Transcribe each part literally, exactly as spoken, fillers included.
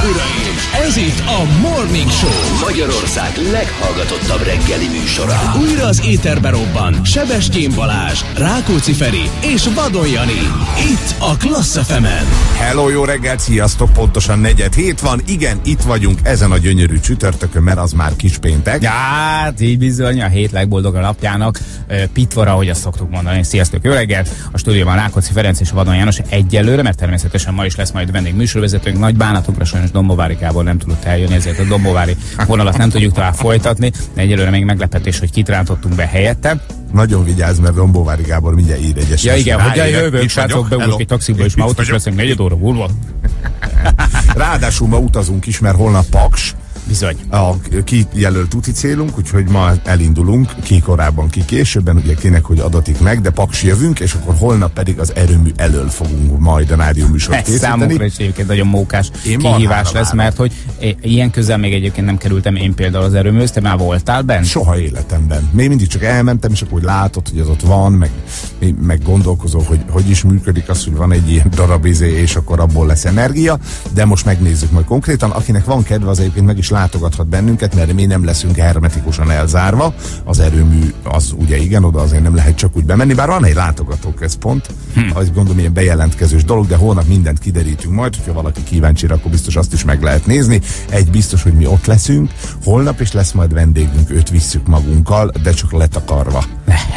uraim, ez itt a Morning Show, Magyarország leghallgatottabb reggeli műsora. Újra az éterbe robban Sebestyén Balázs, Rákóczi Feri és Vadon Jani. Itt a Klassz ef emen. Hello, jó reggelt, sziasztok, pontosan negyed hét van. Igen, itt vagyunk ezen a gyönyörű csütörtökön, mert az már kispéntek. Ja, hát így bizony, a hét legboldogabb napjának pitvora, ahogy azt szoktuk mondani. Sziasztok, jó reggelt! A stúdióban Rákóczi Ferenc és Vadon János egyelőre, mert természetesen ma is lesz majd vendég műsorvezetőnk. Nagy bánatokra sajnos Dombóvári Gábor nem tudott eljönni, ezért a Dombóvári vonalat nem tudjuk tovább folytatni, de egyelőre még meglepetés, hogy kit rántottunk be helyette. Nagyon vigyázz, mert Dombóvári Gábor mindjárt ír egyes. Ja igen, hogy jövök, srácok, beúrok egy taxiba, és már ott is leszünk negyed óra múlva. Ráadásul ma utazunk is, mert holnap Paks. Bizony. A kijelölt úti célunk, úgyhogy ma elindulunk, ki korábban, ki későbben, ugye kinek, hogy adatik meg, de Paks jövünk, és akkor holnap pedig az erőmű elől fogunk majd a rádióműsort készíteni. Ez számunkra is egyébként nagyon mókás én kihívás lesz, várom. Mert hogy ilyen közel még egyébként nem kerültem én például az erőműhöz, te már voltál bent? Soha életemben. Még mindig csak elmentem, és akkor látod, hogy az ott van, meg, meg gondolkozol, hogy hogy is működik az, hogy van egy ilyen darab izé, és akkor abból lesz energia, de most megnézzük majd konkrétan. Akinek van kedve, az egyébként meg is látogathat bennünket, mert mi nem leszünk hermetikusan elzárva. Az erőmű az ugye igen, oda azért nem lehet csak úgy bemenni, bár van egy látogatóközpont, hm. azt gondolom ilyen bejelentkezős dolog, de holnap mindent kiderítünk majd, hogyha valaki kíváncsi, akkor biztos azt is meg lehet nézni. Egy biztos, hogy mi ott leszünk, holnap is lesz majd vendégünk, őt visszük magunkkal, de csak letakarva.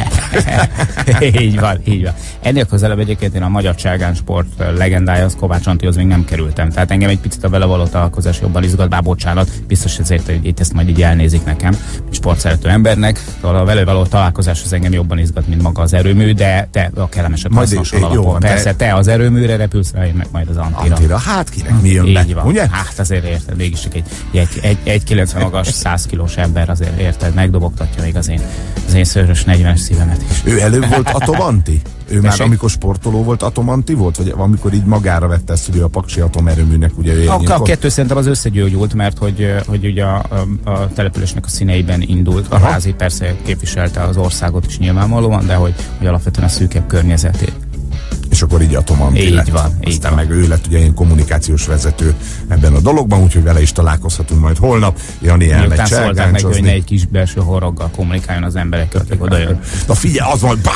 Így van, így van. Ennél közelebb egyébként én a magyar Cságán sport legendája, Kovács Antihoz még nem kerültem. Tehát engem egy picit a vele való találkozás jobban izgat, bár bocsánat, biztos ezért, hogy itt ezt majd így elnézik nekem, sportszerető embernek. A vele való találkozás az engem jobban izgat, mint maga az erőmű, de te a kellemesebb hasznosan alapon. Persze, te az erőműre repülsz rá, én meg majd az Antira. Antira, hát kinek mi jön be, így van. Ugye? Hát azért érted, mégis csak egy, egy, egy, egy kilencven magas, száz kilós ember azért érted, megdobogtatja még az én, az én szőrös negyvenes szívemet is. Ő előbb volt Atomanti? Ő már amikor sportoló volt, Atomanti volt? Vagy amikor így magára vette ezt ugye a paksi atomerőműnek? Ugye a, a kettő szerintem az összegyógyult, mert hogy, hogy ugye a, a, a településnek a színeiben indult. A házi persze képviselte az országot is nyilvánvalóan, de hogy, hogy alapvetően a szűkebb környezetét. És akkor így Atomanti így lett. Van, így Aztán van. meg ő lett ugye ilyen kommunikációs vezető ebben a dologban, úgyhogy vele is találkozhatunk majd holnap. Jani elmegy cselgáncsozni. Szólták neki, hogy ne egy kis belső horoggal kommunikáljon az emberekkel, akik oda jön. Na figyelj, az majd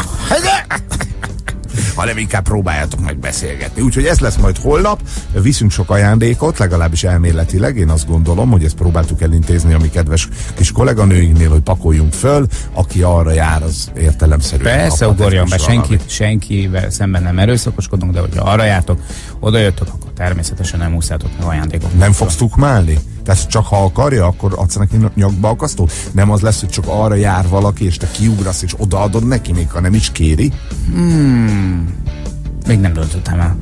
hanem inkább próbáljátok meg beszélgetni. Úgyhogy ez lesz majd holnap, viszünk sok ajándékot, legalábbis elméletileg, én azt gondolom, hogy ezt próbáltuk elintézni a mi kedves kis kolléganőinknél, hogy pakoljunk föl, aki arra jár, az értelemszerűen. Persze, ugorjon be, senki, senkivel szemben nem erőszakoskodunk, de hogyha arra jártok, oda jöttök, akkor természetesen nem úszátok meg ajándékot. Nem fogsz tukmálni? Tehát csak ha akarja, akkor adsz neki nyakba akasztót? Nem az lesz, hogy csak arra jár valaki, és te kiugrasz, és odaadod neki, még ha nem is kéri? Hmm. Még nem döntöttem el.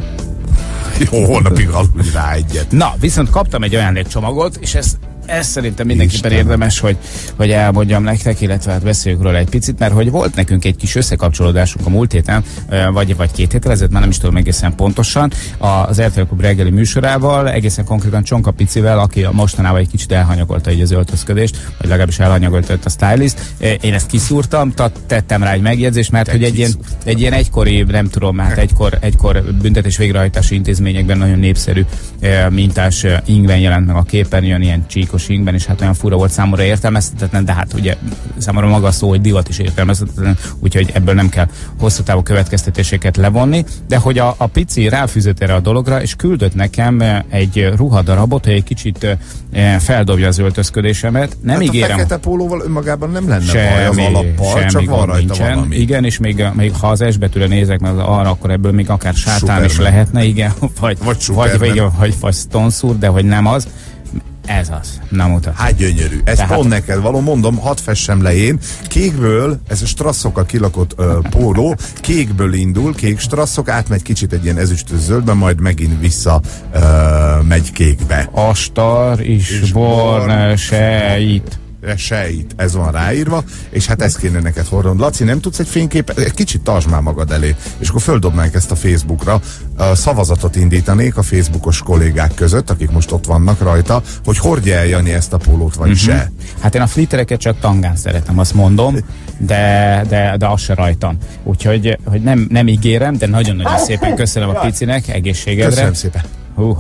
Jó, holnapig aludj rá egyet. Na, viszont kaptam egy ajándékcsomagot, és ezt Ez szerintem mindenképpen Isten. érdemes, hogy, hogy elmondjam nektek, illetve hát beszéljük róla egy picit, mert hogy volt nekünk egy kis összekapcsolódásunk a múlt héten, vagy, vagy két héttel ezelőtt, már nem is tudom egészen pontosan, az er té el Klub reggeli műsorával, egészen konkrétan Csonka Picivel, aki mostanában egy kicsit elhanyagolta így az öltözködést, vagy legalábbis elhanyagolta őt a stylist. Én ezt kiszúrtam, tettem rá egy megjegyzést, mert Te hogy egy ilyen, egy ilyen egykori, nem tudom, hát egykor, egykor büntetés végrehajtási intézményekben nagyon népszerű mintás ingben jelent meg a képernyőn, ilyen csíkos ingben, és hát olyan fura volt számomra értelmezhetetlen, de hát ugye számomra maga a szó, hogy divat is értelmezhetetlen, úgyhogy ebből nem kell hosszú távú következtetéseket levonni, de hogy a, a Pici ráfűzött erre a dologra, és küldött nekem egy ruhadarabot, hogy egy kicsit feldobja az öltözködésemet. Nem hát ígérem. A fekete pólóval önmagában nem lenne semmi, baj az alappal, csak van rajta nincsen. Valami. Igen, és még, még ha az S betűre nézek, mert arra, akkor ebből még akár sátán Superman is lehetne, igen, vagy, vagy, vagy, vagy, vagy, vagy Stonszúr, de hogy nem az. Ez az. Na mutat. Hát gyönyörű. Ez Tehát... pont neked való, mondom, hadd fessem le én. Kékből, ez a strasszokkal kilakott uh, póló, kékből indul, kék strasszok, átmegy kicsit egy ilyen ezüstös zöldben, majd megint vissza uh, megy kékbe. Astar is born sejt. Sejt, ez van ráírva, és hát ezt kéne neked horron. Laci, nem tudsz egy fényképet? Egy kicsit tartsd már magad elé, és akkor földobnánk ezt a Facebookra. A szavazatot indítanék a Facebookos kollégák között, akik most ott vannak rajta, hogy hordja el Jani ezt a pólót, vagy uh-huh. se. Hát én a flittereket csak tangán szeretem, azt mondom, de, de, de az se rajtam. Úgyhogy hogy nem, nem ígérem, de nagyon-nagyon szépen köszönöm a Picinek, egészségedre. Köszönöm szépen. Húha.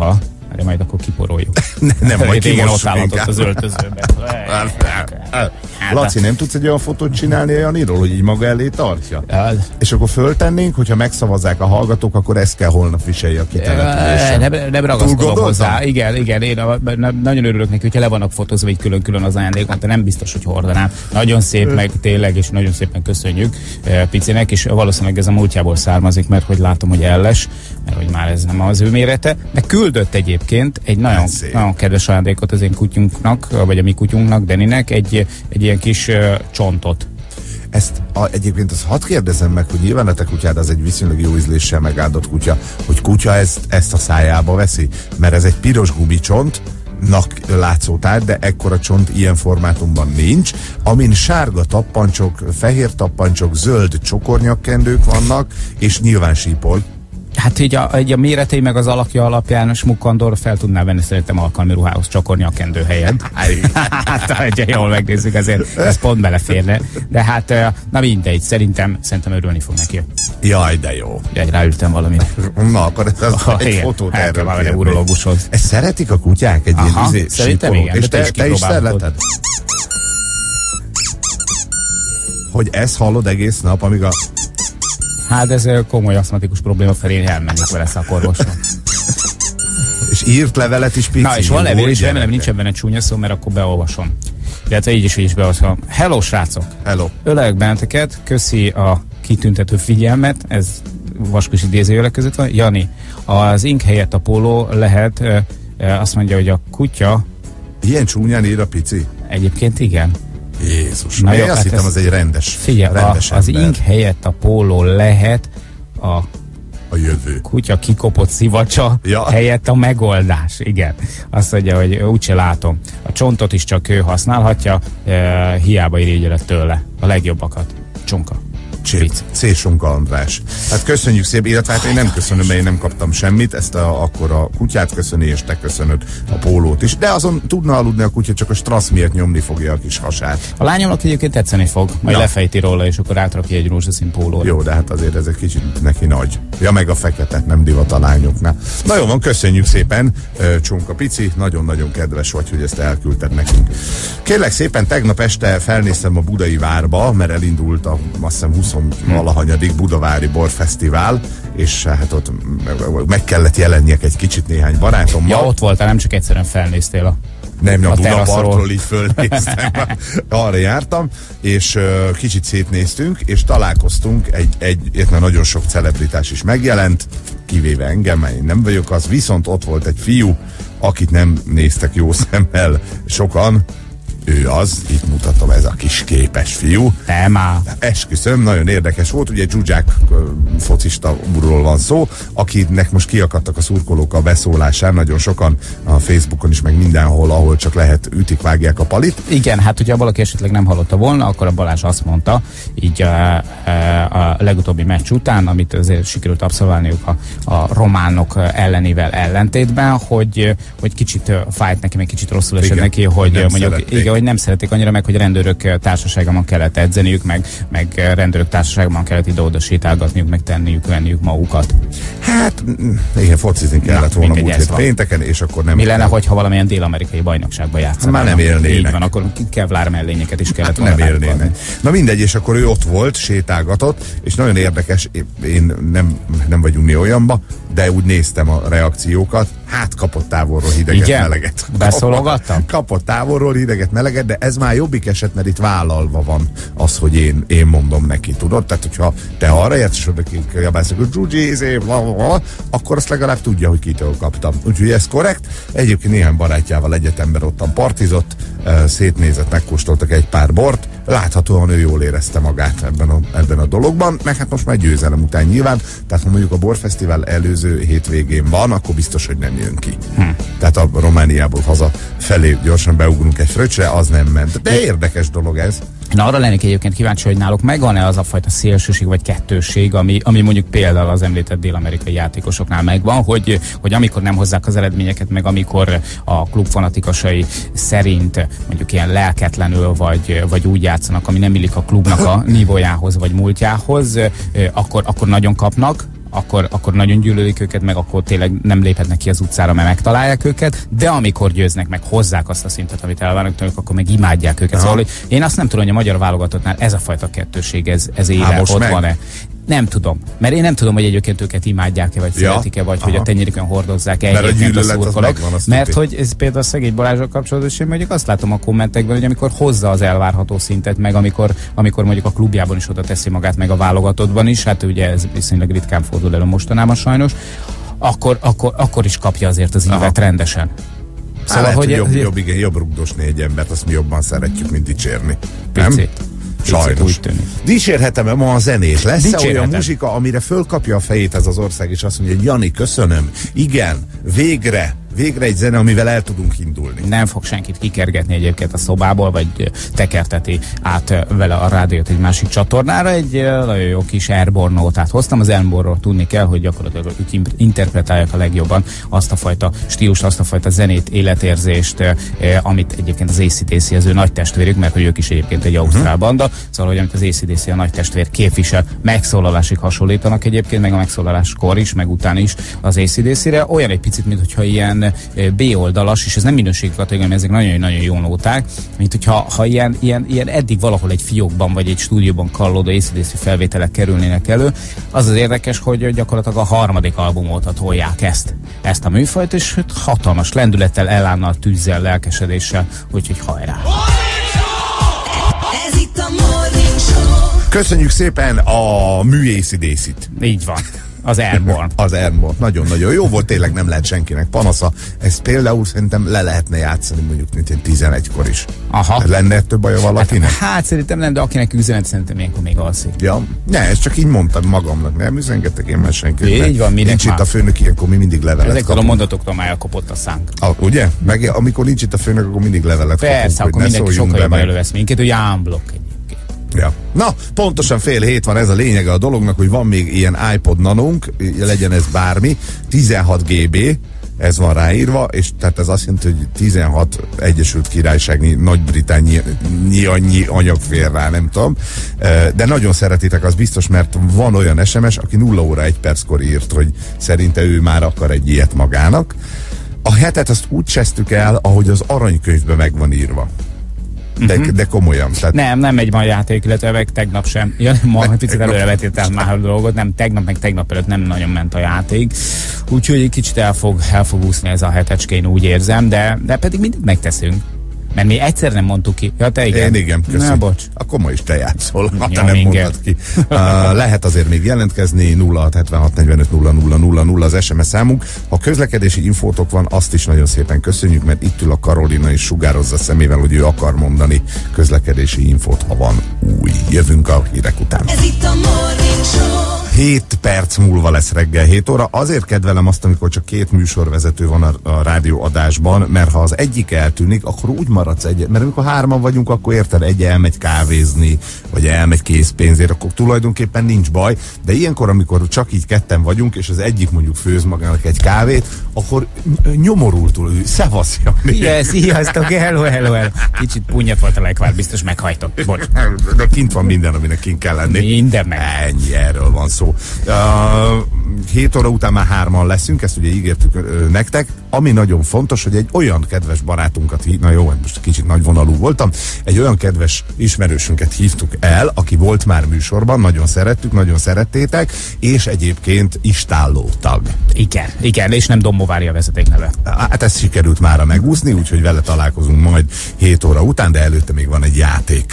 De majd akkor kiporoljuk. Ne, nem, majd régen ott kimossuk állhatott inkább. az öltözőben. Laci, nem tudsz egy olyan fotót csinálni a Janiról, hogy így maga elé tartja? Hát, És akkor föltennénk, hogyha megszavazzák a hallgatók, akkor ezt kell holnap viselje a kitelepülésen. Nem, nem ragaszkodom gondoltam? hozzá. Igen, igen, én a, na, nagyon örülök neki, hogyha le vannak fotózva így külön-külön az ajándékon, de nem biztos, hogy hordanám. Nagyon szép meg tényleg, és nagyon szépen köszönjük eh, Picinek, és valószínűleg ez a múltjából származik, mert hogy látom, hogy elles, mert hogy már ez nem az ő mérete. De küldött egyébként egy nagyon, nagyon kedves ajándékot az én kutyunknak, vagy a mi kutyunknak, Deninek, egy, egy ilyen kis uh, csontot. Ezt a, egyébként azt hadd kérdezem meg, hogy nyilván a te kutyád az egy viszonylag jó ízléssel megáldott kutya, hogy kutya ezt, ezt a szájába veszi, mert ez egy piros gumicsont, látszó tárgy, de ekkora csont ilyen formátumban nincs, amin sárga tappancsok, fehér tappancsok, zöld csokornyakkendők vannak, és nyilván sípol. Hát így a, így a méretei meg az alakja alapján Smukkandor fel tudná venni szerintem alkalmi ruhához csakorni a kendő helyett. Hát, ha jól megnézzük, azért ez pont beleférne. De hát, na mindegy, szerintem, szerintem örülni fog neki. Jaj, de jó. Jaj, ráültem valamit. Na, akkor ez az Ha, egy igen, fotót el kell erről menni kérni. urológushoz. Ezt szeretik a kutyák? Egy ilyen Aha, izé, szerintem sípolót? igen, És de te te, is te is kipróbálhatod. szereted? Hogy ezt hallod egész nap, amíg a... Hát ez ö, komoly aszmatikus probléma felé elmenjek vele szakorvosra. És írt levelet is pici. Na és van levél, és remélem gyerekek. nincs ebben egy csúnya szó, mert akkor beolvasom. Illetve így is, így is beolvasom. Hello, srácok! Hello. Ölelek benneteket, köszi a kitüntető figyelmet, ez vaskos idézőjelek között van. Jani, az ink helyett a póló lehet, ö, ö, azt mondja, hogy a kutya, Ilyen csúnyán ír a pici? egyébként igen. Jézus. Na Én jó, azt hát hittem, ez- az egy rendes, Figyelj, a, rendes az ember. ink helyett a póló lehet a A jövő. kutya kikopott szivacsa Ja. helyett a megoldás. Igen. Azt mondja, hogy úgyse látom. A csontot is csak ő használhatja, e, hiába irigyelek tőle. A legjobbakat. Csonka. Csip. C. Sonka András. Hát köszönjük szépen, illetve hát én nem köszönöm, mert én nem kaptam semmit, ezt a, akkor a kutyát köszöni, és te köszönöd a pólót is. De azon tudna aludni a kutya, csak a stressz miatt nyomni fogja a kis hasát. A lányomnak egyébként tetszeni fog, majd Ja. lefejti róla, és akkor átrakja egy rózsaszín pólóra. Jó, de hát azért ez egy kicsit neki nagy. Ja, meg a fekete, nem divat a lányoknál. Na jó van, köszönjük szépen, ö, Csonka Pici, nagyon-nagyon kedves vagy, hogy ezt elküldted nekünk. Kérlek szépen, tegnap este felnéztem a Budai Várba, mert elindult a, azt hiszem, huszonvalahanyadik Budavári Borfesztivál, és hát ott meg kellett jelenjek egy kicsit néhány barátommal. Ja, ott voltál, nem csak egyszerűen felnéztél a... Nem, a, a Budapartról teraszról. így fölnéztem, arra jártam, és uh, kicsit szétnéztünk, és találkoztunk, egy, egy, egy nagyon sok celebritás is megjelent, kivéve engem, mert én nem vagyok az, viszont ott volt egy fiú, akit nem néztek jó szemmel sokan, ő az, itt mutatom, ez a kis képes fiú. Te már. Esküszöm, nagyon érdekes volt, ugye Zsuzsák ö, focista úrról van szó, akinek most kiakadtak a szurkolók a beszólásán, nagyon sokan a Facebookon is, meg mindenhol, ahol csak lehet, ütik, vágják a palit. Igen, hát hogyha valaki esetleg nem hallotta volna, akkor a Balázs azt mondta, így a, a legutóbbi meccs után, amit azért sikerült abszolválniuk a, a románok ellenével ellentétben, hogy, hogy kicsit fájt neki, meg kicsit rosszul esett Igen, neki, hogy nem mondjuk, szerették. igen, hogy nem szeretik annyira meg, hogy rendőrök társaságában kellett edzeniük, meg, meg rendőrök társaságban kellett ide-oda sétálgatniuk, meg tenniük, venniük magukat. Hát, mm, igen, focizni kellett volna mindegy, múlt ez hét van. pénteken, és akkor nem... Mi lenne, hogyha valamilyen dél-amerikai bajnokságban játszanak? Már nem élnének. Így van, akkor kevlár mellényeket is kellett Hát volna nem rájuk élnének. adni. Na mindegy, és akkor ő ott volt, sétálgatott, és nagyon érdekes, én nem, nem vagyunk mi olyanba, de úgy néztem a reakciókat, hát kapott távolról hideget, Igen? meleget. Beszólogattam? Kapott távolról hideget, meleget, de ez már jobbik eset, mert itt vállalva van az, hogy én, én mondom neki, tudod? Tehát, hogyha te arra játsz, és oda kiabálsz, hogy Zsuzsi, izé, bla, bla, bla, akkor azt legalább tudja, hogy kitől kaptam. Úgyhogy ez korrekt. Egyébként néhány barátjával egyetemben ottan partizott, szétnézett, megkóstoltak egy pár bort, láthatóan ő jól érezte magát ebben a, ebben a dologban, meg hát most már győzelem után nyilván, tehát ha mondjuk a Borfesztivál előző hétvégén van, akkor biztos, hogy nem jön ki. Hm. Tehát a Romániából haza felé gyorsan beugrunk egy fröccsre, az nem ment. De érdekes dolog ez. Na, arra lennék egyébként kíváncsi, hogy náluk megvan-e az a fajta szélsőség vagy kettősség, ami, ami mondjuk például az említett dél-amerikai játékosoknál megvan, hogy, hogy amikor nem hozzák az eredményeket, meg amikor a klub fanatikusai szerint mondjuk ilyen lelketlenül vagy, vagy úgy játszanak, ami nem illik a klubnak a nívójához vagy múltjához, akkor, akkor nagyon kapnak, akkor, akkor nagyon gyűlölik őket, meg akkor tényleg nem léphetnek ki az utcára, mert megtalálják őket, de amikor győznek, meg hozzák azt a szintet, amit elvárnak tőlük, akkor meg imádják őket. Szóval, hogy én azt nem tudom, hogy a magyar válogatottnál ez a fajta kettőség, ez, ez éle, ott meg. Van-e. Nem tudom, mert én nem tudom, hogy egyébként őket imádják-e, vagy ja, szeretik-e, vagy aha. hogy a tenyérükön hordozzák-e egyébként a szurkolók. Mert hogy ez például a szegény Balázsral kapcsolatban, és én mondjuk azt látom a kommentekben, hogy amikor hozza az elvárható szintet, meg amikor, amikor mondjuk a klubjában is oda teszi magát, meg a válogatottban is, hát ugye ez viszonylag ritkán fordul elő mostanában sajnos, akkor, akkor, akkor is kapja azért az ívet rendesen. Szóval, lehet, hogy, hogy jobb, jobb, igen, jobb rugdosni egy embert, azt mi jobban szeretjük, mint dicsérni. Picit. Sajnos. Dicsérhetem-e ma a zenét? Lesz-e olyan muzsika, amire fölkapja a fejét ez az ország, és azt mondja, hogy Jani, köszönöm. Igen, végre, végre egy zene, amivel el tudunk indulni. Nem fog senkit kikergetni egyébként a szobából, vagy tekerteti át vele a rádiót egy másik csatornára. Egy nagyon jó kis Airborne nótát hoztam. Az Airborne-ról tudni kell, hogy gyakorlatilag ők interpretálják a legjobban azt a fajta stílust, azt a fajta zenét, életérzést, amit egyébként az á cé dé cé az ő nagy testvérük, mert hogy ők is egyébként egy ausztrál banda. Szóval, hogy amit az á cé dé cé a nagy testvér képvisel, megszólalásig hasonlítanak egyébként, meg a megszólaláskor is, meg után is az á cé dé cére. Olyan egy picit, mintha ilyen B-oldalas, és ez nem minőségi kategória, ezek nagyon-nagyon jó nóták, mint hogyha ha ilyen, ilyen, ilyen eddig valahol egy fiókban vagy egy stúdióban kallódó á cé dé cé felvételek kerülnének elő. Az az érdekes, hogy gyakorlatilag a harmadik album óta tolják ezt, ezt a műfajt, és hatalmas lendülettel, elánnal, tűzzel, lelkesedéssel, úgyhogy hajrá! Ez itt a Morning Show. Köszönjük szépen a mű á cé dé cét. Így van. Az Airborne. Az Airborne. Nagyon-nagyon jó volt, tényleg nem lehet senkinek panasza. Ezt például szerintem le lehetne játszani mondjuk mint tizenegykor is. Aha. Lenne több baja valakinek? Hát, hát szerintem nem, de akinek üzenet szerintem ilyenkor még alszik. Ja, ne, ezt csak így mondtam magamnak, nem üzengetek én már senkinek. Így van, nincs itt a főnök, ilyenkor mi mindig levelet ezek a mondatoktól már elkapott a szánk. Ah, ugye? Meg amikor nincs itt a főnök, akkor mindig levelet persze, kapunk, akkor mindenki sokkal jobban elővesz minket, hogy ámblokk. Ja. Na, pontosan fél hét van, ez a lényege a dolognak, hogy van még ilyen iPod nanónk, legyen ez bármi, tizenhat gigabyte, ez van ráírva, és tehát ez azt jelenti, hogy tizenhat Egyesült Királyságnyi, Nagy-Britanniai anyag fér rá, nem tudom. De nagyon szeretitek, az biztos, mert van olyan es em es, aki nulla óra egy perckor írt, hogy szerinte ő már akar egy ilyet magának. A hetet azt úgy csesztük el, ahogy az aranykönyvben meg van írva. De, uh-huh. de komolyan. Tehát... Nem, nem egy mai játék, illetve meg tegnap sem. Ja, ma egy picit előrevetítem már a dolgot, nem tegnap, meg tegnap előtt nem nagyon ment a játék. Úgyhogy egy kicsit el fog, el fog úszni ez a hetecske, én úgy érzem, de, de pedig mindent megteszünk. Mert mi egyszer nem mondtuk ki. Ja, te igen. Én igen, köszönöm. Na, bocs. Akkor ma is te játszol, ha te nem mondtad ki. Uh, lehet azért még jelentkezni, nulla hat hetvenhat negyvenöt nulla nulla nulla nulla az es em es számunk. Ha közlekedési infótok van, azt is nagyon szépen köszönjük, mert itt ül a Karolina és sugározza szemével, hogy ő akar mondani közlekedési infót, ha van új. Jövünk a hírek után. Ez itt a Morning Show. hét perc múlva lesz reggel hét óra. Azért kedvelem azt, amikor csak két műsorvezető van a, a rádióadásban, mert ha az egyik eltűnik, akkor úgy maradsz egy, mert amikor hárman vagyunk, akkor érted, egy elmegy kávézni, vagy elmegy készpénzért, akkor tulajdonképpen nincs baj, de ilyenkor, amikor csak így ketten vagyunk, és az egyik mondjuk főz magának egy kávét, akkor nyomorultul ő, szevasz, Jani. Yes, sziasztok, hello, hello, hello. Kicsit punnyat volt a lekvár, biztos meghajtott. Bocs. De kint van minden, aminek kint kell lenni. Minden meg. Ennyi, erről van szó. Uh, hét óra után már hárman leszünk, ezt ugye ígértük uh, nektek. Ami nagyon fontos, hogy egy olyan kedves barátunkat, na jó, most kicsit nagyvonalú voltam, egy olyan kedves ismerősünket hívtuk el, aki volt már műsorban, nagyon szerettük, nagyon szerettétek, és egyébként istálló tag. Igen, igen, és nem Dombóvári a vezetékneve. Hát ezt sikerült mára megúszni, úgyhogy vele találkozunk majd hét óra után, de előtte még van egy játék.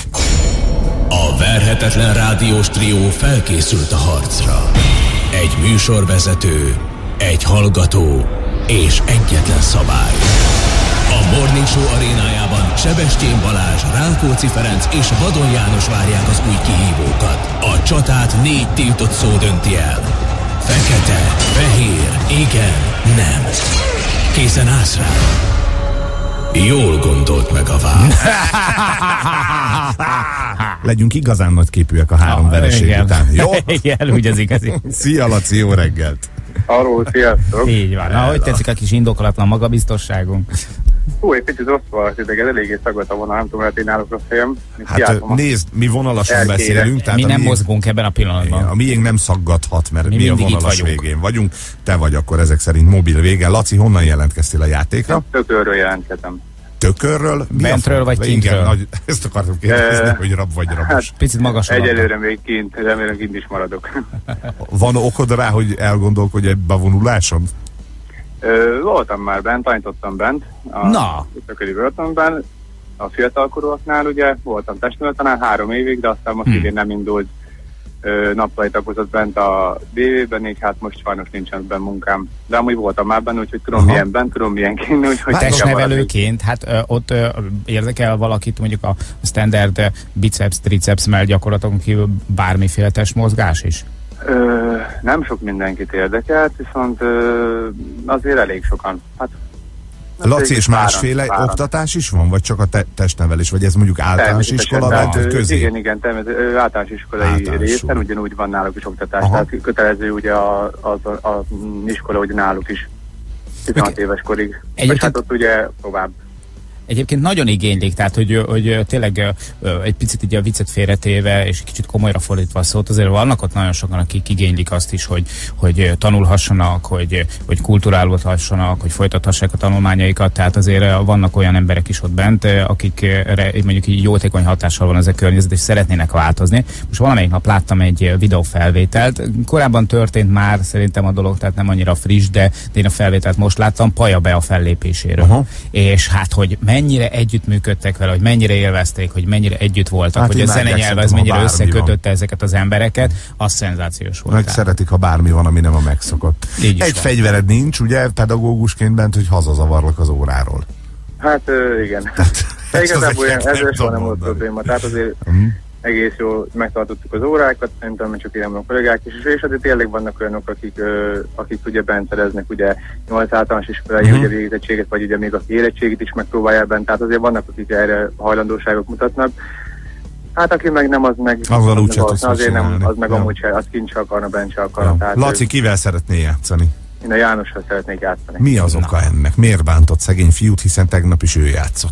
A verhetetlen rádiós trió felkészült a harcra. Egy műsorvezető, egy hallgató és egyetlen szabály. A Morning Show arénájában Sebestyén Balázs, Rákóczi Ferenc és Vadon János várják az új kihívókat. A csatát négy tiltott szó dönti el. Fekete, fehér, igen, nem. Készen állsz rá? Jól gondolt meg a vád. Legyünk igazán nagyképűek a három ah, vereség igen. után. Jó? Igen, úgy az igazi. Szia, Laci, jó reggelt! Arról, sziasztok! Így van. Na, hogy tetszik a kis indokolatlan magabiztosságunk? Hú, egy picit rossz volt idegen, eléggé szaggat a vonal, nem tudom, lehet én állok a fejem. Hát nézd, mi vonalasan Elkére. beszélünk. Tehát Mi a nem miénk- mozgunk ebben a pillanatban. A miénk nem szaggathat, mert Mi mi, a mindig itt vonalas vagyunk. végén vagyunk. Te vagy akkor ezek szerint mobil végen. Laci, honnan jelentkeztél a játékra? Tökörről jelentkezem. Tökörről? Mi a Bentről font? vagy Igen, kintről? nagy, ezt akartam kérdezni, Eh, hogy rab vagy rabos. Picit magasabb. Egyelőre még kint, remélem kint is maradok. Van okod rá, hogy elgondolkodj ebbe a vonuláson? Ö, voltam már bent, tanítottam bent. A Na. Tököri börtönben. A fiatalkorúaknál ugye voltam testneveltanár három évig, de aztán most Hmm. idén nem indult ö, nappali tagozott bent a bé vé-ben, így hát most sajnos nincsen benne munkám. De amúgy voltam már benne, úgyhogy tudom Aha. milyen bent, tudom milyen kint, úgyhogy... Testnevelőként, hát ö, ott ö, érdekel valakit mondjuk a standard ö, biceps, triceps mellett gyakorlaton kívül bármiféle testmozgás is? Ö, nem sok mindenkit érdekelt, viszont ö, azért elég sokan. Hát, Laci, és várat, másféle várat. oktatás is van? Vagy csak a te- testnevelés? Vagy ez mondjuk általános Természetesen, iskola, tehát, vagy ö, közé? Igen, igen, természetesen ö, általános iskolai Általános részen, úr. ugyanúgy van náluk is oktatás, Aha. tehát kötelező ugye a, a, a, a iskola ugye náluk is tizenhat éves korig. És Egyébként- hát ott ugye tovább. Egyébként nagyon igénylik, tehát hogy, hogy tényleg ö, egy picit így a viccet félretéve és egy kicsit komolyra fordítva a szót, azért vannak ott nagyon sokan, akik igénylik azt is, hogy, hogy tanulhassanak, hogy, hogy kulturálódhassanak, hogy folytathassák a tanulmányaikat, tehát azért vannak olyan emberek is ott bent, akikre mondjuk így jótékony hatással van ez a környezet, és szeretnének változni. Most valamelyik nap láttam egy videófelvételt, korábban történt már szerintem a dolog, tehát nem annyira friss, de, de én a felvételt most láttam, Paja be a fellépéséről. Aha. És hát, hogy mennyire együttműködtek vele, hogy mennyire élvezték, hogy mennyire együtt voltak, Hát hogy a imádják, zenenyelv ez szerintem, mennyire ha bármi összekötötte ezeket az embereket, az szenzációs volt. Meg Tehát. szeretik, ha bármi van, ami nem a megszokott. Így is Egy van. fegyvered nincs, ugye, pedagógusként bent, hogy hazazavarlak az óráról. Hát ö, igen. De ezt igazából azért ez nem soha tudom nem volt mondani. probléma, tehát azért Mhm. egész jól megtartottuk az órákat, szerintem még csak ilyen a kollégák is, és azért tényleg vannak olyanok, akik, ö, akik ugye bent szereznek ugye nyolc általános iskolai Mhm. uh-huh. ugye végzettséget, vagy ugye még a érettségit is megpróbálják bent, tehát azért vannak, akik erre hajlandóságot mutatnak. Hát aki meg nem, az meg, Azzal az úgyse meg tudsz az, azért nem, csinálni. az meg Ja. amúgy se, az kint se akarna, bent se akarna. Ja. Tehát, Laci, ö, kivel szeretnél játszani? én a Jánossal szeretnék játszani. Mi az oka ennek? Miért bántott szegény fiút, hiszen tegnap is ő játszott?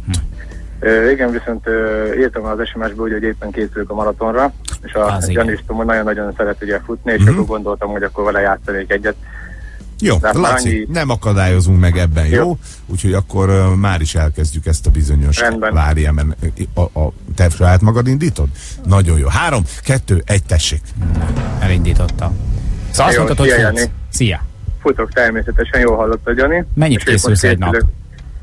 Ö, igen, viszont ö, írtam az es em es-ből, hogy éppen készülök a maratonra, és a Az igen. Jani is tudom, hogy nagyon-nagyon szeret ugye futni, és Mhm. akkor gondoltam, hogy akkor vele játszanék egyet. Jó, De Laci, annyi- nem akadályozunk meg ebben, jó? Jó. Úgyhogy akkor uh, már is elkezdjük ezt a bizonyos Rendben. várjál, mert a, a, te saját magad indítod? Nagyon jó. Három, kettő, egy, tessék. Elindította. Szóval azt Jó, mondtad, hogy szia, futsz. Jani. Szia. Futok természetesen, jól hallottad, Jani. Mennyit És épp készülsz most egy nap? készülök.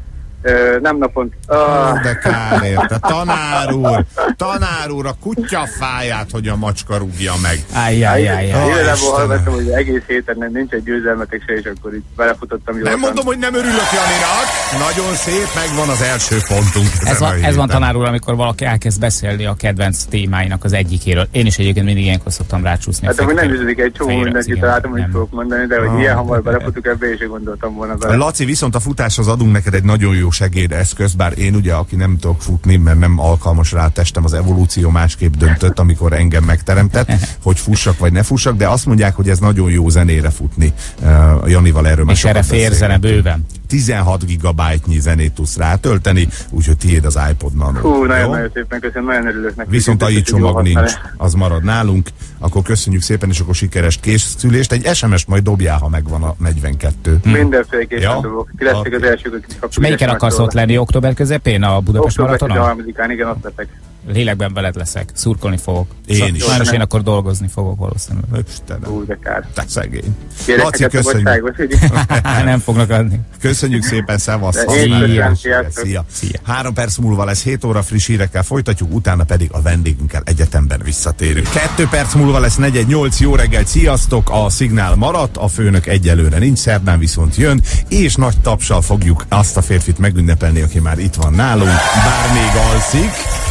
Ö, nem napon. Ah, De kár érte. Tanár úr, tanár úr, a kutyafáját, hogy a macska rúgja meg. Ajjajjajjaj. Igazából Istenem. hallgattam, hogy egész héten nem, nincs egy győzelmetek se, és akkor itt belefutottam jól. Nem mondom, hogy nem örülök Janinak. Nagyon szép, megvan az első pontunk. Ez ezen a van, ez van héten. tanár úr, amikor valaki elkezd beszélni a kedvenc témáinak az egyikéről. Én is egyébként mindig ilyenkor szoktam rácsúszni. Hát a amúgy nem fehér- üződik egy csomó fehér- mindent, igen, találtam, hogy nem. fogok mondani, de hogy Ah. ilyen hamar belefutok ebbe, és én gondoltam volna bele. Laci, viszont a futáshoz adunk neked egy nagyon jó segédeszköz, bár én ugye, aki nem tudok futni, mert nem alkalmas rá a testem, az evolúció másképp döntött, amikor engem megteremtett, hogy fussak vagy ne fussak, de azt mondják, hogy ez nagyon jó zenére futni. Uh, Janival erről már És erre sokat fér zene beszélgettünk. bőven. tizenhat gigabyte-nyi zenét tudsz rátölteni, úgyhogy tiéd az iPod Nano. Hú, jó? nagyon-nagyon szépen köszönöm, nagyon örülök neki. Viszont a Köszönjük, i csomag hogy nincs, jól használja. az marad nálunk, akkor köszönjük szépen, és akkor sikeres készülést. Egy es em es-t majd dobjál, ha megvan a negyvenkettő. Mindenféleképpen Ja? dobok. Ti lesztek Oké. az elsők, akik kapcsolják. És melyiken akarsz ott lenni október közepén a Budapest Október maratonon? tizenharmadikán, igen, ott leszek. Lélekben veled leszek, szurkolni fogok. Én Sa- is. Sajnos én akkor dolgozni fogok valószínűleg. Istenem, Hú, de kár. te szegény. Kérek Laci, neked köszönjük. szabadságot, hogy Nem fognak adni. Köszönjük szépen, szevasz. De én Használj köszönöm, el. sziasztok. Szia. Szia. Három perc múlva lesz hét óra, friss hírekkel folytatjuk, utána pedig a vendégünkkel egyetemben visszatérünk. Kettő perc múlva lesz negyed nyolc, jó reggelt, sziasztok, a szignál maradt, a főnök egyelőre nincs, szerdán viszont jön, és nagy tapsal fogjuk azt a férfit megünnepelni, aki már itt van nálunk, bár még alszik.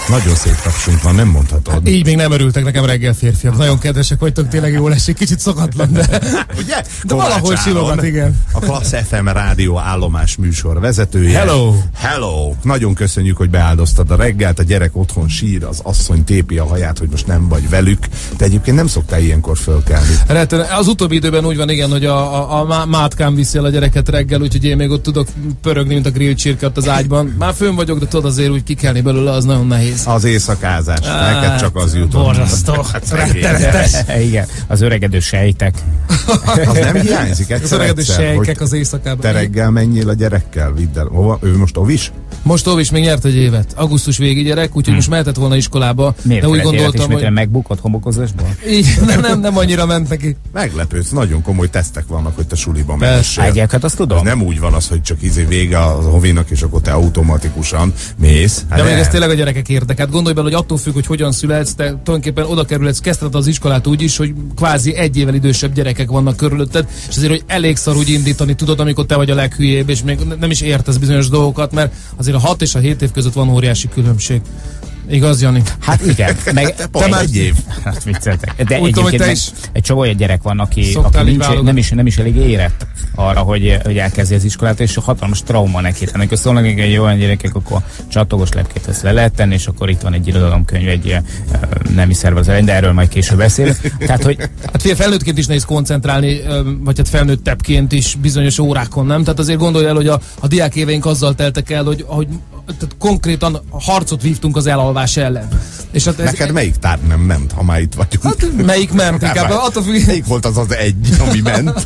Nagyon szép tapsunk van, nem mondhatod. Így még nem örültek nekem reggel férfiak. Nagyon kedvesek vagytok, tényleg jól esik, kicsit szokatlan, de, Ugye? de valahol silogat, igen. A Klassz ef em rádió állomás műsor vezetője. Hello! Hello! Nagyon köszönjük, hogy beáldoztad a reggelt, a gyerek otthon sír, az asszony tépi a haját, hogy most nem vagy velük. Te egyébként nem szoktál ilyenkor fölkelni. Retten, az utóbbi időben úgy van, igen, hogy a, a, a mátkám viszi el a gyereket reggel, úgyhogy én még ott tudok pörögni, mint a grill csirke ott az ágyban. Már fönn vagyok, de tudod azért úgy kikelni belőle, az nagyon nehéz. Az éjszakázás. Á, neked csak az jutott. Borzasztó. De, igen, az öregedő sejtek. Az nem hiányzik egyszer, Az öregedő egyszer, sejkek hogy az éjszakában. te reggel menjél a gyerekkel, vidd el. Hova? Ő most ovis? Most Óvis még nyert egy évet. Augusztus végi gyerek, úgyhogy hmm. most mehetett volna iskolába. Miért de úgy gondoltam, hogy... hogy... megbukott homokozásból? Így, nem, nem, nem annyira ment neki. Meglepődsz, nagyon komoly tesztek vannak, hogy te suliban Persze. menéssél. Egyébként azt tudom. Ez nem úgy van az, hogy csak izé vége a hovinak, és akkor te automatikusan mész. Hát De még ne. ez tényleg a gyerekek érdek. Hát gondolj bele, hogy attól függ, hogy hogyan születsz, te tulajdonképpen oda kerülhetsz, kezdted az iskolát úgy is, hogy kvázi egy évvel idősebb gyerekek vannak körülötted, és azért, hogy elég szar úgy indítani, tudod, amikor te vagy a leghülyébb, és még nem is értesz bizonyos dolgokat, mert azért a hat és a hét év között van óriási különbség. Igaz, Jani? Hát igen. Meg, Te pont egy év. Hát vicceltek. De Úgy tudom, hogy egyébként te meg is egy csomó olyan gyerek van, aki, szoktál aki így nincs, válogatni. nem, is, nem is elég érett arra, hogy, hogy elkezdje az iskolát, és hatalmas trauma neki. Tehát amikor szólnak egy olyan gyerekek, akkor csatogos lepkét ezt le lehet tenni, és akkor itt van egy irodalomkönyv, egy uh, nemi szervezet, de erről majd később beszélünk. Tehát, hogy Hát figyelj, felnőttként is nehéz koncentrálni, vagy hát felnőttebbként is bizonyos órákon, nem? Tehát azért gondolj el, hogy a, a diák éveink azzal teltek el, hogy, hogy tehát konkrétan harcot vívtunk az elalvás ellen. És hát ez, Neked melyik tárgy nem ment, ha már itt vagyunk? hát melyik ment? Inkább attól függ, Melyik volt az az egy, ami ment?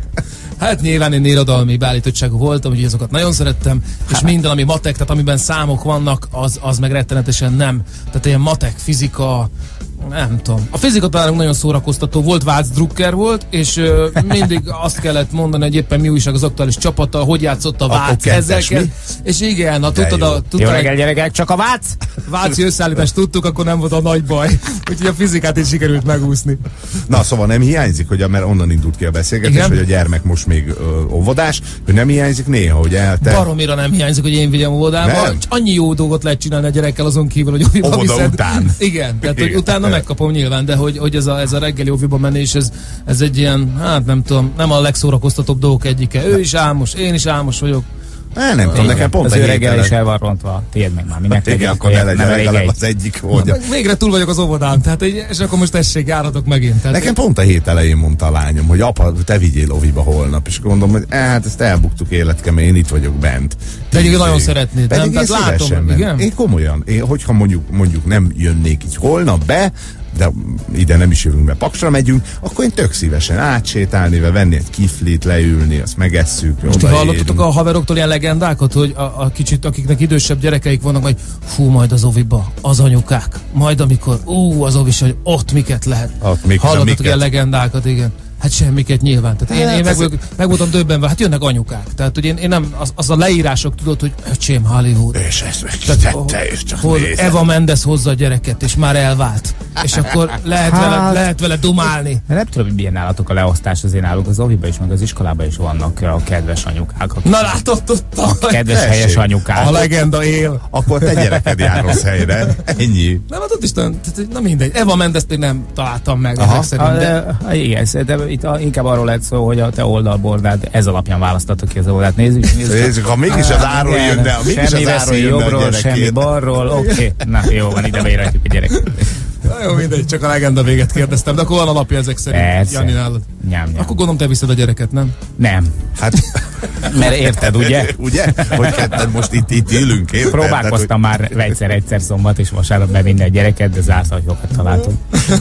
hát nyilván én irodalmi beállítottságú voltam, úgyhogy azokat nagyon szerettem, és minden, ami matek, tehát amiben számok vannak, az, az meg rettenetesen nem. Tehát ilyen matek, fizika, nem tudom. A fizika talán nagyon szórakoztató volt, Vácz Drucker volt, és ö, mindig azt kellett mondani, hogy éppen mi újság az aktuális csapata, hogy játszott a Akkor Vác ezzel kettes kell. mi? És igen, na, tudtad jó. a, jó tudtad, reggel gyerekek, csak a vác! Váci összeállítást tudtuk, akkor nem volt a nagy baj. Úgyhogy a fizikát is sikerült megúszni. Na, szóval nem hiányzik, hogy a, mert onnan indult ki a beszélgetés, Igen? hogy a gyermek most még ö, óvodás, hogy nem hiányzik néha, hogy el te... Baromira nem hiányzik, hogy én vigyem óvodába. Nem? Annyi jó dolgot lehet csinálni a gyerekkel azon kívül, hogy óviba Óvoda viszed. után. Igen, tehát hogy Igen. utána megkapom nyilván, de hogy, hogy ez, a, ez a reggeli óviba menés, ez, ez egy ilyen, hát nem tudom, nem a legszórakoztatóbb dolgok egyike. Ő is álmos, én is álmos vagyok. É, nem tudom, nekem pont az egy ő reggel héten- is el van rontva. Tiéd meg már, minek Igen, legyen, akkor ne legyen nem elég legalább egy. az egyik oldja. Végre túl vagyok az óvodán, tehát egy, és akkor most tessék, járatok megint. Tehát Nekem pont a hét elején mondta a lányom, hogy apa, te vigyél óviba holnap, és akkor mondom, hogy eh, hát ezt elbuktuk életkemény, én itt vagyok bent. De egyébként nagyon Tízig. szeretnéd, Pedig nem? én Tehát látom, szívesen mennék. igen? Én komolyan, én, hogyha mondjuk, mondjuk nem jönnék így holnap be, de ide nem is jövünk be, Paksra megyünk, akkor én tök szívesen átsétálni, vagy venni egy kiflit, leülni, azt megesszük. Most ti odaérünk. hallottatok a haveroktól ilyen legendákat, hogy a, a kicsit, akiknek idősebb gyerekeik vannak, hogy fú, majd az oviba, az anyukák, majd amikor, ú, az ovis, hogy ott miket lehet. Ott miket, Hallottatok miket? ilyen legendákat, igen. Hát semmiket nyilván. Tehát én, Hát én meg, ez- vagyok- meg voltam döbbenve, hát jönnek anyukák. Tehát, hogy én, én nem, az, az a leírások tudod, hogy öcsém Hollywood. És ezt meg Tehát, tette, és csak hogy nézem. Eva Mendes hozza a gyereket, és már elvált. És akkor lehet, Hát- vele, lehet vele dumálni. De nem tudom, hogy milyen nálatok a leosztás, azért náluk az óviba is, meg az iskolába is vannak a kedves anyukák. Akik, Na látod, tudtam. kedves Tessék. helyes anyukák. A legenda él. Akkor te gyereked jár rossz helyre. Ennyi. Nem, hát ott is, tehát, tehát, na mindegy. Eva Mendes-t még nem találtam meg Aha. ezek szerint, A, de de, igen, de itt a, inkább arról lehet szó, hogy a te oldalbordád ez alapján választatok ki az oldalt. Nézzük, nézzük. Nézzük, ha mégis az áról Igen, jönne, ha mégis semmi az áról veszély jönne a jobbról, semmi gyerekét. balról, oké. Okay. Na jó van, ide beírhatjuk a gyereket. na jó, mindegy, csak a legenda véget kérdeztem, de akkor van alapja ezek szerint. Persze. Jani nálad. Nyám, nyám. Akkor gondolom te viszed a gyereket, nem? Nem. Hát, Mert érted, ugye? ugye? Hogy ketten most itt, itt ülünk, érted? Próbálkoztam már egyszer-egyszer szombat és vasárnap bevinni a gyereket, de zászlajokat találtunk.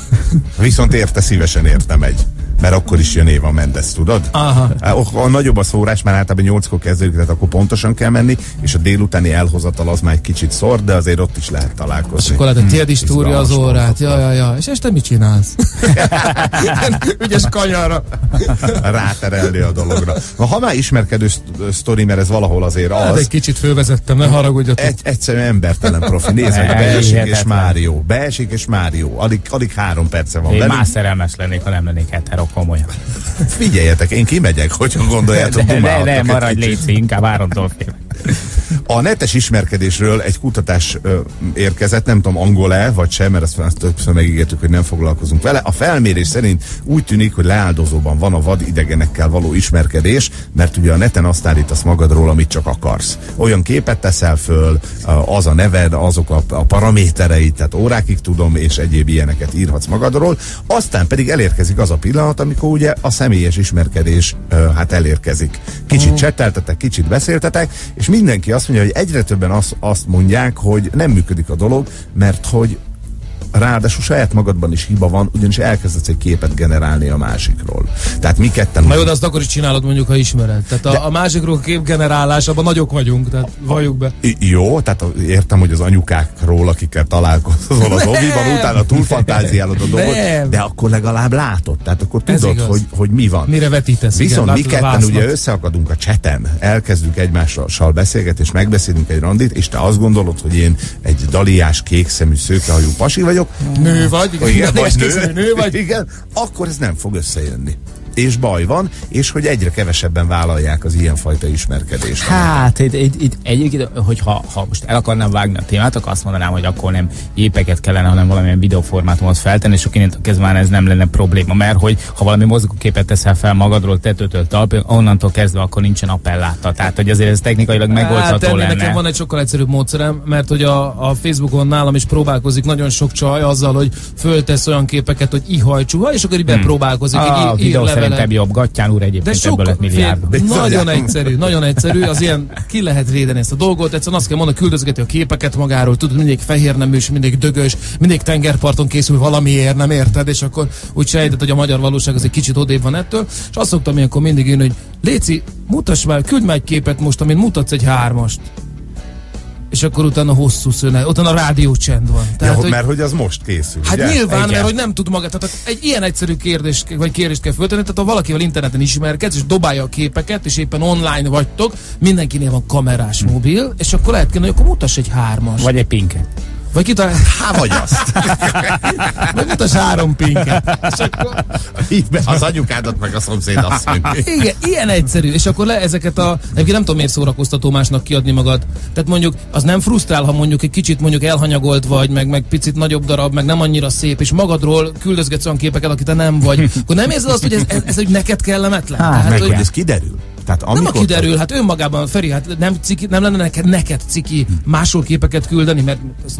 Viszont érte, szívesen érte megy. Mert akkor is jön Éva Mendes, tudod? Aha. A, a nagyobb a szórás, már általában nyolckor kezdődik, tehát akkor pontosan kell menni, és a délutáni elhozatal az már egy kicsit szor, de azért ott is lehet És találkozni. akkor lehet, hogy tiéd is túrja az Izgalmas órát. Ja, dolgokkal. ja, ja. És este mit csinálsz? Ügyes kanyarra. Ráterelni a dologra. Na, ha már ismerkedő szt- sztori, mert ez valahol azért Hát egy az, kicsit fölvezettem, ne haragudjatok. egy, egyszerűen embertelen profi. Nézd meg, a beesik és Hihetetlen. Mário. Beesik és Mário. Alig, alig három perce van Én velünk. más szerelmes lennék, ha nem lennék hetero, komolyan. Figyeljetek, én kimegyek, hogyha gondoljátok, De, de, dumálhatok de egy maradj kicsit. létszi, inkább Árontól félek. A netes ismerkedésről egy kutatás ö, érkezett, nem tudom, angol-e, vagy sem, mert azt, azt többször megígértük, hogy nem foglalkozunk vele. A felmérés szerint úgy tűnik, hogy leáldozóban van a vad idegenekkel való ismerkedés, mert ugye a neten azt állítasz magadról, amit csak akarsz. Olyan képet teszel föl, az a neved, azok a, a paramétereid, tehát órákig tudom, és egyéb ilyeneket írhatsz magadról. Aztán pedig elérkezik az a pillanat, amikor ugye a személyes ismerkedés ö, hát elérkezik. Kicsit uh-huh. csetteltetek, kicsit beszéltetek, és mindenki azt mondja, hogy egyre többen azt, azt mondják, hogy nem működik a dolog, mert hogy ráadásul saját magadban is hiba van, ugyanis elkezdesz egy képet generálni a másikról. Tehát mi ketten... Na jó, de azt akkor is csinálod, mondjuk, ha ismered. Tehát a, de... a másikról képgenerálás, abban nagyok vagyunk, tehát valljuk be. Jó, tehát értem, hogy az anyukákról, akikkel találkozol az oviban, utána túlfantáziálod a dolgot, de akkor legalább látod, tehát akkor tudod, hogy, hogy mi van. Mire vetítesz? Viszont igen, mi ketten ugye összeakadunk a cseten, elkezdünk egymással beszélgetni, és megbeszélünk egy randit, és te azt gondolod, hogy én egy daliás, kékszemű, szőkehajú pasi vagyok, nő vagy, igen, igen, vagy nő, nő vagy, igen, akkor ez nem fog összejönni. És baj van, és hogy egyre kevesebben vállalják az ilyenfajta ismerkedést. Hát, itt, itt, itt egyébként, hogyha ha most el akarnám vágni a témát, akkor azt mondanám, hogy akkor nem gépeket kellene, hanem valamilyen videóformátumot feltenni, és akkor innentől kezdve már ez nem lenne probléma, mert hogy ha valami mozgóképet teszel fel magadról, tetőtől talpig, onnantól kezdve akkor nincsen appelláta. Tehát, hogy azért ez technikailag megoldható hát, lenne. Nekem van egy sokkal egyszerűbb módszerem, mert hogy a, a Facebookon nálam is próbálkozik nagyon sok csaj azzal, hogy föltesz olyan képeket, hogy ihajcsuha, és akkor így bepróbálkozik, hmm. így ír levelet. Szerintem jobb. Gattyán úr egyébként ebből lett milliárd. Nagyon egyszerű, nagyon egyszerű, az ilyen ki lehet védeni ezt a dolgot, egyszerűen azt kell mondani, küldözgeti a képeket magáról, tudod, mindig fehér neműs, mindig dögös, mindig tengerparton készül valamiért, nem érted, és akkor úgy sejtett, hogy a magyar valóság az egy kicsit odébb van ettől, és azt szoktam ilyenkor mindig írni, hogy Léci, mutass már, küldj már egy képet most, amin mutatsz egy hármast. És akkor utána hosszú szünet, utána a rádiócsend van. Tehát, ja, hogy, mert hogy az most készül, hát ugye? nyilván, Egyen. mert hogy nem tud magát, tehát egy ilyen egyszerű kérdés, vagy kérdést kell föltenni, tehát ha valakivel interneten ismerkedsz, és dobálja a képeket, és éppen online vagytok, mindenkinél van kamerás hm. mobil, és akkor lehet kérni, hogy akkor mutass egy hármas. Vagy egy pinket. Vagy kitalál... Há, vagy azt. Vagy mutass három pinket. És akkor... Az anyukádat meg a szomszéd asszony. Igen, ilyen egyszerű. És akkor le ezeket a... Egyébként nem tudom, miért szórakoztató másnak kiadni magad. Tehát mondjuk, az nem frusztrál, ha mondjuk egy kicsit mondjuk elhanyagolt vagy, meg, meg picit nagyobb darab, meg nem annyira szép, és magadról küldözgetsz olyan képeket, akit te nem vagy. Akkor nem érzed azt, hogy ez, ez, ez hogy neked kellemetlen? Há, Tehát, meg, hogy hogy ez kiderül. Tehát amikor nem a kiderül, hát önmagában, Feri, hát nem, ciki, nem lenne neked, neked ciki másról képeket küldeni, mert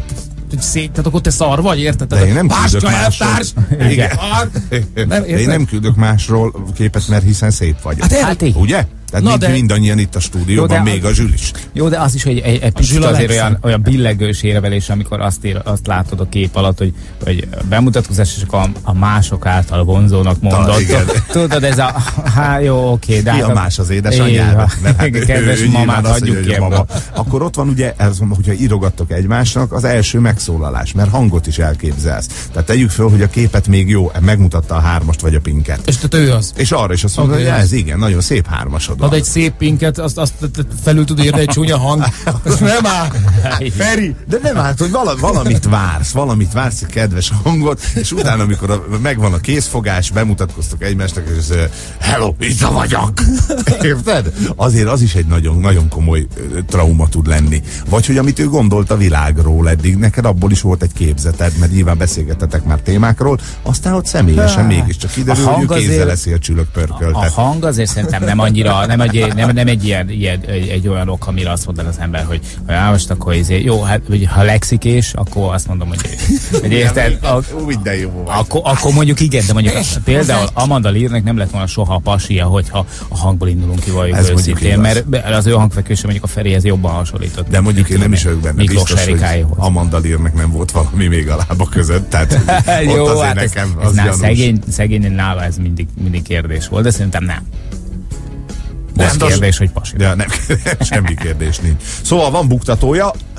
szét, tehát akkor te szar vagy, érted? De én nem küldök másról. Igen. Nem, én nem küldök másról képet, mert hiszen szép vagyok. Hát, hát ugye? Tehát mind, de... mindannyian itt a stúdióban, jó, még a Zsül is. Jó, de az is, hogy egy, egy picit azért olyan, olyan billegős érvelés, amikor azt, ér, azt látod a kép alatt, hogy, hogy bemutatkozás, és akkor a, a mások által vonzónak mondott. Tudod, ez a... Há, jó, oké. De ki a más az édesanyjád? Hát, kedves ő, mamát hagyjuk ki ebből. Akkor ott van ugye, ez, hogyha írogattok egymásnak, az első megszólalás, mert hangot is elképzelsz. Tehát tegyük föl, hogy a képet még jó, megmutatta a hármast vagy a pinket. És tehát ő az. És arra is azt mondja, okay, hogy ez igen, nagyon szép hármasod. Ad egy szép pinket, azt, azt felül tud érni egy csúnya hang. Nem áll. Feri. De nem áll, hogy vala, valamit vársz, valamit vársz, egy kedves hangot, és utána, amikor a, megvan a készfogás, bemutatkoztok egymásnak, és ez, hello, itt vagyok. Érted? Azért az is egy nagyon, nagyon komoly trauma tud lenni. Vagy hogy amit ő gondolt a világról eddig, neked abból is volt egy képzeted, mert nyilván beszélgetetek már témákról, aztán ott személyesen mégiscsak kiderül, hogy ő kézzel leszi a csülök pörköltet. A hang azért szerintem nem annyira, nem egy, nem, nem egy ilyen, ilyen egy, egy olyan ok, amire azt mondaná az ember, hogy, hogy á, most akkor ezért, jó, hát hogy ha lexikés, akkor azt mondom, hogy, hogy érted, minden jó vagy. Akkor, akkor mondjuk igen, de mondjuk például Amanda Learnek nem lett volna soha a pasia, hogyha a hangból indulunk ki valójuk őszintén, mert az ő hangfekvése mondjuk a Ferihez jobban hasonlított. De mondjuk én nem is vagyok benne biztos, hogy Amanda Learnek nem volt valami még a lába között, tehát jó, ott azért hát nekem ez, az ez gyanús. Szegény, szegény nála ez mindig, mindig kérdés volt, de szerintem nem. Nem, az kérdés, hogy pasi. De nem, semmi kérdés nincs. Szóval van buktatója,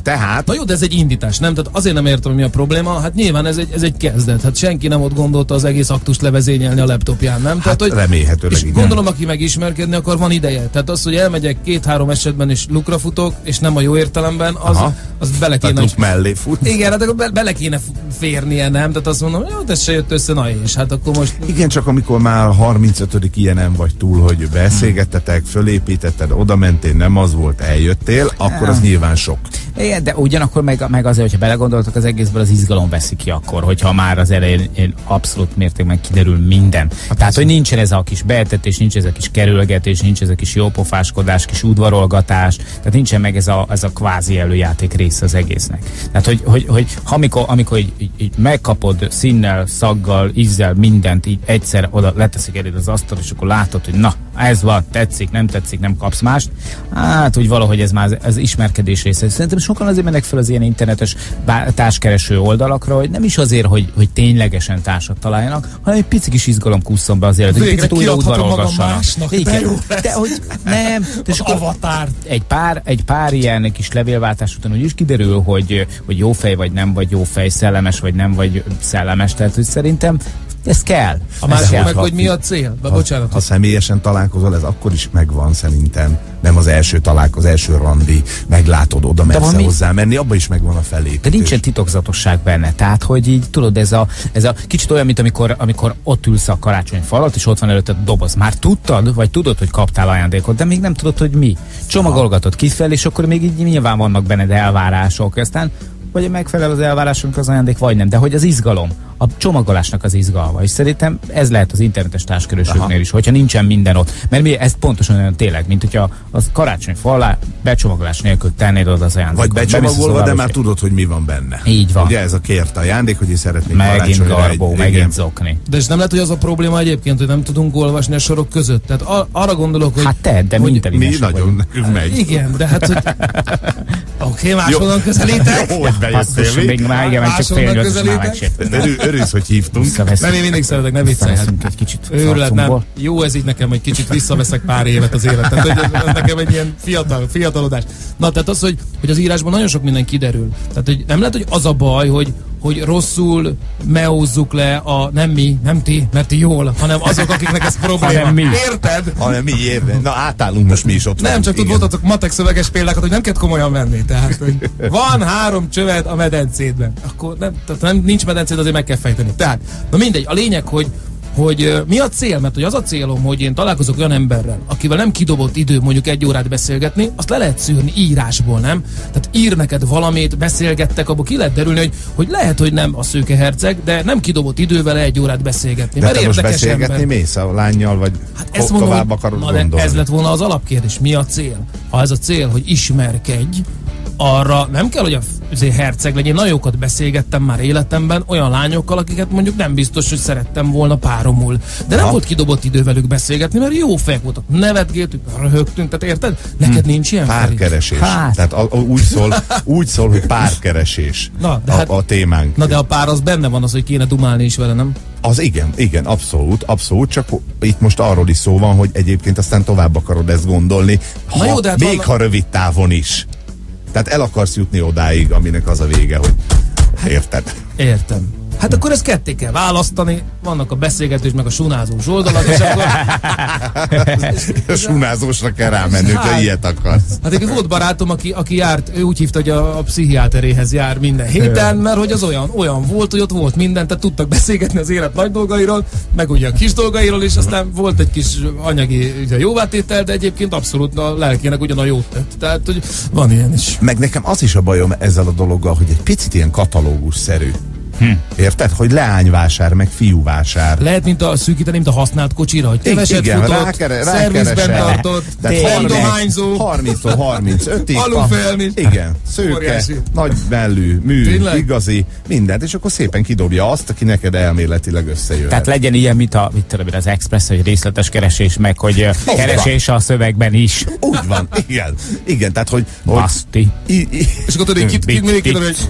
Tehát... Na jó, de ez egy indítás, nem? Tehát azért nem értem, hogy mi a probléma. Hát nyilván ez egy, ez egy kezdet. Hát senki nem ott gondolta az egész aktust levezényelni a laptopján, nem? Hát Tehát, hogy, remélhetőleg és igen. gondolom, aki megismerkedni akar, van ideje. Tehát az, hogy elmegyek két-három esetben és lukra futok, és nem a jó értelemben, az, az bele kéne... Tehát luk mellé fut. Igen, hát akkor be, bele kéne férnie, nem? Tehát azt mondom, jó, ez se jött össze, na és hát akkor most... Igen, csak amikor már harmincötödik ilyenem vagy túl, hogy beszélgettetek, fölépítetted, oda mentél, nem az volt, eljöttél, akkor az nyilván sok. Igen, de ugyanakkor meg, meg azért, hogyha belegondoltok az egészből, az izgalom veszi ki akkor, hogyha már az elején én abszolút mértékben kiderül minden. Hát Tehát, hogy nincsen ez a kis beetetés, nincs ez a kis kerülgetés, nincs ez a kis jópofáskodás, kis udvarolgatás, tehát nincsen meg ez a, ez a kvázi előjáték része az egésznek. Tehát, hogy, hogy, hogy amikor, amikor így, így, így megkapod színnel, szaggal, ízzel, mindent így egyszer oda leteszik eléd az asztal, és akkor látod, hogy na, ez van, tetszik, nem tetszik, nem kapsz mást. Hát, úgy valahogy ez már az ismerkedés része. Szerintem sokan azért mennek fel az ilyen internetes társkereső oldalakra, hogy nem is azért, hogy, hogy ténylegesen társat találjanak, hanem egy pici kis izgalom kusszon be az élet, hogy picit újra udvarolgassanak. De, jó de hogy nem, de az avatár. Egy pár, egy pár ilyen kis levélváltás után úgy is kiderül, hogy, hogy jó fej vagy nem vagy jó fej, szellemes vagy nem vagy szellemes, tehát hogy szerintem ez kell. A másik meg, hogy mi a cél? Ha, Bocsánat. ha személyesen találkozol, ez akkor is megvan szerintem. Nem az első találkozás, az első randi, meglátod, oda mersz hozzá menni, abban is megvan a felépítés. De nincsen titokzatosság benne. Tehát, hogy így tudod, ez a, ez a kicsit olyan, mint amikor, amikor ott ülsz a karácsonyfa alatt, és ott van előtted doboz. Már tudtad, vagy tudod, hogy kaptál ajándékot, de még nem tudod, hogy mi. Csomagolgatod kifelé, és akkor még így nyilván vannak benned elvárások. Aztán vagy megfelel az elvárásunk az ajándék, vagy nem. De hogy az izgalom, a csomagolásnak az izgalma. És szerintem ez lehet az internetes társkeresőknél is, hogyha nincsen minden ott. Mert mi ez pontosan olyan tényleg, mint hogyha az karácsonyfa alá becsomagolás nélkül tennéd oda az ajándékot. Vagy becsomagolva, de már tudod, hogy mi van benne. Így van. Ugye ez a kért ajándék, hogy én szeretnék megint garbó, egy, megint zokni. De és nem lehet, hogy az a probléma egyébként, hogy nem tudunk olvasni a sorok között. Tehát ar- arra gondolok, hogy... Hát te, de hogy mi nagyon nekünk megy. Igen, de hát, hogy... Oké, okay, máshonnan közelítek. Jó, hogy bejöttél még. Már igen, csak fél nyolc, és már megsértünk. Örülsz, hogy hívtunk. Nem, én mindig szeretek, ne viccelhetünk egy kicsit. Őrület, nem. Jó ez így nekem, hogy kicsit visszaveszek pár évet az életet. Tehát, hogy nekem egy ilyen fiatal, fiatalodás. Na, tehát az, hogy, hogy az írásban nagyon sok minden kiderül. Tehát, hogy nem lehet, hogy az a baj, hogy hogy rosszul meózzuk le a nem mi, nem ti, mert ti jól, hanem azok, akiknek ez probléma. mi. Érted? Hanem mi, érted? Na, átállunk most mi is ott. Nem, csak tudod, matek szöveges példákat, hogy nem kell komolyan venni. Tehát, hogy van három csövet a medencédben. Akkor nem, tehát nem, nincs medencéd, azért meg kell fejteni. Tehát, na mindegy, a lényeg, hogy hogy uh, mi a cél, mert hogy az a célom, hogy én találkozok olyan emberrel, akivel nem kidobott idő mondjuk egy órát beszélgetni, azt le lehet szűrni írásból, nem? Tehát ír neked valamit, beszélgettek, abból ki lehet derülni, hogy, hogy lehet, hogy nem a szőkeherceg, de nem kidobott idő vele egy órát beszélgetni. De mert te most érdekes beszélgetni ember. mész a lányjal, vagy hát ezt tovább mondom, akarod na, gondolni? Ez lett volna az alapkérdés, mi a cél? Ha ez a cél, hogy ismerkedj, arra nem kell, hogy a herceg legyen. Nagyon jókat beszélgettem már életemben olyan lányokkal, akiket mondjuk nem biztos, hogy szerettem volna páromul. De nem ha. volt kidobott idő velük beszélgetni, mert jó fejek voltak. Nevetgéltünk, röhögtünk, tehát érted? Neked hm. nincs ilyen? Párkeresés. Hát. Tehát a, a, úgy, szól, úgy szól, hogy párkeresés. Na, de a, hát, a témánk. Na de a pár az benne van az, hogy kéne dumálni is vele, nem? Az igen, igen, abszolút, abszolút, csak itt most arról is szó van, hogy egyébként aztán tovább akarod ezt gondolni, ha, jó, hát még van... ha rövid távon is. Tehát el akarsz jutni odáig, aminek az a vége, hogy érted? Értem. Hát akkor ezt ketté kell választani, vannak a beszélgetős meg a sunázós oldalak, és akkor... A sunázósra kell rámenni, hát, hogyha ilyet akarsz. Hát egy volt barátom, aki, aki járt, ő úgy hívta, hogy a, a pszichiáteréhez jár minden héten, mert hogy az olyan, olyan volt, hogy ott volt minden, tehát tudtak beszélgetni az élet nagy dolgairól, meg ugye a kis dolgairól, és aztán volt egy kis anyagi ugye, jóvátétel, de egyébként abszolút a lelkének ugyan a jót tett. Tehát, hogy van ilyen is. Meg nekem az is a bajom ezzel a dologgal, hogy egy picit ilyen katalógusszerű. Hm. Érted? Hogy leányvásár, meg fiúvásár. Lehet, mint a szűkíteni, mint a használt kocsira, hogy keveset igen, futott, rákere, szervizben tartott, dohányzó, harminctól harmincötig. Alulfejlni. Igen, szőke, óriási. nagy mellű, mű, Tényleg? igazi, mindent, és akkor szépen kidobja azt, aki neked elméletileg összejön. Tehát legyen ilyen, mint, a, mit tudom, az Express, hogy részletes keresés, meg hogy oh, keresés van. A szövegben is. Úgy van, igen. Igen, tehát hogy... hogy Baszti. És akkor tudod, hogy kit, kit, kit, kit,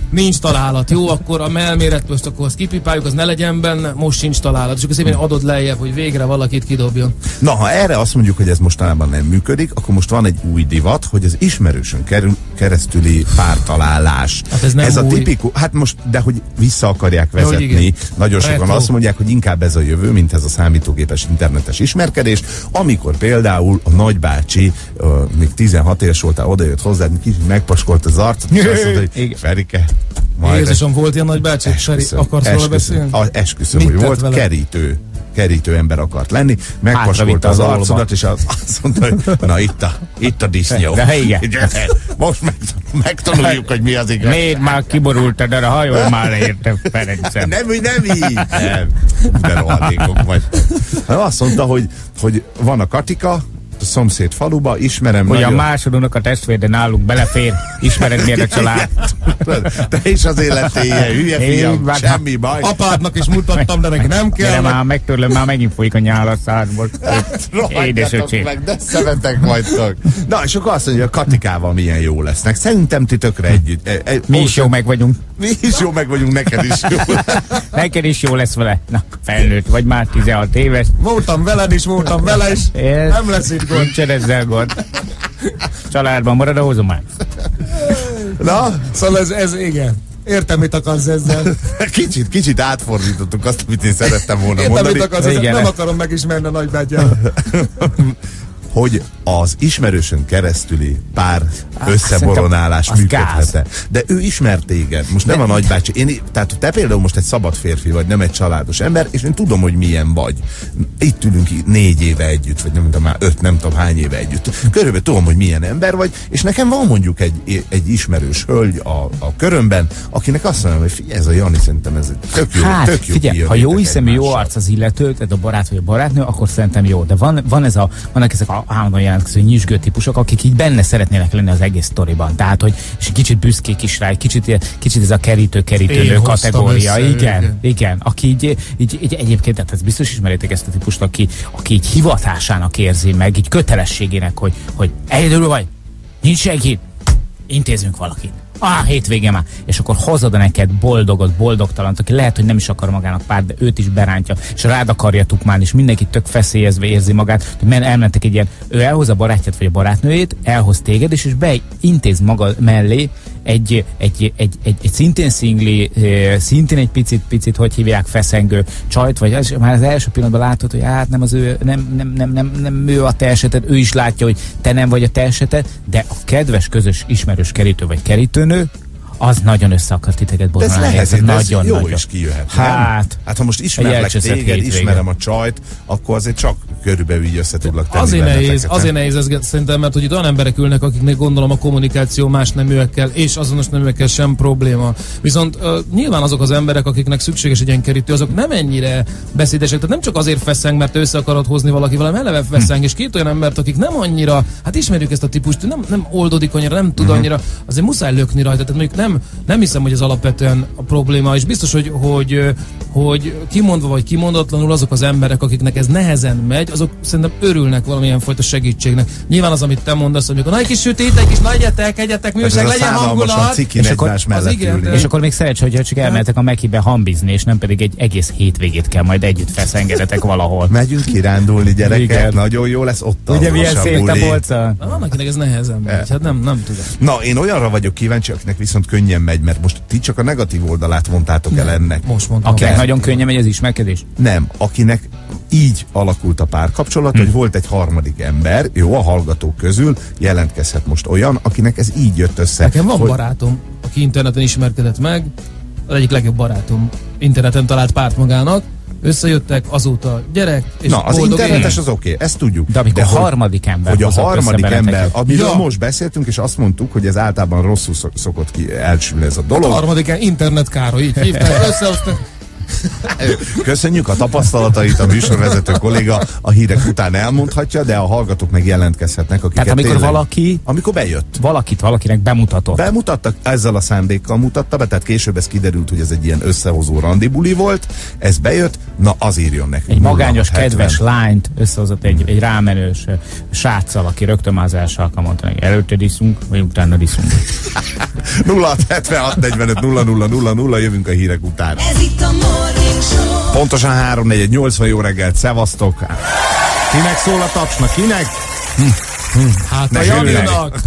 nincs találat. Jó, akkor a melméret most akkor azt kipipáljuk, az ne legyen benne, most sincs találat. És akkor szépen adod lejjebb, hogy végre valakit kidobjon. Na, ha erre azt mondjuk, hogy ez mostanában nem működik, akkor most van egy új divat, hogy az ismerősön kerül, keresztüli pártalálás. Hát ez nem ez a új. tipikus, hát most, de hogy vissza akarják vezetni. igen. Nagyon sokan Retro. azt mondják, hogy inkább ez a jövő, mint ez a számítógépes internetes ismerkedés, amikor például a nagybácsi, uh, még tizenhat éves voltál, odajött hozzád, kicsit megpaskolt az arcot, és azt mondta, hogy Ferike, majd Jézusom, volt ilyen nagybácsi, Feri, akarsz róla beszélni? A, esküszöm, Mit hogy tett volt vele? kerítő. kerítő ember akart lenni, megpaskolt Hátravitte az az arcodat, alba. és az, azt mondta, hogy na itt a, itt a disznyó. De igen. Most meg, megtanuljuk, hogy mi az igaz. Miért már kiborultad, de a hajó már leértem, Ferencem. Nem, úgy nem így. Nem. De rohadékok vagy. Azt mondta, hogy, hogy van a Katika, a szomszéd faluba, ismerem Hogy a nagyon... másodónak a testvér, de nálunk belefér, ismered milyen a család. Te is azért lettél ilyen hülye fiam, Én, semmi baj. Apádnak is mutattam, de neki nem Gyere kell. már, megtörlöm, már megint folyik a nyál a szádból. Rohadjatok Édesöcsém. meg, de szemetek vagytok. Na, és akkor azt mondja, hogy a Katikával milyen jó lesznek. Szerintem ti tökre együtt. E, e, Mi is jó meg vagyunk. Mi is jó meg vagyunk, neked is jó. Neked is jó lesz vele. Na, felnőtt vagy már tizenhat éves. Voltam veled is, voltam vele is. Ez Nem lesz itt gond. nincsen ezzel gond. Családban marad a hozomány. Na, Szóval ez, ez igen. Értem, mit akarsz ezzel. kicsit, kicsit átfordítottuk azt, amit én szerettem volna Értem, mondani. mit akarsz ezzel. Igen. Nem akarom megismerni a nagybátyját. Hogy az ismerősön keresztüli pár Ah, összeboronálás szerintem az működhet. De ő ismer téged. Most nem a nagybácsi. Én, tehát te például most egy szabad férfi vagy, nem egy családos ember, és én tudom, hogy milyen vagy. Itt ülünk í- négy éve együtt, vagy nem tudom már öt, nem tudom hány éve együtt. Körülbelül tudom, hogy milyen ember vagy, és nekem van mondjuk egy, egy ismerős hölgy a, a körömben, akinek azt mondom, hogy figyelj, ez a Jani, szerintem ez tök jó, Hát, tök jó figyelj, ha jó kijönnétek hiszemű, jó egymással. arc az illető, tehát a barát vagy a barátnő, akkor szerintem jó. De van, van ez a, vannak ezek a állandóan jelentkező nyüzsgő típusok, akik így benne szeretnének lenni az egész sztoriban. Tehát, hogy és egy kicsit büszkék is rá, egy kicsit, kicsit ez a kerítő-kerítőnő Én hoztam kategória. össze Igen, őket. igen. Aki így, így, így egyébként, tehát ezt biztos ismeritek ezt a típust, aki, aki így hivatásának érzi meg, így kötelességének, hogy, hogy egyedül vagy, nincs senki, intézünk valakit. Ah, hétvége már. És akkor hozod a neked boldogot, boldogtalant, aki lehet, hogy nem is akar magának párt, de őt is berántja, és rád akarja tukmálni, és mindenki tök feszélyezve érzi magát, hogy men elmentek egy ilyen, ő elhoz a barátját vagy a barátnőjét, elhoz téged, és, és beintéz maga mellé egy, egy, egy, egy, egy szintén szingli, szintén egy picit, picit, hogy hívják, feszengő csajt, vagy az, már az első pillanatban látod, hogy hát nem az ő, nem, nem, nem, nem, nem ő a te eseted, ő is látja, hogy te nem vagy a te eseted, de a kedves, közös, ismerős kerítő vagy kerítőnő, az nagyon össze akar titeket De ez borzolni. lehet, ez nagyon, jó nagyon. is kijöhet. Hát, nem? Hát ha most egy ismerlek elcseszett téged, hétvége. ismerem a csajt, akkor azért csak körülbelül így össze tudlak tenni. Azért nehéz, benneteket, azért nem? nehéz ez szerintem, mert hogy itt olyan emberek ülnek, akiknek gondolom a kommunikáció más neműekkel és azonos neműekkel sem probléma. Viszont uh, nyilván azok az emberek, akiknek szükséges egy ilyen kerítő, azok nem ennyire beszédesek, tehát nem csak azért feszeng, mert össze akarod hozni valakivel, hanem eleve feszeng, és két olyan embert, akik nem annyira, hát ismerjük ezt a típust, nem, nem oldódik annyira, nem tud annyira, azért muszáj lökni rajta, tehát mondjuk nem, nem hiszem, hogy ez alapvetően a probléma, és biztos, hogy, hogy, hogy kimondva vagy kimondatlanul azok az emberek, akiknek ez nehezen megy, azok szerintem örülnek valamilyen fajta segítségnek. Nyilván az, amit te mondasz, hogy amikor, na egy kis sütét, egy kis na egyetek, egyetek, Ez műség, a legyen szánalmasan hangulat. cikin És akkor egymás az mellett igen, ülni. de- És akkor még szerencsé, hogyha csak elmehetek a Mekibe hambizni, és nem pedig egy egész hétvégét kell majd együtt feszengedetek valahol. Megyünk kirándulni, gyerekek, Igen. nagyon jó lesz ott a Ugye milyen a szép a buli. polca? Van, akinek ez nehezen megy, hát nem, nem tudom. Na, én olyanra vagyok kíváncsi, akinek viszont könnyen megy, mert most ti csak a negatív oldalát vontátok el ennek. Most mondtam. Akinek De- nagyon könnyen megy az ismerkedés? Nem, akinek így alakult a párkapcsolat, Hm. hogy volt egy harmadik ember, jó, a hallgatók közül jelentkezhet most olyan, akinek ez így jött össze. Nekem van hogy barátom, aki interneten ismerkedett meg, az egyik legjobb barátom interneten talált párt magának, összejöttek, azóta gyerek, és Na, az boldog internetes élet. az oké, ezt tudjuk. De amikor hogy- harmadik ember hogy a hozott össze harmadik benneteket. ember, amiről Ja. most beszéltünk, és azt mondtuk, hogy ez általában rosszul szok- szokott ki, elsül ez a A dolog. harmadik internet Károly, így hívták, összehoztak. Köszönjük a tapasztalatait, a műsorvezető kolléga a hírek után elmondhatja, de a hallgatók meg jelentkezhetnek, akiket Tehát amikor tényleg, valaki, amikor bejött. valakit valakinek bemutatott. Bemutattak, ezzel a szándékkal mutatta be, tehát később ez kiderült, hogy ez egy ilyen összehozó randibuli volt, ez bejött, na az írjon nekünk. Egy magányos, kedves lányt összehozott egy, egy rámenős sráccal, aki rögtönmázással mondta, hogy előtte iszunk, vagy utána iszunk. nulla hat hetvenhat negyvenöt nulla nulla nulla nulla, jövünk a hírek után. Ez itt a Morning Show. Pontosan három negyven nyolcvan, jó reggelt, szevasztok! Kinek szól a taksnak? Kinek? Hát a Nekünk. Janinak.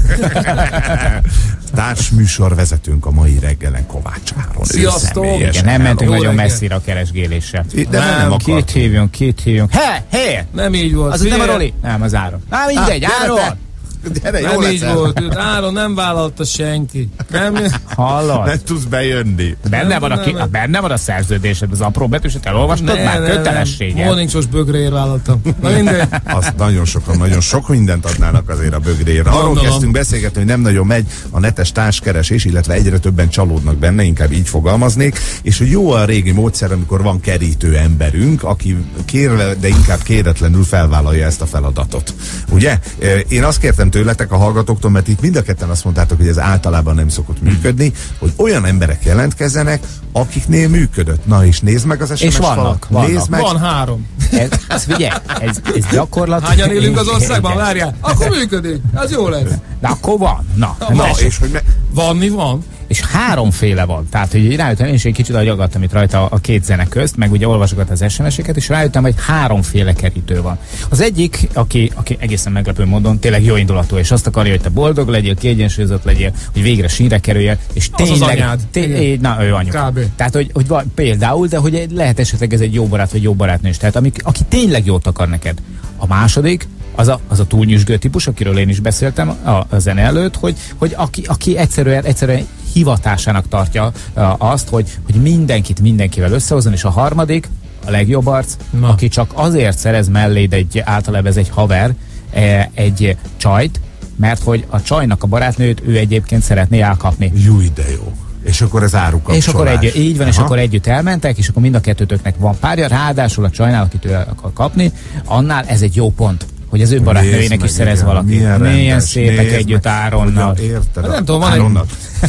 Társműsorvezetőnk a mai reggelen, Kovács Áron. Sziasztok! Igen, nem mentünk Jó nagyon reggel. messzire a keresgéléssel. De nem, nem Két akartunk. hívjunk, két hívjunk. He, he! Nem így volt. Az nem a Figyelj, Roli? Nem, az Áron. Á, mindegy, Á, gyere Áron! te. Gyere, jó Nem így leszel. volt. Őt Áron nem vállalta senki. Nem, Hallod? Nem tudsz bejönni. Benne van, a, Nem, ki, nem. benne van a szerződésed, az apró betűset elolvastad már? Kötelességet. Morning Show-s bögréért vállaltam. Na mindegy. Azt nagyon sokan, nagyon sok mindent adnának azért a bögrére. Arról Gondolom. kezdtünk beszélgetni, hogy nem nagyon megy a netes társkeresés, illetve egyre többen csalódnak benne, inkább így fogalmaznék, és hogy jó a régi módszer, amikor van kerítő emberünk, aki kérve, de inkább kéretlenül felvállalja ezt a feladatot. Ugye? Én azt kértem tőletek, a hallgatóktól, mert itt mind a ketten azt mondtátok, hogy ez általában nem szokott működni, hogy olyan emberek jelentkezzenek, akiknél működött. Na és nézd meg az es em es És vannak, falat. vannak. Nézd meg. Van három. Ez, ez figyelj, ez, ez gyakorlat. Hányan élünk az országban? Igen. Várjál. Akkor működik. Az jó lesz. De akkor van. Na, Na, na és hogy me- Van, mi van? és háromféle van. Tehát, hogy rájöttem, én is egy kicsit agyagattam itt rajta a két zene közt, meg ugye olvasogat az es em es-eket, és rájöttem, hogy háromféle kerítő van. Az egyik, aki, aki egészen meglepő módon tényleg jó indulatú, és azt akarja, hogy te boldog legyél, kiegyensúlyozott legyél, hogy végre sínre kerüljél, és Az az tényleg... anyád. té- Igen. é- na, ő anyuka. Kb. Tehát, hogy, hogy van, például, de hogy lehet esetleg ez egy jó barát, vagy jó barátnő is. Tehát, amik, aki tényleg jót akar neked. A második, az a, az a túlnyüzsgő típus, akiről én is beszéltem a, a zene előtt, hogy, hogy aki, aki egyszerűen, egyszerűen hivatásának tartja uh, azt, hogy, hogy mindenkit mindenkivel összehozzon, és a harmadik, a legjobb arc, Na. aki csak azért szerez melléd egy, általában ez egy haver, eh, egy csajt, mert hogy a csajnak a barátnőt ő egyébként szeretné elkapni. Júj, de jó. És akkor ez árukapcsolás. És akkor egy, így van, és Aha. akkor együtt elmentek, és akkor mind a kettőtöknek van párja, ráadásul a csajnál, akit ő el akar kapni, annál ez egy jó pont, hogy az ő barátnőjének Nézd is meg, szerez igen, valaki. milyen Milyen rendes, szépek nézd együtt meg. Áronnal. Hogyan érted? Hát nem tudom, van egy- Áronnal.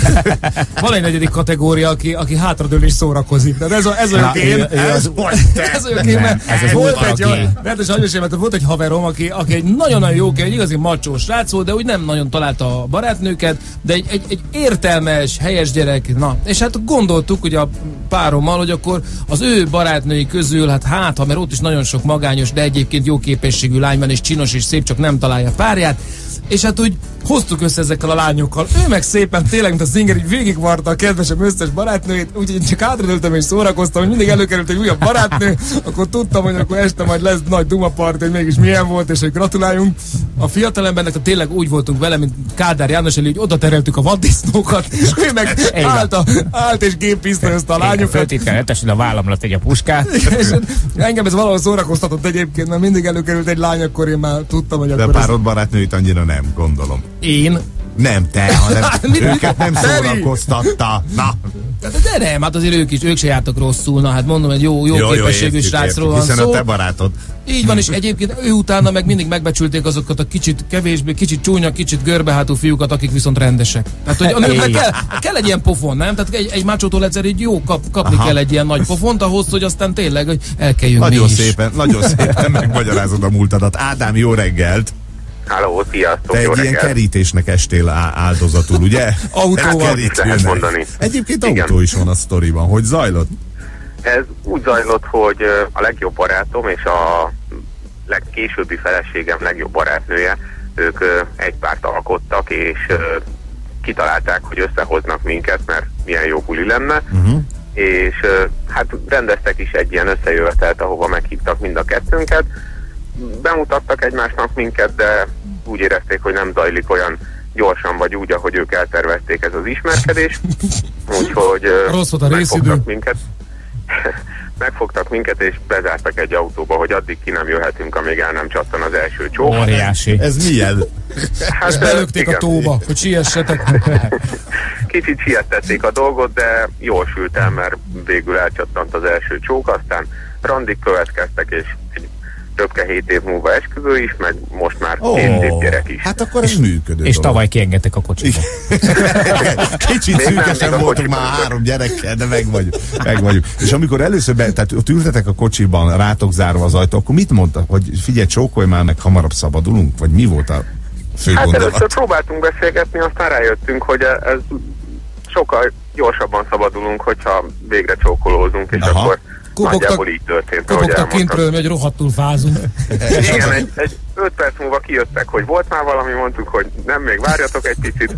Van egy negyedik kategória, aki, aki hátradől is szórakozik. De ez, a, ez olyan Na, kém. ő- ő Ez, az- volt, ez olyan kém, Nem, mert ez az volt ultra egy, gay. rendes anyosém, volt egy haverom, aki, aki egy nagyon-nagyon jó, egy igazi macsó srác volt, de úgy nem nagyon találta a barátnőket, de egy, egy, egy értelmes, helyes gyerek. Na, és hát gondoltuk, ugye a párommal, hogy akkor az ő barátnői közül, hát hát, ha mert ott is nagyon sok magányos, de egyébként jó képességű lány van, és csinos és szép, csak nem találja párját. És hát úgy hoztuk össze ezekkel a lányokkal. Ő meg szépen tényleg, mint a Singer, így végigvarta a kedvesem összes barátnőjét, úgyhogy én csak hátradőltem és szórakoztam, hogy mindig előkerült egy újabb barátnő, akkor tudtam, hogy akkor este majd lesz nagy duma party, hogy mégis milyen volt, és hogy gratuláljunk. A fiatalembernek tényleg úgy voltunk vele, mint Kádár János elé, hogy oda tereltük a vaddisznókat, és ő meg Igen. állt, a, állt és géppisztolyozta a lányokat. Föltétlenül letesed a vállamra tegy a puskát. És engem ez valahol szórakoztatott egyébként, mert mindig előkerült egy lány, akkor én már tudtam, hogy De akkor ez... párod barátnőit annyira nem, gondolom. Én? Nem te, hanem Mit- őket nem Feri! szórakoztatta. Na, De, de nem, hát azért ők is, ők se jártak rosszul, na hát mondom, egy jó, jó, jó képességű értjük, srácról értjük, van hiszen szó. a te barátod. Így van, és egyébként ő utána meg mindig megbecsülték azokat a kicsit kevésbé, kicsit csúnya, kicsit görbehátú fiúkat, akik viszont rendesek. Tehát, hogy a nőknek Igen. kell, kell egy ilyen pofon, nem? Tehát egy, egy mácsótól egyszer így jó kap, kapni Aha. kell egy ilyen nagy pofont ahhoz, hogy aztán tényleg, hogy elkeljünk Nagyon mi is. szépen, nagyon szépen megmagyarázod a múltadat. Ádám, jó reggelt! Háló, sziasztok, Te jó egy ilyen reggelt. kerítésnek estél á- áldozatul, ugye? Autóval. Kerítőnek. Lehet mondani. Egyébként Igen. autó is van a sztoriban. Hogy zajlott? Ez úgy zajlott, hogy ö, a legjobb barátom és a legkésőbbi feleségem legjobb barátnője, ők ö, egy párt alkottak, és ö, kitalálták, hogy összehoznak minket, mert milyen jó buli lenne, Uh-huh. és ö, hát rendeztek is egy ilyen összejövetelt, ahova meghívtak mind a kettőnket. Bemutattak egymásnak minket, de úgy érezték, hogy nem zajlik olyan gyorsan vagy úgy, ahogy ők eltervezték ez az ismerkedés. Úgyhogy ö, Rossz volt a megfogtak részidő. minket. megfogtak minket és bezártak egy autóba, hogy addig ki nem jöhetünk, amíg el nem csattan az első csók. Óriási. Ez milyen? Hát, És belökték igen. a tóba, hogy siessetek. Kicsit siettették a dolgot, de jól sült el, mert végül elcsattant az első csók, aztán randik következtek, és egy többke hét év múlva esküvő is, meg most már Ó, két szép gyerek is. hát akkor ez működő És dolog. tavaly kiengedtek a kocsiba. Kicsit Még nem, szűkesen még a voltunk már kocsiban. három gyerekkel, de meg vagyunk. Meg vagyunk. És amikor először be, tehát ott ültetek a kocsiban, rátok zárva az ajtó, akkor mit mondta? Hogy figyelj, csókolj már, meg hamarabb szabadulunk? Vagy mi volt a fő Hát gondolat? először próbáltunk beszélgetni, aztán rájöttünk, hogy ez sokkal gyorsabban szabadulunk, hogyha végre csókolózunk, és Aha. akkor Kopogtak- nagyjából így történt, ahogy Kopogtak elmondtam. kintről, hogy rohadtul fázunk. Igen, egy, egy öt perc múlva kijöttek, hogy volt már valami, mondtuk, hogy nem, még várjatok egy picit.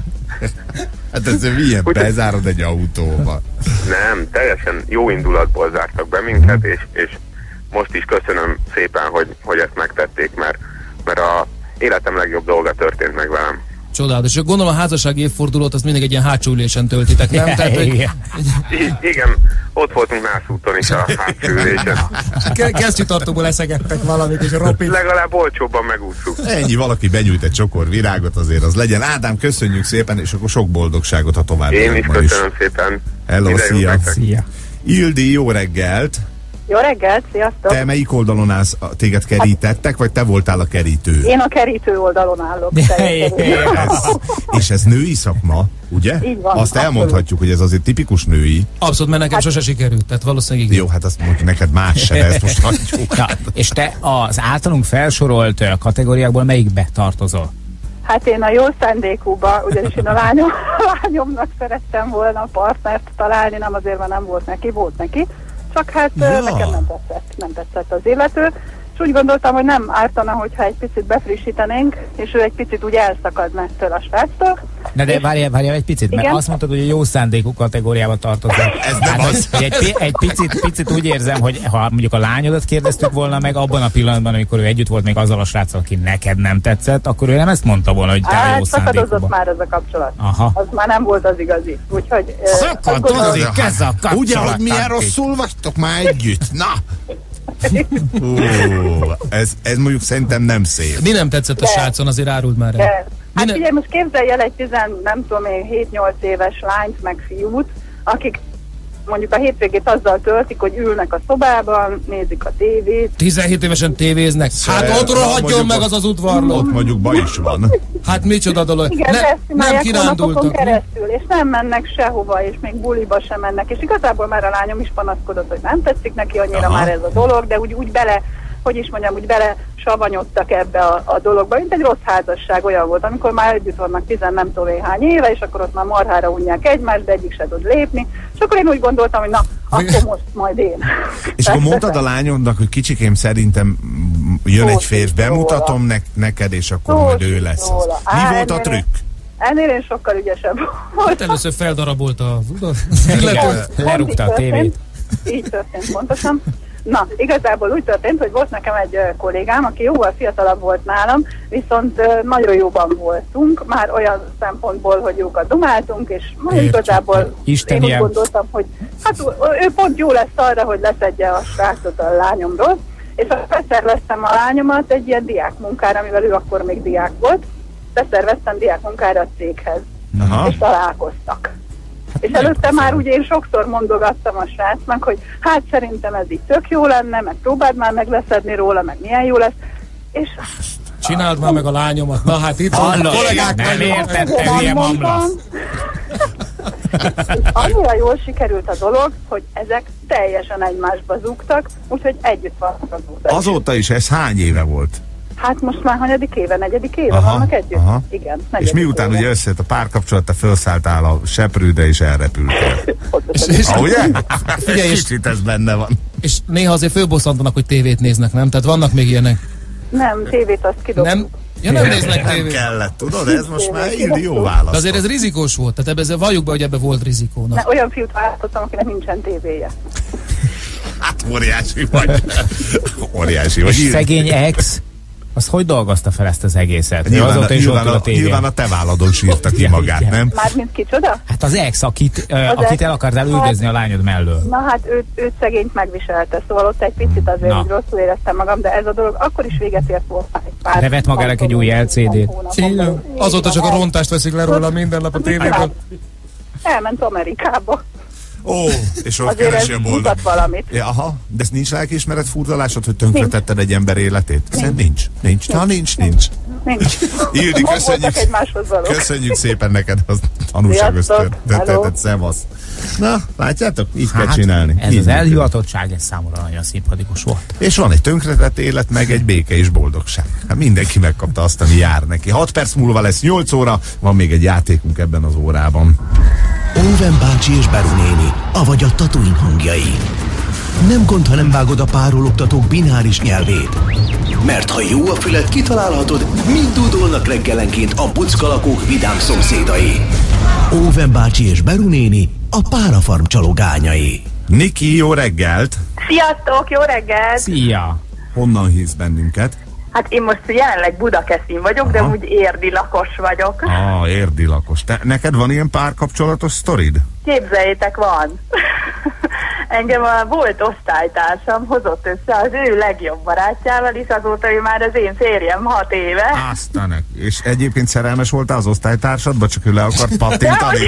Hát ez milyen Úgy- bezárod egy autóba. Nem, teljesen jó indulatból zártak be minket, és, és most is köszönöm szépen, hogy, hogy ezt megtették, mert, mert a életem legjobb dolga történt meg velem. Csodálatos. És gondolom a házassági évfordulót azt mindig egy ilyen hátsó ülésen töltitek, nem? Tehát, hogy Igen. I- igen, ott voltunk Nászúton is a hátsó ülésen. ke- kesztyűtartóból leszegettek valamit, és ropit. Legalább olcsóbban megúsztuk. Ennyi, valaki benyújt egy csokor virágot, azért az legyen. Ádám, köszönjük szépen, és akkor sok boldogságot a Én is továbbiakban is. köszönöm szépen. Hello, Minden jót szia. nektek. Szia. Ildi, jó reggelt! Jó reggelt, sziasztok! Te melyik oldalon állsz? Téged kerítettek, vagy te voltál a kerítő? Én a kerítő oldalon állok. teljesen. Ez, és ez női szakma, ugye? Így van, Azt abszolút. elmondhatjuk, hogy ez azért tipikus női. Abszolút, mert nekem sose sikerült, tehát valószínűleg igen. Jó, hát azt mondjuk neked más se, de ezt most hagyjuk. Na, és te az általunk felsorolt ö, kategóriákból melyikbe tartozol? Hát én a jó szándékúba, ugyanis én a lányom, lányomnak szerettem volna partnert találni, nem azért, mert nem volt neki, volt neki, csak hát Ja. ja. nekem nem tetszett, nem tetszett az illető, és úgy gondoltam, hogy nem ártana, hogyha egy picit befrissítenénk, és ő egy picit úgy elszakadna ettől a sráctól. Na de várjál, várjál egy picit, mert Igen? azt mondtad, hogy a jó szándékú kategóriába tartozol. Ez nem Hát, az. hogy egy, pi- egy picit, picit úgy érzem, hogy ha mondjuk a lányodat kérdeztük volna meg abban a pillanatban, amikor ő együtt volt még azzal a sráccal, aki neked nem tetszett, akkor ő nem ezt mondta volna, hogy te a jó Hát szakadozott szándékúban. már ez a kapcsolat. Aha. Az már nem volt az igazi. Úgyhogy... ö, azt gondolom- Szakadozik ez a kapcsolat. Ugye, hogy milyen rosszul vagytok már együtt? Na! Ó, ez, ez mondjuk szerintem nem szép. Mi nem tetszett a De. srácon, azért áruld már el. De, hát ne- ugye most képzelj el egy tizen, nem tudom én, hét-nyolc éves lányt meg fiút, akik mondjuk a hétvégét azzal töltik, hogy ülnek a szobában, nézik a tévét. tizenhét évesen tévéznek. Hát Szóval, ott rohadjon mondjuk meg ott- az az udvarló. Ott mondjuk baj is van. Hát micsoda dolog. Igen, Ne, de ezt nem csinálják hónapokon kirándultak. mi? keresztül, és nem mennek sehova, és még buliba sem mennek. És igazából már a lányom is panaszkodott, hogy nem tetszik neki annyira Aha. már ez a dolog, de úgy, úgy bele, hogy is mondjam, úgy bele savanyodtak ebbe a, a dologba, mint egy rossz házasság olyan volt, amikor már együtt vannak tizen nem tudom én hány éve, és akkor ott már marhára unják egymást, de egyik se tud lépni, és akkor én úgy gondoltam, hogy na, akkor most majd én. És akkor mondtad a lányodnak, hogy kicsikém, szerintem mm, jön Szó egy férj, sincs bemutatom róla. ne- neked, és akkor Szó majd ő sincs lesz az. róla. Mi Á, volt a ennél- trükk? Ennél én sokkal ügyesebb Hát voltam. először feldarabolta az udat. Igen, Illetve- lerúgta a Pont így tévét. történt. Így történt pontosan. Na, igazából úgy történt, hogy volt nekem egy ö, kollégám, aki jóval fiatalabb volt nálam, viszont ö, nagyon jóban voltunk, már olyan szempontból, hogy jókat dumáltunk, és már Értjük. igazából Isten én úgy ilyen. gondoltam, hogy hát ő pont jó lesz arra, hogy leszedje a srácot a lányomról, és akkor beszerveztem a lányomat egy ilyen diákmunkára, mivel ő akkor még diák volt, beszerveztem diákmunkára a céghez, Aha. és találkoztak. És előtte már ugye én sokszor mondogattam a srácnak, hogy hát szerintem ez így tök jó lenne, meg próbáld már meg leszedni róla, meg milyen jó lesz. És Csináld már meg a lányomat. Na hát itt van, Hallod, kollégák nem vagyunk. érted, te hülye mamlasz. annyira jól sikerült a dolog, hogy ezek teljesen egymásba zúgtak, úgyhogy együtt vannak azóta. Azóta is ez hány éve volt? Hát most már hanyadik éve, negyedik éve Aha, vannak együtt? aha. Igen, És negyedik miután éve. ugye összejött a párkapcsolat, te felszálltál a seprűde és elrepültél. Pontosan. És, és, Ah, ugye? Figyelj, és- Kicsit ez benne van. és néha azért fölbosszantanak, hogy tévét néznek, nem? Tehát vannak még ilyenek. Nem, tévét azt kidobtuk. Nem? Ja, nem néznek Nem tévét. kellett, tudod? Ez most már Ildi jó De válasz. azért ez rizikós volt, tehát ebbe valljuk be, hogy ebbe volt rizikó. Na. Ne, olyan fiút választottam, akinek nincsen tévéje. Hát óriási vagy. Óriási vagy. És szegény ex, az hogy dolgozta fel ezt az egészet? Nyilván, azóta a, is nyilván, ott a, a tévén. nyilván a te válladon sírta ki Igen, magát, igen. nem? Mármint kicsoda? Hát az ex, akit, uh, Az akit ex. el akartál üldözni a lányod mellől. Na hát őt, őt szegényt megviselte, szóval ott egy picit azért Na. úgy rosszul éreztem magam, de ez a dolog akkor is véget ért volna egy pár. Bevett magának egy új el cé dét. Igen. Azóta csak a rontást veszik le róla minden nap a tévében. Elment Amerikába. Ó, és ott Azért ez keresi a boldog. mutat valamit. Ja, aha, de ez nincs lelkiismeret furdalásod, hogy tönkretetted egy ember életét? Nincs. Nincs. Nincs. Ha nincs, nincs. Nincs. Ildi, Ma köszönjük, voltak egymáshoz valók. köszönjük szépen neked a tanulságos Sziasztok. történetet, szevasz. Na, látjátok? Így Hát, kell csinálni. ez Így az működik. elhivatottság, ez számomra nagyon szimpatikus volt. És van egy tönkretett élet, meg egy béke és boldogság. Hát mindenki megkapta azt, ami jár neki. hat perc múlva lesz nyolc óra, van még egy játékunk ebben az órában. Óven bácsi és Beru néni, avagy a Tatooine hangjai. Nem gond, ha nem vágod a párologtatók bináris nyelvét. Mert ha jó a fület, kitalálhatod, mind dúdolnak reggelenként a buckalakók vidám szomszédai. Óven bácsi és Beru néni, a párafarm csalogányai. Niki, jó reggelt! Sziasztok, jó reggelt! Szia! Honnan hisz bennünket? Hát én most jelenleg Budakeszin vagyok, de Aha. úgy érdi lakos vagyok. Ah, érdi lakos. Te, neked van ilyen párkapcsolatos sztorid? Képzeljétek, van. Engem a volt osztálytársam hozott össze az ő legjobb barátjával, és azóta ő már az én férjem hat éve. Aztán, és egyébként szerelmes voltál az osztálytársadba, csak ő le akart pattintani?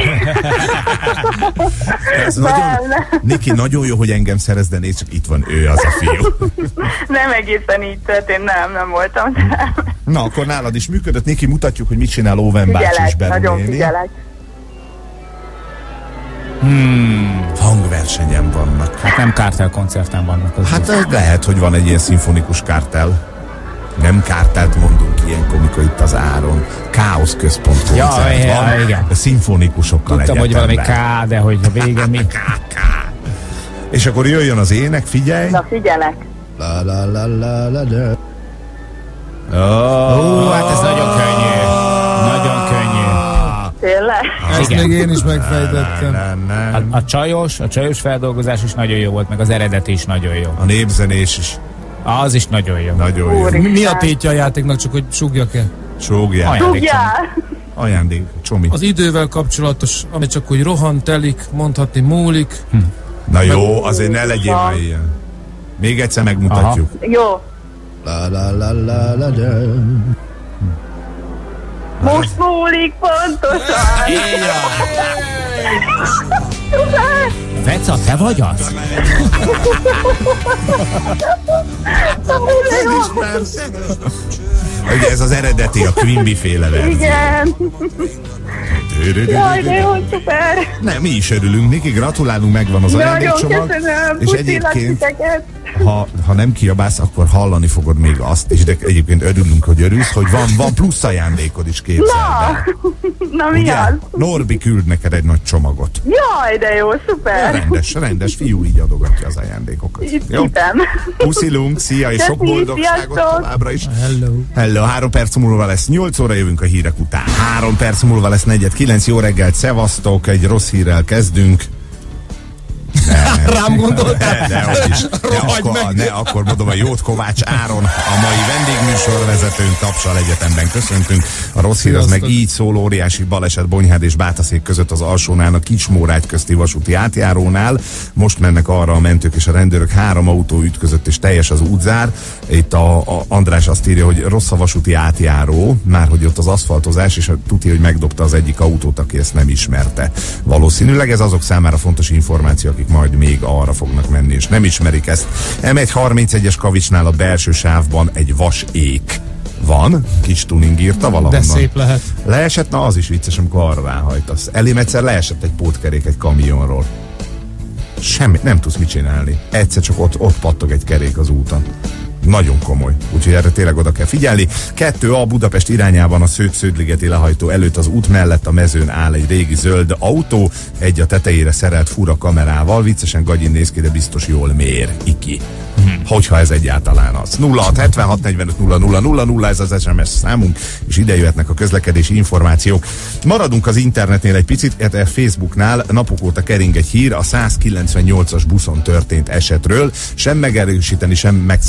Ez nagyon, Nem. Niki, nagyon jó, hogy engem szerez, de nézd, csak itt van ő, az a fiú. Nem egészen így történt, nem, nem voltam. De Na, akkor nálad is működött. Niki, mutatjuk, hogy mit csinál Óven bácsi és figyelek, Beru nagyon néni. figyelek. Hmm, hangversenyen vannak. Hát nem kártel koncerten vannak. Az Hát az lehet, hogy van egy ilyen szimfonikus kártel. Nem kártelt mondunk ilyenkor, mikor itt az áron. Káosz központ koncert Ja, van. ja, igen. A szimfonikusokkal tudtam, hogy valami egyetemben. K, de hogy a vége mi? És akkor jöjjön az ének, figyelj. Na figyelek. La la la la la la. Ó, hát ez nagyon könnyű. Nagyon könnyű. Tényleg? Ezt Igen. még én is megfejtettem. Nem, nem. A, a csajos, a csajos feldolgozás is nagyon jó volt, meg az eredeti is nagyon jó. A népzenés is Az is nagyon jó. nagyon jó. Úristen. Mi a tétje a játéknak, csak hogy súgjak-e? Sógják. Ajándék. Tudjál! Ajándék, Csomi. Az idővel kapcsolatos, ami csak úgy rohan, telik, mondhatni múlik. Na jó, azért ne legyél már ilyen. Még egyszer megmutatjuk. Jó. La la la la la la. Most múlik pontosan. Veca, te vagy az? Ugye ez az eredeti, a Quimby féle verzió. Igen. Jaj, de jó, szuper. Nem, mi is örülünk, Niki, gratulálunk, megvan az Nagyon ajándékcsomag. köszönöm. És Puszilak egyébként, titeket. ha, ha nem kiabálsz, akkor hallani fogod még azt is, de egyébként örülünk, hogy örülsz, hogy van, van plusz ajándékod is, képzeld Na, el. na mi Ugye? az? Norbi küld neked egy nagy csomagot. Jaj, de jó, szuper. Rendes, rendes fiú így adogatja az ajándékokat. Itt Jó? szívem. Puszilunk, szia, és sok Köszi, boldogságot sziasztok. továbbra is. Hello. Hello, három perc múlva lesz nyolc óra, jövünk a hírek után. Három perc múlva lesz negyed kilenc, jó reggelt, szevasztok, egy rossz hírrel kezdünk. Ne, Rám gondoltál? ne, nehogy is. Ne, akkor, ne, akkor mondom, a Jót Kovács Áron, a mai vendégműsorvezetőnk, Tapsal Egyetemben köszöntünk. A rossz hír az meg így szól, óriási baleset Bonyhád és Bátaszék között az Alsónál, a Kicsmórágy közti vasúti átjárónál. Most mennek arra a mentők és a rendőrök, három autó ütközött és teljes az útzár. Itt a, a András azt írja, hogy rossz a vasúti átjáró, már hogy ott az aszfaltozás, és tudja, hogy megdobta az egyik autót, aki ezt nem ismerte. Valószínűleg ez azok számára fontos információ, akik majd még arra fognak menni, és nem ismerik ezt. em egy harmincegyes Kavicsnál a belső sávban egy vasék van, kis tuning írta valahonnan. De szép lehet. Leesett, na az is vicces, amikor arra ráhajtasz. Elém egyszer leesett egy pótkerék egy kamionról. Semmi, nem tudsz mit csinálni. Egyszer csak ott, ott pattog egy kerék az úton. Nagyon komoly, úgyhogy erre tényleg oda kell figyelni. Kettő a Budapest irányában a Sződ-Sződligeti lehajtó előtt az út mellett a mezőn áll egy régi zöld autó, egy a tetejére szerelt fura kamerával, viccesen gagyin néz ki, de biztos jól mér, iki. Hmm. Hogyha ez egyáltalán az. nulla hat hetvenhat negyvenöt nulla nulla nulla nulla ez az es em es számunk, és ide jöhetnek a közlekedési információk. Maradunk az internetnél egy picit, a Facebooknál napok óta kering egy hír a százkilencvennyolcas buszon történt esetről. Sem megerősíteni, sem megcáfolni nem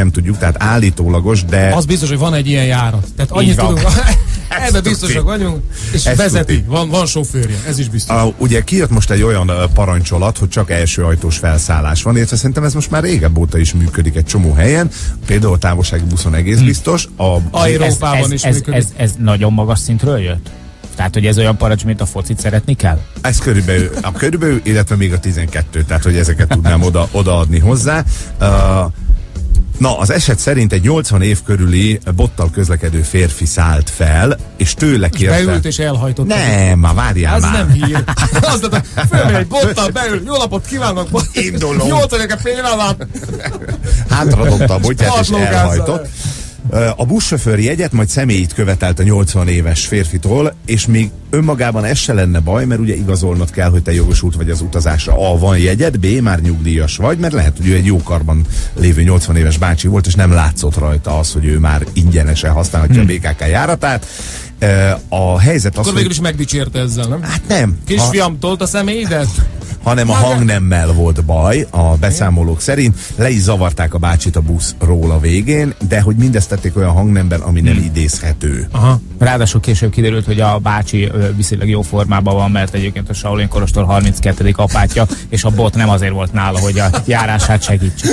nem tudjuk, tehát állítólagos, de... Az biztos, hogy van egy ilyen járat. Tehát Így annyit van. tudunk, ebben biztosak vagyunk, és Ezt vezeti, tudni. van, van sofőrje, ez is biztos. A, ugye kijött most egy olyan uh, parancsolat, hogy csak első ajtós felszállás van, illetve szerintem ez most már régebb óta is működik egy csomó helyen, például a távolsági buszon egész biztos. A, Európában ez, is ez, működik. ez, ez, ez nagyon magas szintről jött? Tehát, hogy ez olyan parancs, mint a focit szeretni kell? Ez körülbelül, a körülbelül, illetve még a tizenkettő, tehát hogy ezeket tudnám oda, odaadni hozzá. Uh, Na, az eset szerint egy nyolcvan év körüli bottal közlekedő férfi szállt fel, és tőle És kérte... beült és elhajtott. Nem, már várjál Ez már. nem hír. Az lett, fölmegy egy bottal, beül, jó napot kívánok, Indulom. nyolcadik pillanat. Hátradobta a botját és Padlógázzal. elhajtott. A buszsofőr jegyet, majd személyit követelt a nyolcvan éves férfitól, és még önmagában ez se lenne baj, mert ugye igazolnod kell, hogy te jogosult vagy az utazásra. A, van jegyed, B, már nyugdíjas vagy, mert lehet, hogy ő egy jó karban lévő nyolcvan éves bácsi volt, és nem látszott rajta az, hogy ő már ingyenesen használhatja hmm. a bé ká ká járatát. A helyzet az, Akkor hogy... végül is megdicsérte ezzel, nem? Hát nem. Kisfiam, tolt a személyidet? hanem a hangnemmel volt baj, a beszámolók szerint. Le is zavarták a bácsit a buszról a végén, de hogy mindezt tették olyan hangnemben, ami nem idézhető. Aha. Ráadásul később kiderült, hogy a bácsi ö, viszonylag jó formában van, mert egyébként a Shaolin Kolostor harminckettedik apátja, és a bot nem azért volt nála, hogy a járását segítse.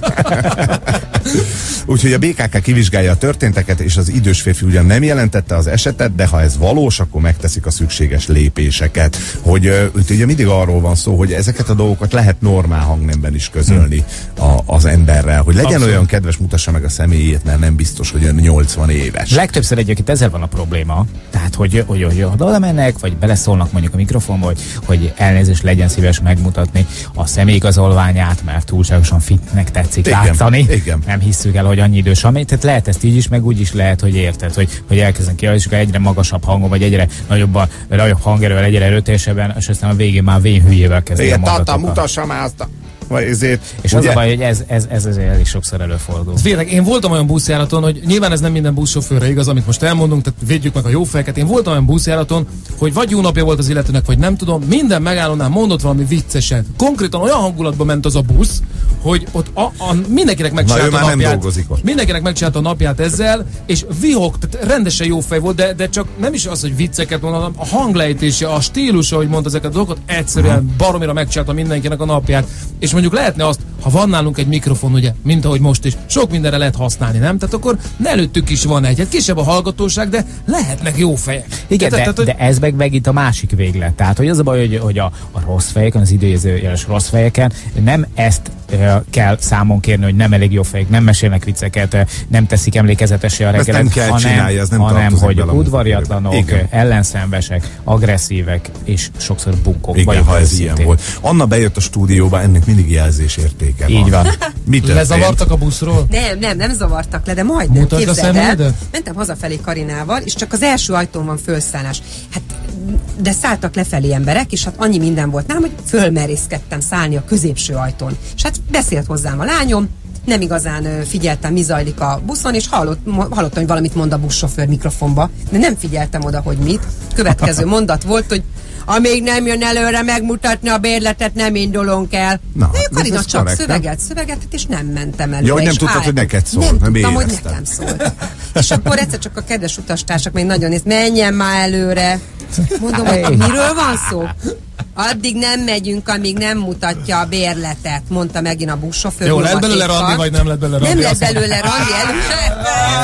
Úgyhogy a bé ká ká kivizsgálja a történteket, és az idős férfi ugyan nem jelentette az esetet, de ha ez valós, akkor megteszik a szükséges lépéseket. Hogy ö, ugye mindig arról van szó, hogy ezeket a dolgokat lehet normál hangnemben is közölni hmm. a, az emberrel. Hogy legyen Abszolút. Olyan kedves, mutassa meg a személyét, mert nem biztos, hogy ön nyolcvan éves. Legtöbbször egyébként ezzel van a probléma. Tehát, hogy, hogy, hogy oda mennek, vagy beleszólnak mondjuk a mikrofonba, hogy, hogy elnézést, legyen szíves megmutatni a személyigazolványát, mert túlságosan fitnek tetszik igen, látszani. Igen. Nem hisszük el, hogy annyi idős, ami. Tehát lehet ezt így is, meg úgy is lehet, hogy érted, hogy, hogy elkezdenek ki, és egyre magasabb hangon, vagy egyre nagyobb, a, nagyobb hangerővel, egyre erőteljesebben, és aztán a végén már vén hülyével kezdeni a mondatokat. Tata, mutassa már azt a... Vagy ezért, és ugye? Az a baj, hogy ez, ez, ez azért elég sokszor előfordul. Félek, én voltam olyan buszjáraton, hogy nyilván ez nem minden buszsofőrre igaz, amit most elmondunk, tehát védjük meg a jó fejeket. Én voltam olyan buszjáraton, hogy vagy jó napja volt az illetőnek, vagy nem tudom, minden megállónál mondott valami vicceset. Konkrétan olyan hangulatba ment az a busz, hogy ott a, a, mindenkinek megcsinálta a napját. Mindenkinek megcsinálta a napját ezzel, és vihog, tehát rendesen jó fej volt, de, de csak nem is az, hogy vicceket mondom, a hanglejtése, a stílusa, hogy mondta ezeket a dolgokat, egyszerűen baromira megcsinálta mindenkinek a napját. És mondjuk lehetne azt, ha van nálunk egy mikrofon, ugye, mint ahogy most is, sok mindenre lehet használni, nem? Tehát akkor előttük is van egy, hát kisebb a hallgatóság, de lehetnek jó fejek. Igen, tehát, de, tehát, de ez meg, meg itt a másik véglet. Tehát, hogy az a baj, hogy, hogy a, a rossz fejeken, az időjelzőjeles rossz fejeken nem ezt e, kell számon kérni, hogy nem elég jó fejek, nem mesélnek vicceket, nem teszik emlékezetesé a reggelet, nem kell hanem, csinálja, ez nem hanem hogy udvariatlanok, igen. ellenszenvesek, agresszívek, és sokszor bunkók. Igen, ha ez ilyen volt. Anna bejött a stúdióba, ennek mindig jelzés értéke van. Így van. Mit lezavartak a buszról? Nem, nem, nem zavartak le, de majdnem. Mutasd a szemedet? Mentem hazafelé Karinával, és csak az első ajtón van fölszállás. Hát, de szálltak lefelé emberek, és hát annyi minden volt nálam, hogy fölmerészkedtem szállni a középső ajtón. És hát beszélt hozzám a lányom, nem igazán ö, figyeltem, mi zajlik a buszon, és hallott, hallottam, hogy valamit mond a buszsofőr mikrofonba, de nem figyeltem oda, hogy mit. Következő mondat volt, hogy amíg nem jön előre megmutatni a bérletet, nem indulunk el. Na, de Karina csak korrekt, szöveget, szövegetett, és nem mentem előre. Ja, hogy nem tudtad, hogy neked szól. Nem, nem tudtam, hogy nekem szól. És akkor egyszer csak a kedves utastársak még nagyon néz, menjen már előre. Mondom, hogy miről van szó? Addig nem megyünk, amíg nem mutatja a bérletet, mondta megint a buszsofőr. Jó, lett belőle randi, vagy nem lett belőle randi? Nem lett belőle randi, előre.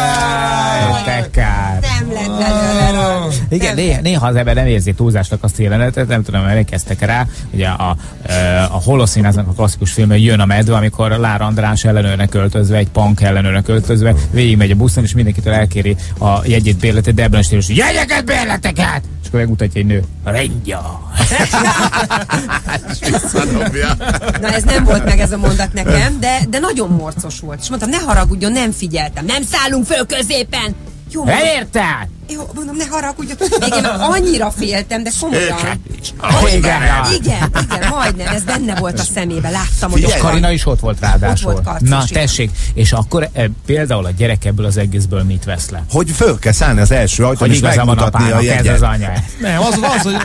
Nem lett belőle randi. Igen, néha, néha az ember nem érzi túlzásnak azt a jelenetet, nem tudom, emlékeztek rá, ugye a, a Holoszínháznak a klasszikus filmben Jön a medve, amikor Lár András ellenőrnek öltözve, egy punk ellenőrnek öltözve, végigmegy a buszon, és mindenkitől elkéri a jegyét, bérletet, de ebben a stílusban, jegyeket, bérleteket! És akkor megmutatja egy nő, rendja! Na ez nem volt meg ez a mondat nekem, de, de nagyon morcos volt. És mondtam, ne haragudjon, nem figyeltem. Nem szállunk föl középen! Jó, elérted? Jó, mondom, ne haragudjon. Még én annyira féltem, de komolyan. Oh, igen, igen, igen, majdnem, ez benne volt a szemébe, láttam, hogy... És Karina is ott volt ráadásul. Ott volt. Na, tessék, és akkor e, például a gyerek ebből az egészből mit vesz le? Hogy föl kell szállni az első ajtón, hogy és megmutatni a, a jegyet. ez az anyja. Nem, az az, hogy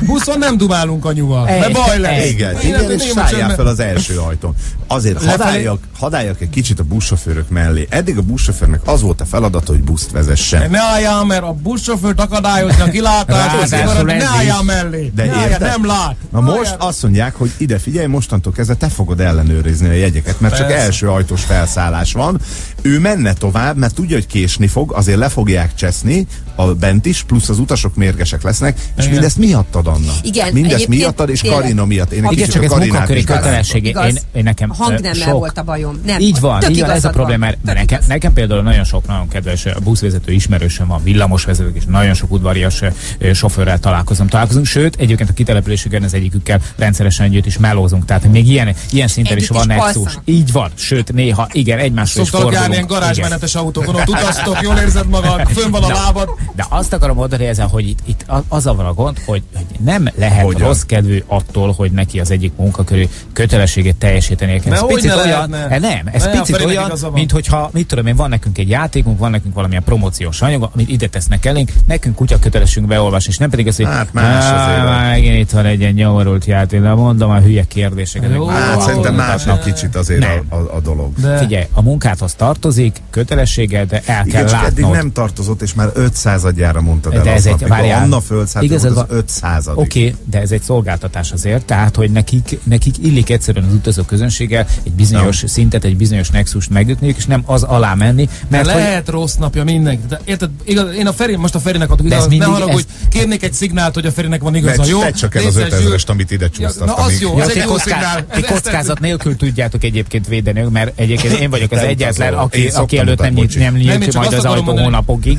buszon nem dumálunk anyuval. De baj lesz. Igen, igen, és szálljál fel az első ajtón. Azért hadáljak, hadáljak egy kicsit a buszsofőrök mellé. Eddig a buszsofőrnek az volt a feladata, hogy buszt vezessen. Ne álljál, mert a buszsofőrt akadályozni a kilátás, ne álljál mellé. De ne álljál, nem lát. Na most azt mondják, hogy ide figyelj, mostantól kezdve te fogod ellenőrizni a jegyeket, mert csak Persze. első ajtós felszállás van. Ő menne tovább, mert tudja, hogy késni fog, azért le fogják cseszni a bent is, plusz az utasok mérgesek lesznek, és Igen. mindezt miattad, Anna. Igen, mindezt egyébként miattad, és tényleg. Karina miatt. Én egy Igen, kicsit csak a ez Karinát munkaköri is bántom. kötelessége. Én, Igaz. én nekem A hangnemmel sok, volt a bajom. Nem. Így van, Tök így van, ez a igazad probléma, van. mert Tök nekem, igaz. nekem például nagyon sok nagyon kedves buszvezető ismerősöm van, villamosvezetők, és nagyon sok udvarias ö, sofőrrel találkozom. találkozunk. Sőt, egyébként a kitelepülésükön az egyikükkel rendszeresen együtt is melózunk. Tehát még ilyen, ilyen szinten Együtt is van is nexus. alszanak. Így van, sőt, néha igen, egymásra is Szoktak járni ilyen fordulunk. garázsmenetes autókon, ott utaztok, jól érzed magad, fönn van a Na, lábad. De azt akarom mondani ezzel, hogy itt, itt az a van a gond, hogy, hogy nem lehet Hogyan? rossz kedvű attól, hogy neki az egyik munkakörű kötelességét teljesítenie kell. De Ez hogy picit ne olyan, lehetne? nem, ez Ne, a picit Ferinek olyan, igaza van. mint hogyha, mit tudom én, van nekünk egy játékunk, van nekünk valamilyen promóciós anyag, amit ide tesznek elénk, nekünk kutya kötelességünk beolvasni, és nem pedig az, hogy Hát más "Á, azért. megint itt van egy ilyen nyomorult játék, de mondom a hülye kérdéseket. Jó, meg Hát valahol szerintem mutatnak. másnak kicsit azért Nem. a, a, a dolog. De Figyelj, a munkádhoz tartozik, kötelessége, de el Igen, kell csak eddig látnod. nem tartozott, és már ötszázadjára mondtad el De ez aznap, egy- mikor várjál. Anna fölszállt, Igazad volt az van. ötszázadik. Oké, okay, de ez egy szolgáltatás azért, tehát hogy nekik, nekik illik egyszerűen az utazó közönséggel egy bizonyos No. szintet, egy bizonyos nexust megütniük, és nem az alá menni, mert mert hogy lehet rossz napja mindenki. De érted, igaz, én a Feri, most a Ferinek adok De ez igazat, ne mindig haragudj, ez- kérnék egy szignált, hogy a Ferinek van igaza, Mert jó? tedd csak el az Légy szíves, ötezerest, amit ide Ja, csúsztattam. na, az még. jó. Ja, Ez ti, egy jó kockázat, szignál. ti Ez kockázat nélkül tudjátok egyébként védeni, mert egyébként én vagyok az Nem egyetlen, utazol. aki, Én aki szoktam előtt nem utána, nyit, bocsi. nem Nem, én nyílt csak majd azt az akarom ajtó mondani- hónapokig.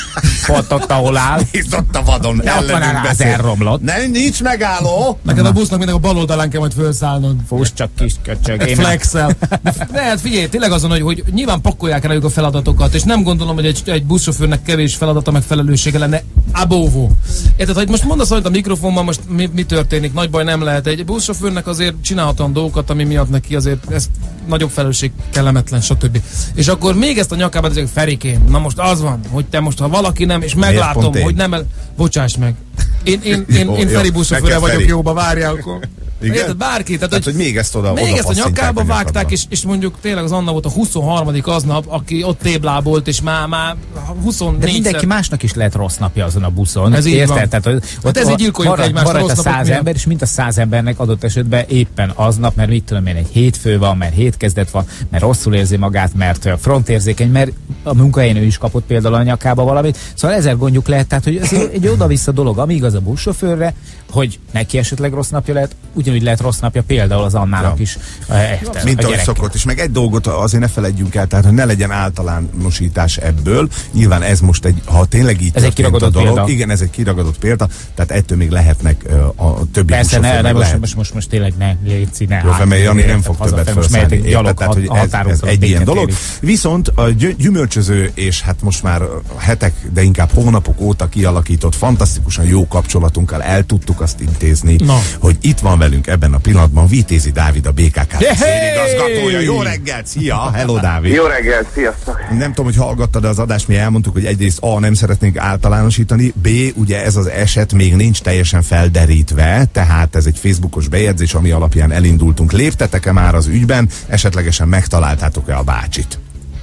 Pont ott, ahol áll. Hisz ott a vadon De ott van a ellenünk ráz beszél. elromlott. Nem, nincs megálló. Neked a busznak mindenki a bal oldalán kell majd felszállnod. Fuss csak kis köcsög. Egy Én nem- flexel. De, de hát figyelj, tényleg azon, hogy, hogy nyilván pakolják rájuk a feladatokat, és nem gondolom, hogy egy, egy buszsofőrnek kevés feladata meg felelőssége lenne. Abóvó. Érted, hogy most mondasz, hogy a mikrofonban most mi, mi történik, nagy baj nem lehet. Egy buszsofőrnek azért csinálhatóan dolgokat, ami miatt neki azért ez nagyobb felelősség, kellemetlen, stb. És akkor még ezt a nyakába ezek, Ferikém, na most az van, hogy te most, ha valaki nem, és meglátom, pont én? hogy nem el... Bocsáss meg. Én, én, én, Jó, én jó. Feri buszsofőre Neked vagyok, Feri. jóba, várjál akkor. Igen? Érted, bárki. Tehát, Tehát, hogy még ezt oda, még oda ezt a passzintják nyakába a vágták, nyakadba. és, és mondjuk tényleg az Anna volt a huszonharmadik aznap, aki ott téblábolt, és már, már huszonnégy De mindenki másnak is lehet rossz napja azon a buszon. Ez így Érted? van. Tehát, hogy ott ezért gyilkoljuk marad- egymást a marad rossz a napok száz miatt. ember, és mint a száz embernek adott esetben éppen aznap, mert mit tudom én, egy hétfő van, mert hétkezdet van, mert rosszul érzi magát, mert frontérzékeny, mert a munkahelyén ő is kapott például a nyakába valamit. Szóval ezer gondjuk lehet, tehát hogy ez egy oda-vissza dolog, ami igaz a buszsofőrre, hogy neki esetleg rossz napja lehet, ugyanúgy lehet rossz napja például az Annának Ja. is. eh, érted, a Mint ahogy gyerekkel. szokott, és meg egy dolgot azért ne feledjünk el, tehát hogy ne legyen általánosítás ebből. Nyilván ez most egy, ha tényleg így Ez egy történt a kiragadott dolog, példa. igen, ez egy kiragadott példa, tehát ettől még lehetnek ö, a többi Persze, ne, buszsofőrnek ne, most, lehet. most, most, most tényleg ne létszi, ne. Jó, mert Jani nem fog hazafelé, többet most felszállni. mehetek gyalog Tehát, hogy a ez, határon ez föl, egy ilyen dolog. béketérig. Viszont a gy- gyümölcsöző, és hát most már hetek, de inkább hónapok óta kialakított, fantasztikusan jó kapcsolatunkkal el tudtuk azt intézni, Na. hogy itt van velünk ebben a pillanatban Vitézi Dávid, a bé ká ká Hey! széligazgatója. Jó reggelt, szia! Hello, Dávid! Jó reggelt, sziasztok! Nem tudom, hogy hallgattad az adást, mi elmondtuk, hogy egyrészt A, nem szeretnénk általánosítani, B, ugye ez az eset még nincs teljesen felderítve, tehát ez egy Facebookos bejegyzés, ami alapján elindultunk. Léptetek-e már az ügyben, esetlegesen megtaláltátok-e a bácsit?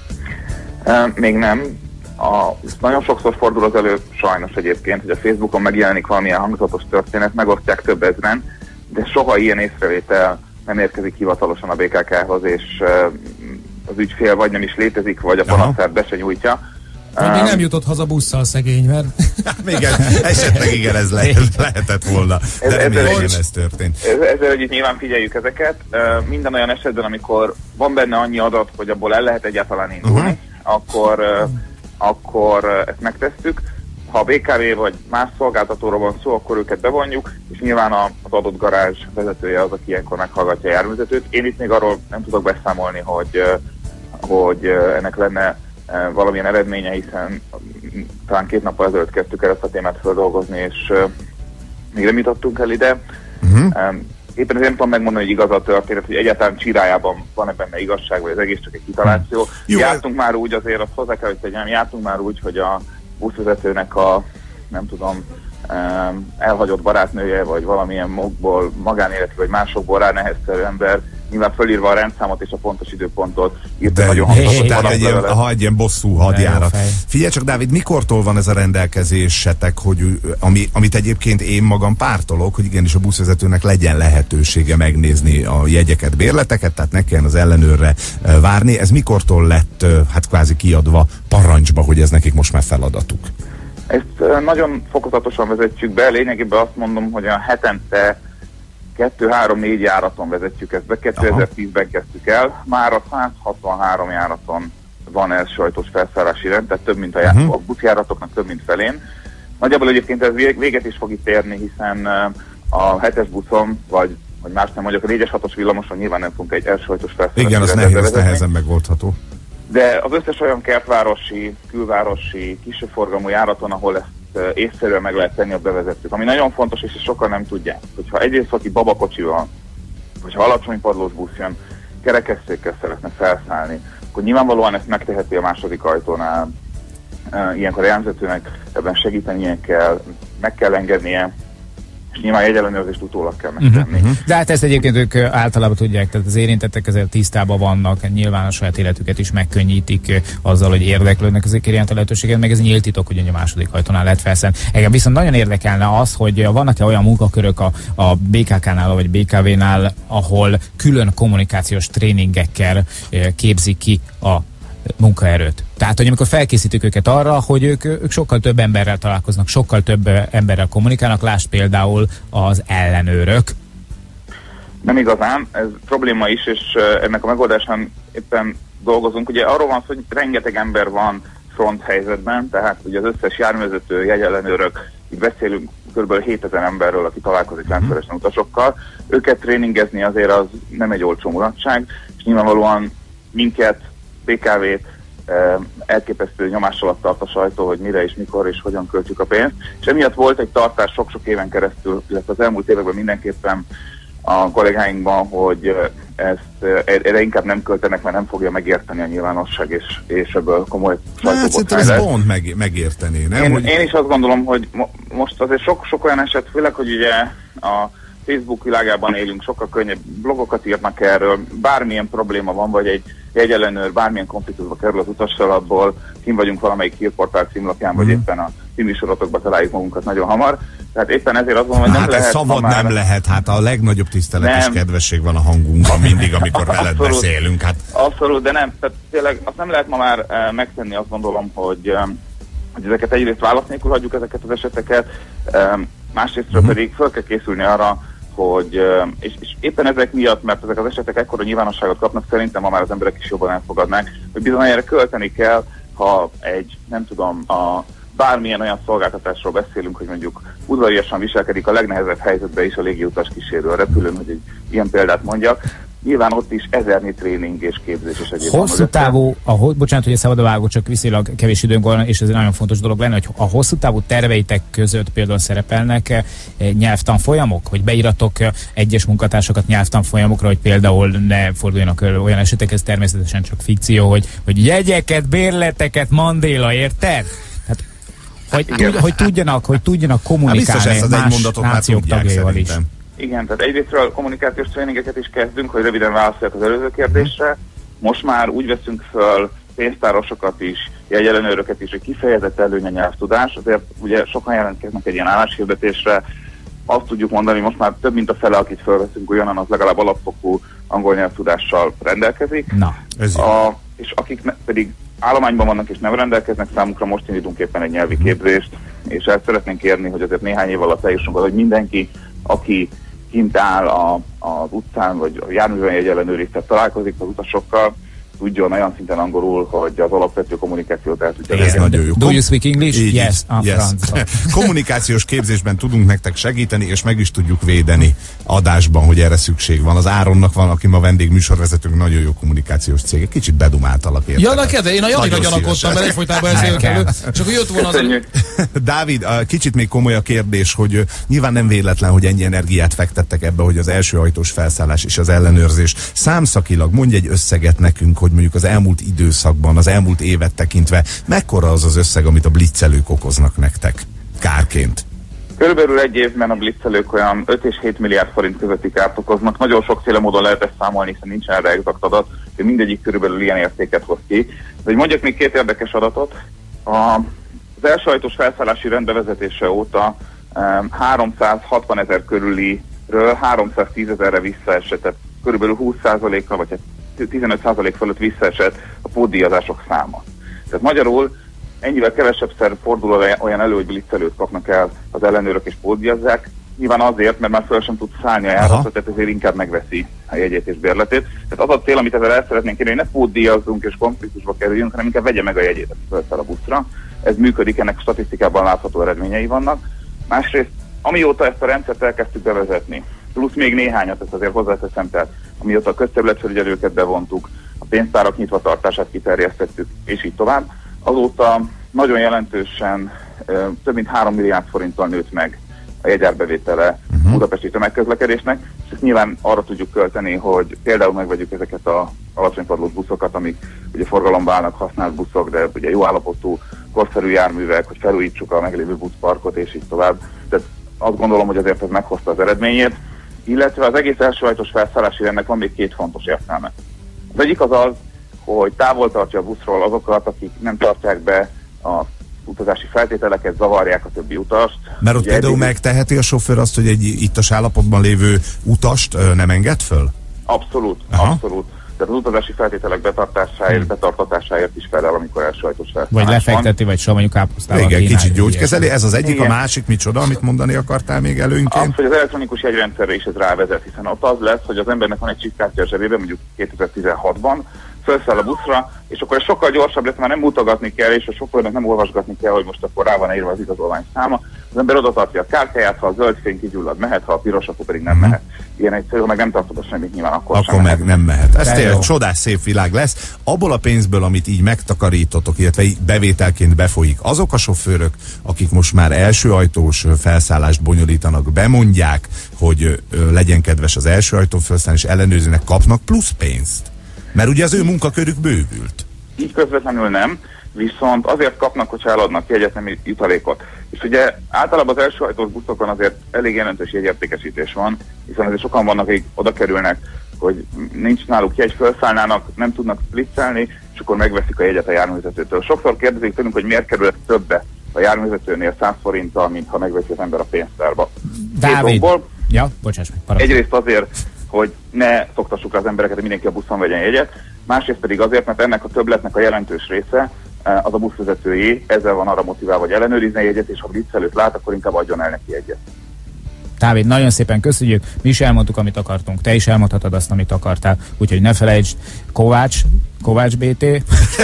Uh, még nem. A, nagyon sokszor fordul az elő, sajnos egyébként, hogy a Facebookon megjelenik valamilyen hangzatos történet, megosztják több ezren, de soha ilyen észrevétel nem érkezik hivatalosan a bé ká ká-hoz, és uh, az ügyfél vagy nem is létezik, vagy a panaszát be se nyújtja. Vagy még nem jutott haza busszal szegény, mert... Igen, esetleg igen, ez lehet, lehetett volna, de Ez- remélem ez- nem ez történt. Ez- Ezzel együtt nyilván figyeljük ezeket. Uh, Minden olyan esetben, amikor van benne annyi adat, hogy abból el lehet egyáltalán indulni, uh-huh. akkor, uh, akkor uh, ezt megtesszük. Ha a bé ká vé vagy más szolgáltatóról van szó, akkor őket bevonjuk, és nyilván a- az adott garázs vezetője az, aki ilyenkor meghallgatja a járművezetőt. Én itt még arról nem tudok beszámolni, hogy, uh, hogy uh, ennek lenne uh, valamilyen eredménye, hiszen mm, talán két nappal ezelőtt kezdtük el ezt a témát feldolgozni, és uh, még nem jutottunk el ide. Uh-huh. Um, éppen ezért nem tudom megmondani, hogy igaz a történet, hogy egyáltalán csirájában van-e benne igazság, vagy az egész csak egy kitaláció. Jó, jártunk már úgy, azért azt hozzá kell, hogy tegyem, jártunk már úgy, hogy a buszvezetőnek a, nem tudom, elhagyott barátnője, vagy valamilyen módból, magánéleti, vagy másokból rá neheztelő ember, nyilván fölírva a rendszámot és a pontos időpontot írta nagyon hangzatot. Tehát egy ilyen, ha egy ilyen bosszú hadjárat. Figyelj csak, Dávid, mikortól van ez a rendelkezésetek, hogy ami, amit egyébként én magam pártolok, hogy igenis a buszvezetőnek legyen lehetősége megnézni a jegyeket, bérleteket, tehát ne kelljen az ellenőrre várni. Ez mikortól lett hát kvázi kiadva parancsba, hogy ez nekik most már feladatuk? Ezt nagyon fokozatosan vezetjük be, lényegében azt mondom, hogy a hetente kettő-három-négy járaton vezetjük ezt be, kétezer-tízben kezdtük el, már a száz hatvanhárom járaton van elsőajtós felszállási rend, tehát több mint a, uh-huh. a buszjáratoknak több mint felén. Nagyjából egyébként ez véget is fog itt érni, hiszen a hetes buszon, vagy, vagy más nem mondjuk, a négyes hatos villamoson nyilván nem fogunk egy elsőajtós felszállási igen, az nehéz, nehezen megoldható. De az összes olyan kertvárosi, külvárosi, kisebb járaton, ahol ezt észszerűen meg lehet tenni, a bevezetők. Ami nagyon fontos, és sokan nem tudják, hogyha egyrészt aki babakocsival, hogyha alacsony padlós busz jön, kerekesszékkel szeretne felszállni, akkor nyilvánvalóan ezt megteheti a második ajtónál. Ilyenkor a jegyvezetőnek ebben segítenie kell, meg kell engednie, és nyilván jegyellenőrzést utólag kell megtenni. Uh-huh. De hát ezt egyébként ők általában tudják, tehát az érintettek ezzel tisztában vannak, nyilván a saját életüket is megkönnyítik azzal, hogy érdeklődnek ezek iránt a lehetőséget, meg ez nyílt titok, hogy a második ajtónál lehet felszállni. Engem viszont nagyon érdekelne az, hogy vannak-e olyan munkakörök a, a bé ká ká-nál vagy bé ká vé-nál, ahol külön kommunikációs tréningekkel képzik ki a munkaerőt. Tehát, hogy amikor felkészítjük őket arra, hogy ők, ők sokkal több emberrel találkoznak, sokkal több emberrel kommunikálnak, lásd például az ellenőrök. Nem igazán, ez probléma is, és ennek a megoldásán éppen dolgozunk. Ugye arról van szó, hogy rengeteg ember van front helyzetben, tehát ugye az összes járművezető, jegyellenőrök, így beszélünk kb. hétezer emberről, aki találkozik rendszeresen utasokkal. Őket tréningezni azért az nem egy olcsó mulatság, és nyilvánvalóan minket, bé ká vét elképesztő nyomás alatt tart a sajtó, hogy mire és mikor és hogyan költjük a pénzt. És emiatt volt egy tartás sok-sok éven keresztül, illetve az elmúlt években mindenképpen a kollégáinkban, hogy ezt erre inkább nem költenek, mert nem fogja megérteni a nyilvánosság, és, és ebből komoly sajtóbotrány lesz. Hát ez pont meg, megérteni, nem? Én, hogy... én is azt gondolom, hogy mo most azért sok-sok olyan eset, főleg, hogy ugye a Facebook világában élünk, sokkal könnyebb blogokat írnak erről, bármilyen probléma van, vagy egy jegyellenőr bármilyen konfliktusba kerül az utassal, abból kim vagyunk valamelyik hírportál címlapján, mm. vagy éppen a címűsorotokba találjuk magunkat nagyon hamar. Tehát éppen ezért azt mondom, hogy hát nem lehet szabad már... nem lehet, hát a legnagyobb tisztelet nem. és kedvesség van a hangunkban mindig, amikor veled abszolút, beszélünk. Hát. Abszolút, de nem. Tehát tényleg azt nem lehet ma már uh, megtenni, azt gondolom, hogy, um, hogy ezeket egyrészt válasz nélkül hagyjuk ezeket az eseteket, um, másrésztről mm. pedig fel kell készülni arra, hogy, és, és éppen ezek miatt, mert ezek az esetek ekkora nyilvánosságot kapnak, szerintem ma már az emberek is jobban elfogadnák, hogy bizony erre költeni kell, ha egy, nem tudom, a bármilyen olyan szolgáltatásról beszélünk, hogy mondjuk udvariasan viselkedik a legnehezebb helyzetben is a légiutas kísérő a repülőn, hogy egy ilyen példát mondjak. Nyilván ott is ezernyi tréning és képzés és egyéb. Hosszú távú, a, bocsánat, hogy a szabad a vágó, csak viszonylag kevés időnk van, és ez egy nagyon fontos dolog lenne, hogy a hosszú távú terveitek között például szerepelnek e, nyelvtanfolyamok, hogy beíratok egyes munkatársakat nyelvtanfolyamokra, hogy például ne forduljanak elő olyan esetek, ez természetesen csak fikció, hogy, hogy jegyeket, bérleteket, Mandéla, érted? Hát, hogy, tud, hogy, tudjanak, hogy tudjanak kommunikálni hát más nációk tagjaival is. Igen, tehát egyrésztről kommunikációs tréningeket is kezdünk, hogy röviden válaszoljak az előző kérdésre. Most már úgy veszünk föl pénztárosokat is, jegyellenőröket is, hogy kifejezett előny a nyelvtudás. Azért ugye sokan jelentkeznek egy ilyen álláshirdetésre. Azt tudjuk mondani, most már több mint a fele, akit felveszünk, olyanan az legalább alapfokú angol nyelvtudással rendelkezik. Na, ez a, és akik ne, pedig állományban vannak és nem rendelkeznek, számukra most indítunk éppen egy nyelvi képzést, és el szeretnénk kérni, hogy azért néhány év alatt eljussunk, hogy mindenki, aki kint áll a, az utcán, vagy a járműben jegyellenőriz, tehát találkozik az utasokkal, tudjon olyan szinten angolul, hogy az alapvető kommunikációt el tudja. Ez nagyon jó. Do you speak English? Így, yes. yes. Kommunikációs képzésben tudunk nektek segíteni, és meg is tudjuk védeni adásban, hogy erre szükség van. Az Áronnak van, aki ma vendégműsorvezetőnk, nagyon jó kommunikációs cég. Kicsit bedumáltalak érte. Ja, neked, én a Janira gyanakodtam, mert egyfolytában ezért elő. Csak jött volna az... Dávid, kicsit még komoly a kérdés, hogy nyilván nem véletlen, hogy ennyi energiát fektettek ebbe, hogy az első ajtós felszállás és az ellenőrzés. Számszakilag mondj egy összeget nekünk, hogy mondjuk az elmúlt időszakban, az elmúlt évet tekintve, mekkora az az összeg, amit a blitzelők okoznak nektek kárként? Körülbelül egy évben a blitzelők olyan öt és hét milliárd forint közötti kárt okoznak. Nagyon sokféle módon lehet ezt számolni, hiszen nincs erre exakt adat, hogy mindegyik körülbelül ilyen értéket hoz ki. De hogy mondjak még két érdekes adatot. A, az első ajtós felszállási rend bevezetése óta um, háromszázhatvan ezer körüliről háromszáztíz ezerre visszaesett, tehát körülbelül húsz százalékkal vagy tizenöt százalék fölött visszaesett a pótdíjazások száma. Tehát magyarul ennyivel kevesebbszer fordul olyan elő, hogy blitzelőt kapnak el az ellenőrök és pótdíjazzák. Nyilván azért, mert már föl sem tud szállni a járatot, tehát ezért inkább megveszi a jegyét és bérletét. Tehát az a cél, amit ezzel el szeretnénk kérni, hogy ne pótdíjazzunk és konfliktusba kerüljünk, hanem inkább vegye meg a jegyét, aki felszáll a buszra. Ez működik, ennek statisztikában látható eredményei vannak. Másrészt, amióta ezt a rendszert elkezdtük bevezetni, plusz még néhányat, ezt azért hozzáteszem, tehát amióta a közterületfelügyelőket bevontuk, a pénztárak nyitvatartását kiterjesztettük, és így tovább, azóta nagyon jelentősen több mint három milliárd forinttal nőtt meg a jegyárbevétele uh-huh. budapesti tömegközlekedésnek, és ezt nyilván arra tudjuk költeni, hogy például megvegyük ezeket a alacsonypadlós buszokat, amik ugye forgalomba állnak, használt buszok, de ugye jó állapotú, korszerű járművek, hogy felújítsuk a meglévő buszparkot, és így tovább. Tehát azt gondolom, hogy azért ez meghozta az eredményét, illetve az egész elsőhajtós felszállási rendnek van még két fontos értelme. Az egyik az az, hogy távol tartja a buszról azokat, akik nem tartják be a utazási feltételeket, zavarják a többi utast. Mert ott például eddig... megteheti a sofőr azt, hogy egy ittas állapotban lévő utast ö, nem enged föl? Abszolút, Aha. abszolút. Tehát az utazási feltételek betartásáért, hmm. betartatásáért is felel, amikor elsőhajtós felszállás Vagy lefekteti, vagy savanyú káposztával. Igen, kicsit gyógykezeli. Ez az egyik, Igen. a másik micsoda, amit mondani akartál még előnként? Az, hogy az elektronikus jegyrendszerre is ez rávezet, hiszen ott az lesz, hogy az embernek van egy chipkártya a zsebében, mondjuk kétezer-tizenhatban, felszáll a buszra, és akkor ez sokkal gyorsabb lesz, már nem mutogatni kell, és a sofőrnek nem olvasgatni kell, hogy most akkor rá van írva az igazolvány száma. Az ember oda tartja a kártyáját, ha a zöld fény kigyullad, mehet, ha a piros, akkor pedig nem uh-huh. mehet. Ilyen egyszerű, ha meg nem tartod a semmit, nyilván akkor, akkor sem meg mehet. nem mehet. Ez tényleg csodás szép világ lesz. Abból a pénzből, amit így megtakarítotok, illetve bevételként befolyik, azok a sofőrök, akik most már elsőajtós felszállást bonyolítanak, bemondják, hogy ö, legyen kedves az elsőajtó felszállás, és ellenőrzőnek, kapnak plusz pénzt. Mert ugye az ő munkakörük bővült. Így közvetlenül nem, viszont azért kapnak, hogyha eladnak jegyetemi jutalékot. És ugye általában az elsőhajtós buszokon azért elég jelentős jegyértékesítés van, hiszen azért sokan vannak, akik oda kerülnek, hogy nincs náluk jegy, felszállnának, nem tudnak blitzelni, és akkor megveszik a jegyet a járművezetőtől. Sokszor kérdezik tőlünk, hogy miért kerül többe a járművezetőnél száz forinttal, mint ha megveszi az ember a pénztárba. Dávid, ja, bocsáss meg, parancsolj. Egyrészt azért, hogy ne szoktassuk az embereket, hogy mindenki a buszon vegyen jegyet, másrészt pedig azért, mert ennek a többletnek a jelentős része az a buszvezetőjé, ezzel van arra motiválva, hogy ellenőrizne a jegyet, és ha blitzelőt lát, akkor inkább adjon el neki egyet. Dávid, nagyon szépen köszönjük, mi is elmondtuk, amit akartunk, te is elmondhatod azt, amit akartál, úgyhogy ne felejtsd, Kovács, Kovács bé té,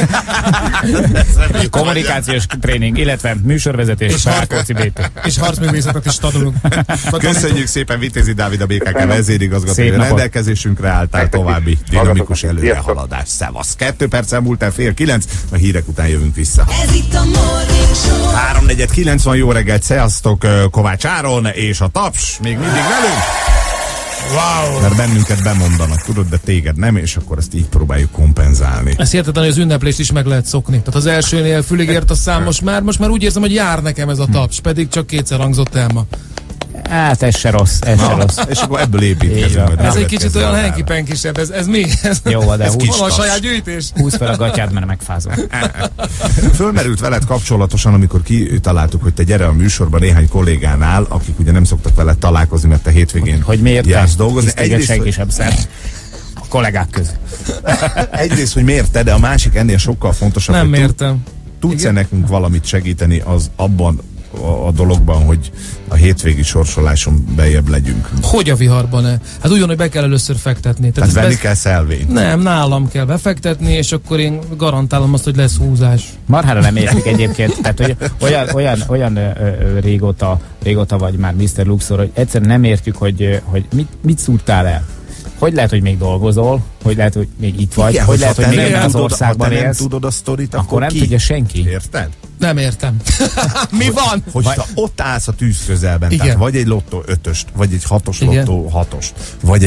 kommunikációs tréning, illetve műsorvezetés, Rákóczi bé té. És harcművészetet is tanulunk. Köszönjük szépen, Vitézi Dávid, a bé ká ká vezérigazgatója, rendelkezésünk álltál, további dinamikus előrehaladás. Szevasz! Kettő perccel múlt el fél kilenc, a hírek után jövünk vissza. Ez itt a Morning Show. háromnegyed kilenc van, jó reggelt, sziasztok, Kovács Áron és a Taps még mindig velünk. Wow. Mert bennünket bemondanak, tudod, de téged nem, és akkor ezt így próbáljuk kompenzálni. Ezt hihetetlen, hogy az ünneplést is meg lehet szokni. Tehát az elsőnél fülig ért a szám, most már, most már úgy érzem, hogy jár nekem ez a Taps, pedig csak kétszer hangzott el ma. Hát ez se rossz, ez se rossz. És akkor ebből építkezünk. Ez egy kicsit olyan henki-penkisebb, ez, ez mi? Ez, jó, de ez húsz, van a saját gyűjtés. Húsz fel a gatyád, mert megfázol. Fölmerült veled kapcsolatosan, amikor kitaláltuk, hogy te gyere a műsorba néhány kollégánál, akik ugye nem szoktak veled találkozni, mert te hétvégén hogy miért jársz dolgozni. Egyrészt, senki sem szert. A kollégák közül. Egyrészt, hogy miért te, de a másik ennél sokkal fontosabb. Nem értem. Tudsz-e nekünk valamit segíteni az abban a, a dologban, hogy a hétvégi sorsoláson bejebb legyünk? Hogy a viharban-e? Hát úgy van, hogy be kell először fektetni. Tehát, Tehát venni besz... kell szelvényt? Nem, nálam kell befektetni, és akkor én garantálom azt, hogy lesz húzás. Marhára nem értik egyébként. Tehát hogy olyan, olyan, olyan ö, ö, régóta, régóta vagy már miszter Luxor, hogy egyszerűen nem értjük, hogy, hogy mit, mit szúrtál el. Hogy lehet, hogy még dolgozol, hogy lehet, hogy még itt vagy, igen, hogy lehet, hogy még ebben az tudod, országban élsz. Ha te nem élsz, tudod a sztorit, akkor, akkor nem ki? tudja senki. Érted? Nem értem. Mi van? Hogy te ott állsz a tűz közelben, igen. tehát vagy egy lottó ötöst, vagy egy hatos igen. lottó hatost, vagy egy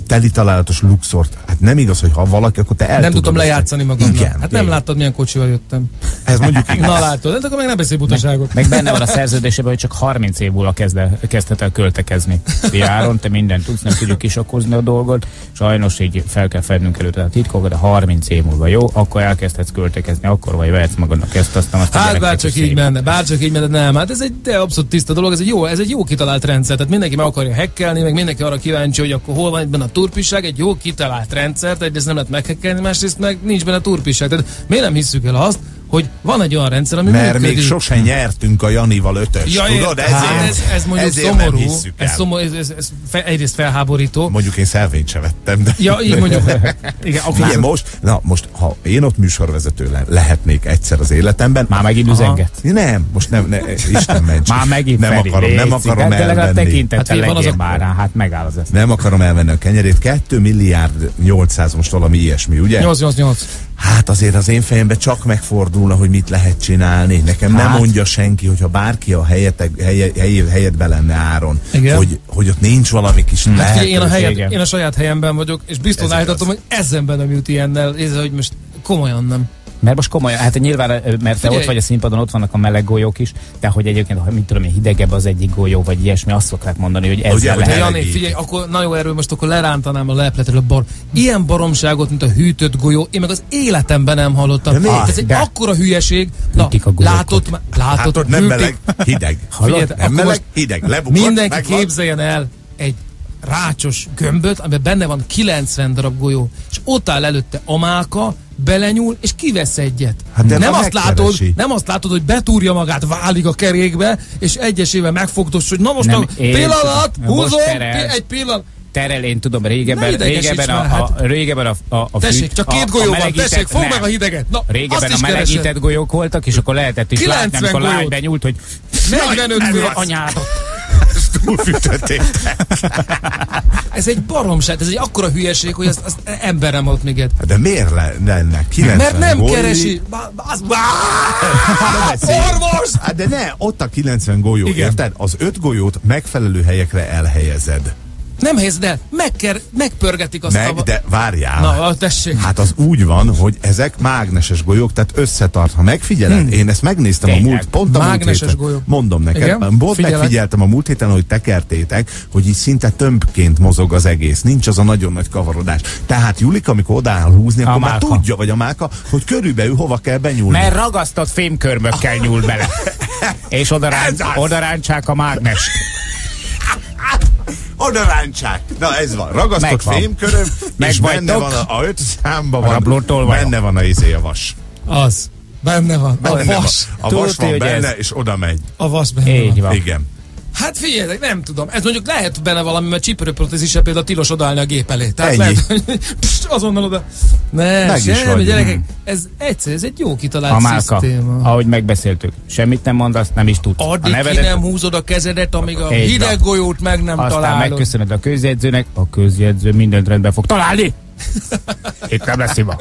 teli találatos luxort. Hát nem igaz, hogy ha valaki, akkor te el Nem tudtam lejátszani magamnak. Igen. Hát nem láttad, milyen kocsival jöttem. Ez mondjuk igaz. Na látod, de akkor meg nem beszélj butaságot. Meg benne van a szerződésében, hogy csak harminc év múlva kezd, kezdhet el költekezni. Fia Áron, te mindent tudsz, nem tudjuk kisakozni a dolgot. Sajnos így fel kell fednünk előtt a titkokat, de harminc év múlva jó, akkor elkezdhetsz költekezni, akkor vagy vehetsz magadnak ezt, aztán azt Hát bárcsak így menne, bárcsak így menne, nem. Hát ez egy de abszolút tiszta dolog, ez egy jó, ez egy jó kitalált rendszer. Tehát mindenki meg akarja hackelni, meg mindenki arra kíváncsi, hogy akkor hol van itt benne a turpiság, egy jó kitalált rendszer, egyrészt nem lehet meghackelni, másrészt meg nincs benne turpiság. Tehát miért nem hisszük el azt, hogy van egy olyan rendszer, ami Mert működik. még sosem nyertünk a Janival ötös, ja, tudod? Ezért, hát ez, ez mondjuk ezért szomorú, nem hisszük el. ez, szomorú, ez, ez, ez fe, egyrészt felháborító. Mondjuk én szelvényt se vettem, de... Ja, így mondjuk. Igen, Figyelj, most, na, most, ha én ott műsorvezető le, lehetnék egyszer az életemben... Már megint üzenget? Nem, most nem, ne, Isten ments. Már megint nem Feri, akarom, nem akarom hát elvenni. tekintettel hát, legyél már rá, hát megáll az ezt. Nem akarom elvenni a kenyerét, két milliárd nyolcszáz, most valami ilyesmi, ugye? nyolc nyolc nyolc. Hát azért az én fejemben csak megfordulna, hogy mit lehet csinálni. Nekem hát. nem mondja senki, hogyha bárki a helyetek, helye, helye, helyedbe lenne Áron, hogy, hogy ott nincs valami kis hmm. lehetőség. Én a, helyet, én a saját helyemben vagyok, és biztos állítatom, hogy ezenben nem jut ilyennel, ez, hogy most komolyan nem. Mert most komolyan, hát nyilván, mert te Figyelj. ott vagy a színpadon, ott vannak a meleg golyók is, de hogy egyébként, ha mit tudom én, hidegebb az egyik golyó, vagy ilyesmi, azt szokták mondani, hogy ezzel Ugye, lehet. Jani, figyelj, akkor na jó, erről most akkor lerántanám a lepletről a bar. Ilyen baromságot, mint a hűtött golyó, én meg az életemben nem hallottam. De Ez egy de. akkora hülyeség. Na, látod, látod, Látod, nem hűtik. meleg, hideg. Figyelj, Nem akkor meleg, most hideg. Lebukott, mindenki megvan. képzeljen el egy rácsos gömböt, amiben benne van kilencven darab golyó, és ott áll előtte Amáka, belenyúl, és kivesz egyet. Hát de nem, ha azt látod, megkeresi. nem azt látod, hogy betúrja magát, válik a kerékbe, és egyesével megfogtos, hogy na most Nem, a én pillanat, tudom. Most húzom, terel. egy pillanat. Terel, én tudom, régebben, Ne idegesíts régebben, már, a, hát. a, régebben a, a, a Tessék, fűt- csak a- két a golyó van, melegített- tessék, fogd nem. meg a hideget. Na, Régebben azt a is melegített keresed. golyók voltak, és akkor lehetett is látni, kilencven amikor lány golyót. benyúlt, hogy negyvenöt golyó. anyádat. Túlfűtötték. Ez egy baromság, ez egy akkora hülyeség, hogy azt, azt ember nem ott még ed. De miért le- lenne? kilencven Mert nem golyó? keresi. Bá- Az, Ne beszélj. orvos! Hát de ne, ott a kilencven golyó, Igen. érted? Az öt golyót megfelelő helyekre elhelyezed. Nem helyezed el, megker, megpörgetik azt Meg, a... de várjál. Na, tessék. Hát az úgy van, hogy ezek mágneses golyók, tehát összetart. Ha megfigyeled, hmm. én ezt megnéztem Tényleg. a múlt, pont a múlt Mágneses héten. golyók. Mondom neked, Igen? pont Figyelek. megfigyeltem a múlt héten, hogy tekertétek, hogy így szinte tömbként mozog az egész. Nincs az a nagyon nagy kavarodás. Tehát Julika, amikor odáll húzni, akkor A már Málka. tudja, vagy a Máka, hogy körülbelül hova kell benyúlni. Mert ragasztott fémkörmökkel nyúl bele. És oda, rán, Ez az. oda ráncsák a mágnest. Oda ráncsák. Na ez van. Ragasztott Megvan. fémköröm, Meg és benne vagytok. van a, a öt számba A van, rablótolvaja. benne van a izé a vas. Az. Benne van. A Benne vas. van. A vas Tudod, van hogy ez- benne, és oda megy. A vas benne Így van. van. Igen. Hát figyeljetek, nem tudom. Ez mondjuk lehet benne valami, mert csípőröprotézisre például tilos odaállni a gép elé. Tehát Ennyi. lehet, hogy pst, azonnal oda. Ne, Meg is semmi, vagy. gyerekek. Ez egyszer, ez egy jó kitalált A Málka, szisztéma. ahogy megbeszéltük, semmit nem mondasz, nem is tudsz. Addig a ki nem húzod a kezedet, amíg a Így hideg van. golyót meg nem aztán találod. megköszönöd a közjegyzőnek, a közjegyző mindent rendben fog találni. Itt nem lesz hiba.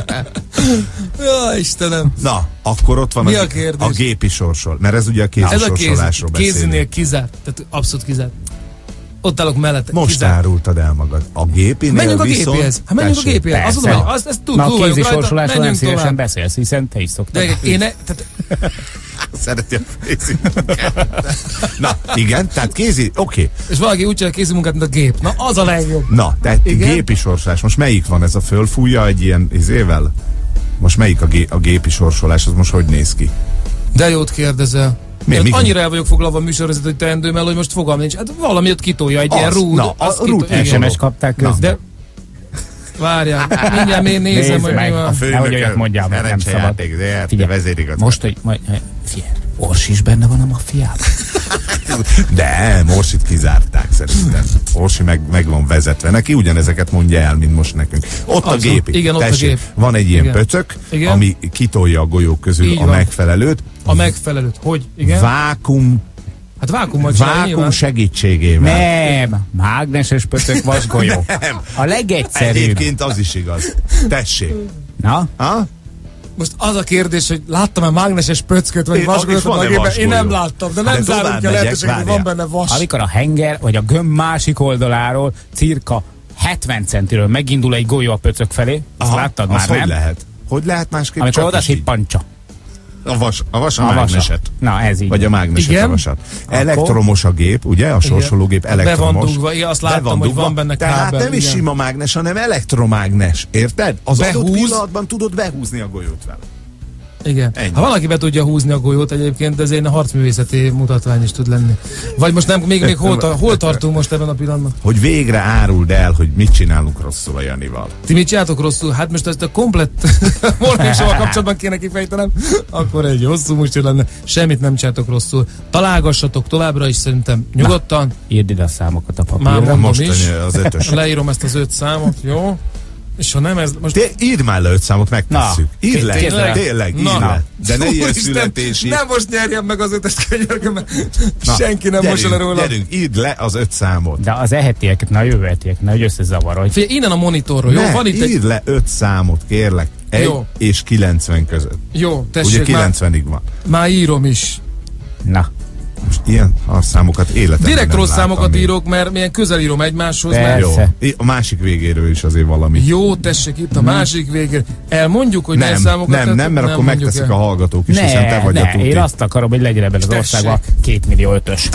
Ja, Istenem. Na, akkor ott van Mi a, a kérdés? a gépi sorsol. Mert ez ugye a kézi Ez a kéz, sorsolásról kézinél beszélünk. kizárt. Tehát abszolút kizárt. Ott állok mellette. Most kizárt. árultad el magad. A gépinél Menjünk a viszont... gépihez. Hát menjünk a Tessék. gépihez. Azt mondom, hogy azt, ezt tud, Na, a túl vagyok kézi rajta, sorsolásról nem menjünk szívesen tovább. beszélsz, hiszen te is szoktad. De én ne, tehát Szereti a kézi munkát. Na, igen, tehát kézi, oké. és valaki úgy csinál a kézi munkát, mint a gép. Na, az a legjobb. Na, tehát Igen? gépi sorsolás. Most melyik van ez a fölfújja egy ilyen izével? Most melyik a, gé, a gépi sorsolás? Az most hogy néz ki? De jót kérdezel. Mi- Én mi- annyira el vagyok foglalva a műsorvezetői teendőmmel, hogy most fogalmam nincs. Hát valami ott kitolja, egy Az, ilyen rúd. na, a azt rúd kitolja. is Igen. es em es kapták közben. De várjál, mindjárt én nézem, Nézd hogy mi meg. van. A Nehogy főnöke, olyat mondjál, mert nem szabad. szerencsejáték, zé er té Figyelj, vezérigazgató. most, hogy majd, figyelj, Ors is benne van a maffiában. De, Orsit kizárták szerintem. Orsi meg, meg van vezetve. Neki ugyanezeket mondja el, mint most nekünk. Ott a Az, gép. igen, ott a Tessék, gép. van egy ilyen Igen. pöcök, Igen. ami kitolja a golyók közül Így a van. megfelelőt. A megfelelőt. Hogy? Igen? Vákum, Hát vákummal csinálja vákum nyilván. segítségével. Nem, mágneses pöcök vasgolyó. Nem. A legegyszerűbb. Egyébként az is igaz. Tessék. Na? Ha? Most az a kérdés, hogy láttam-e mágneses pöcköt, vagy Én- vasgolyót és van-e a gépben? Én nem vasgolyó? láttam, de Hát nem de zárom tovább ki a megyek, lehetőséget, hogy van várjál. benne vas. Amikor a henger vagy a gömb másik oldaláról cirka hetven centiről megindul egy golyó a pöcök felé. Azt Aha, láttad az már, hogy nem? lehet? Hogy lehet másképp? Amikor csak oda is így? pancsa. A vas, a vas a, A mágneset. Na, ez így. Vagy a mágneset, Igen. a vasat. Elektromos a gép, ugye? A sorsológép elektromos. Be van dugva, igen, azt Be láttam, van hogy dugva. van benne Tehát kábel. nem is igen. sima mágnes, hanem elektromágnes. Érted? Az adott Behúz. pillanatban tudod behúzni a golyót vele. Igen. Ennyi. Ha valaki be tudja húzni a golyót egyébként, ez egy harcművészeti mutatvány is tud lenni. Vagy most nem, még, még hol, tar- hol tartunk most ebben a pillanatban? Hogy végre áruld el, hogy mit csinálunk rosszul a Janival. Ti mit csináltok rosszul? Hát most ezt a komplett morning show-val kapcsolatban kéne kifejtenem, akkor egy hosszú műsor lenne. Semmit nem csináltok rosszul. Találgassatok továbbra is szerintem nyugodtan. Na, írd ide a számokat a Már papírra. mondom Most is. az ötös. Leírom ezt az öt számot, jó? És ha nem ez... Most... Te írd már le öt számot, megtesszük. Na, Írd le, tényleg? tényleg, írd Na. le. De ne ilyen Úristen, születési. Nem most nyerjem meg az ötös könyörgöm, mert Na, senki nem gyerünk, mosol róla. Gyerünk, írd le az öt számot. De az ehetieket, na jövő hetiek, nehogy összezavarod. Figyelj, innen a monitorról, jó? Ne, Van itt egy... írd le öt számot, kérlek. Egy Jó. és kilencven között. Jó, tessék, Ugye már, kilencvenig van. már írom is. Na, Most ilyen számokat életemben Direkt nem rossz láttam számokat még. írok, mert milyen közel írom egymáshoz. Persze. Mert... Jó. I- A másik végéről is azért valami. Jó, tessék, itt a másik végén. Elmondjuk, hogy milyen Nem, számokat nem, nem, tettük? mert akkor mondjuk megteszik el. a hallgatók is, ne, hiszen te vagy a ne, tuti. én azt akarom, hogy legyen ebben az Tessék. országban két millió ötös.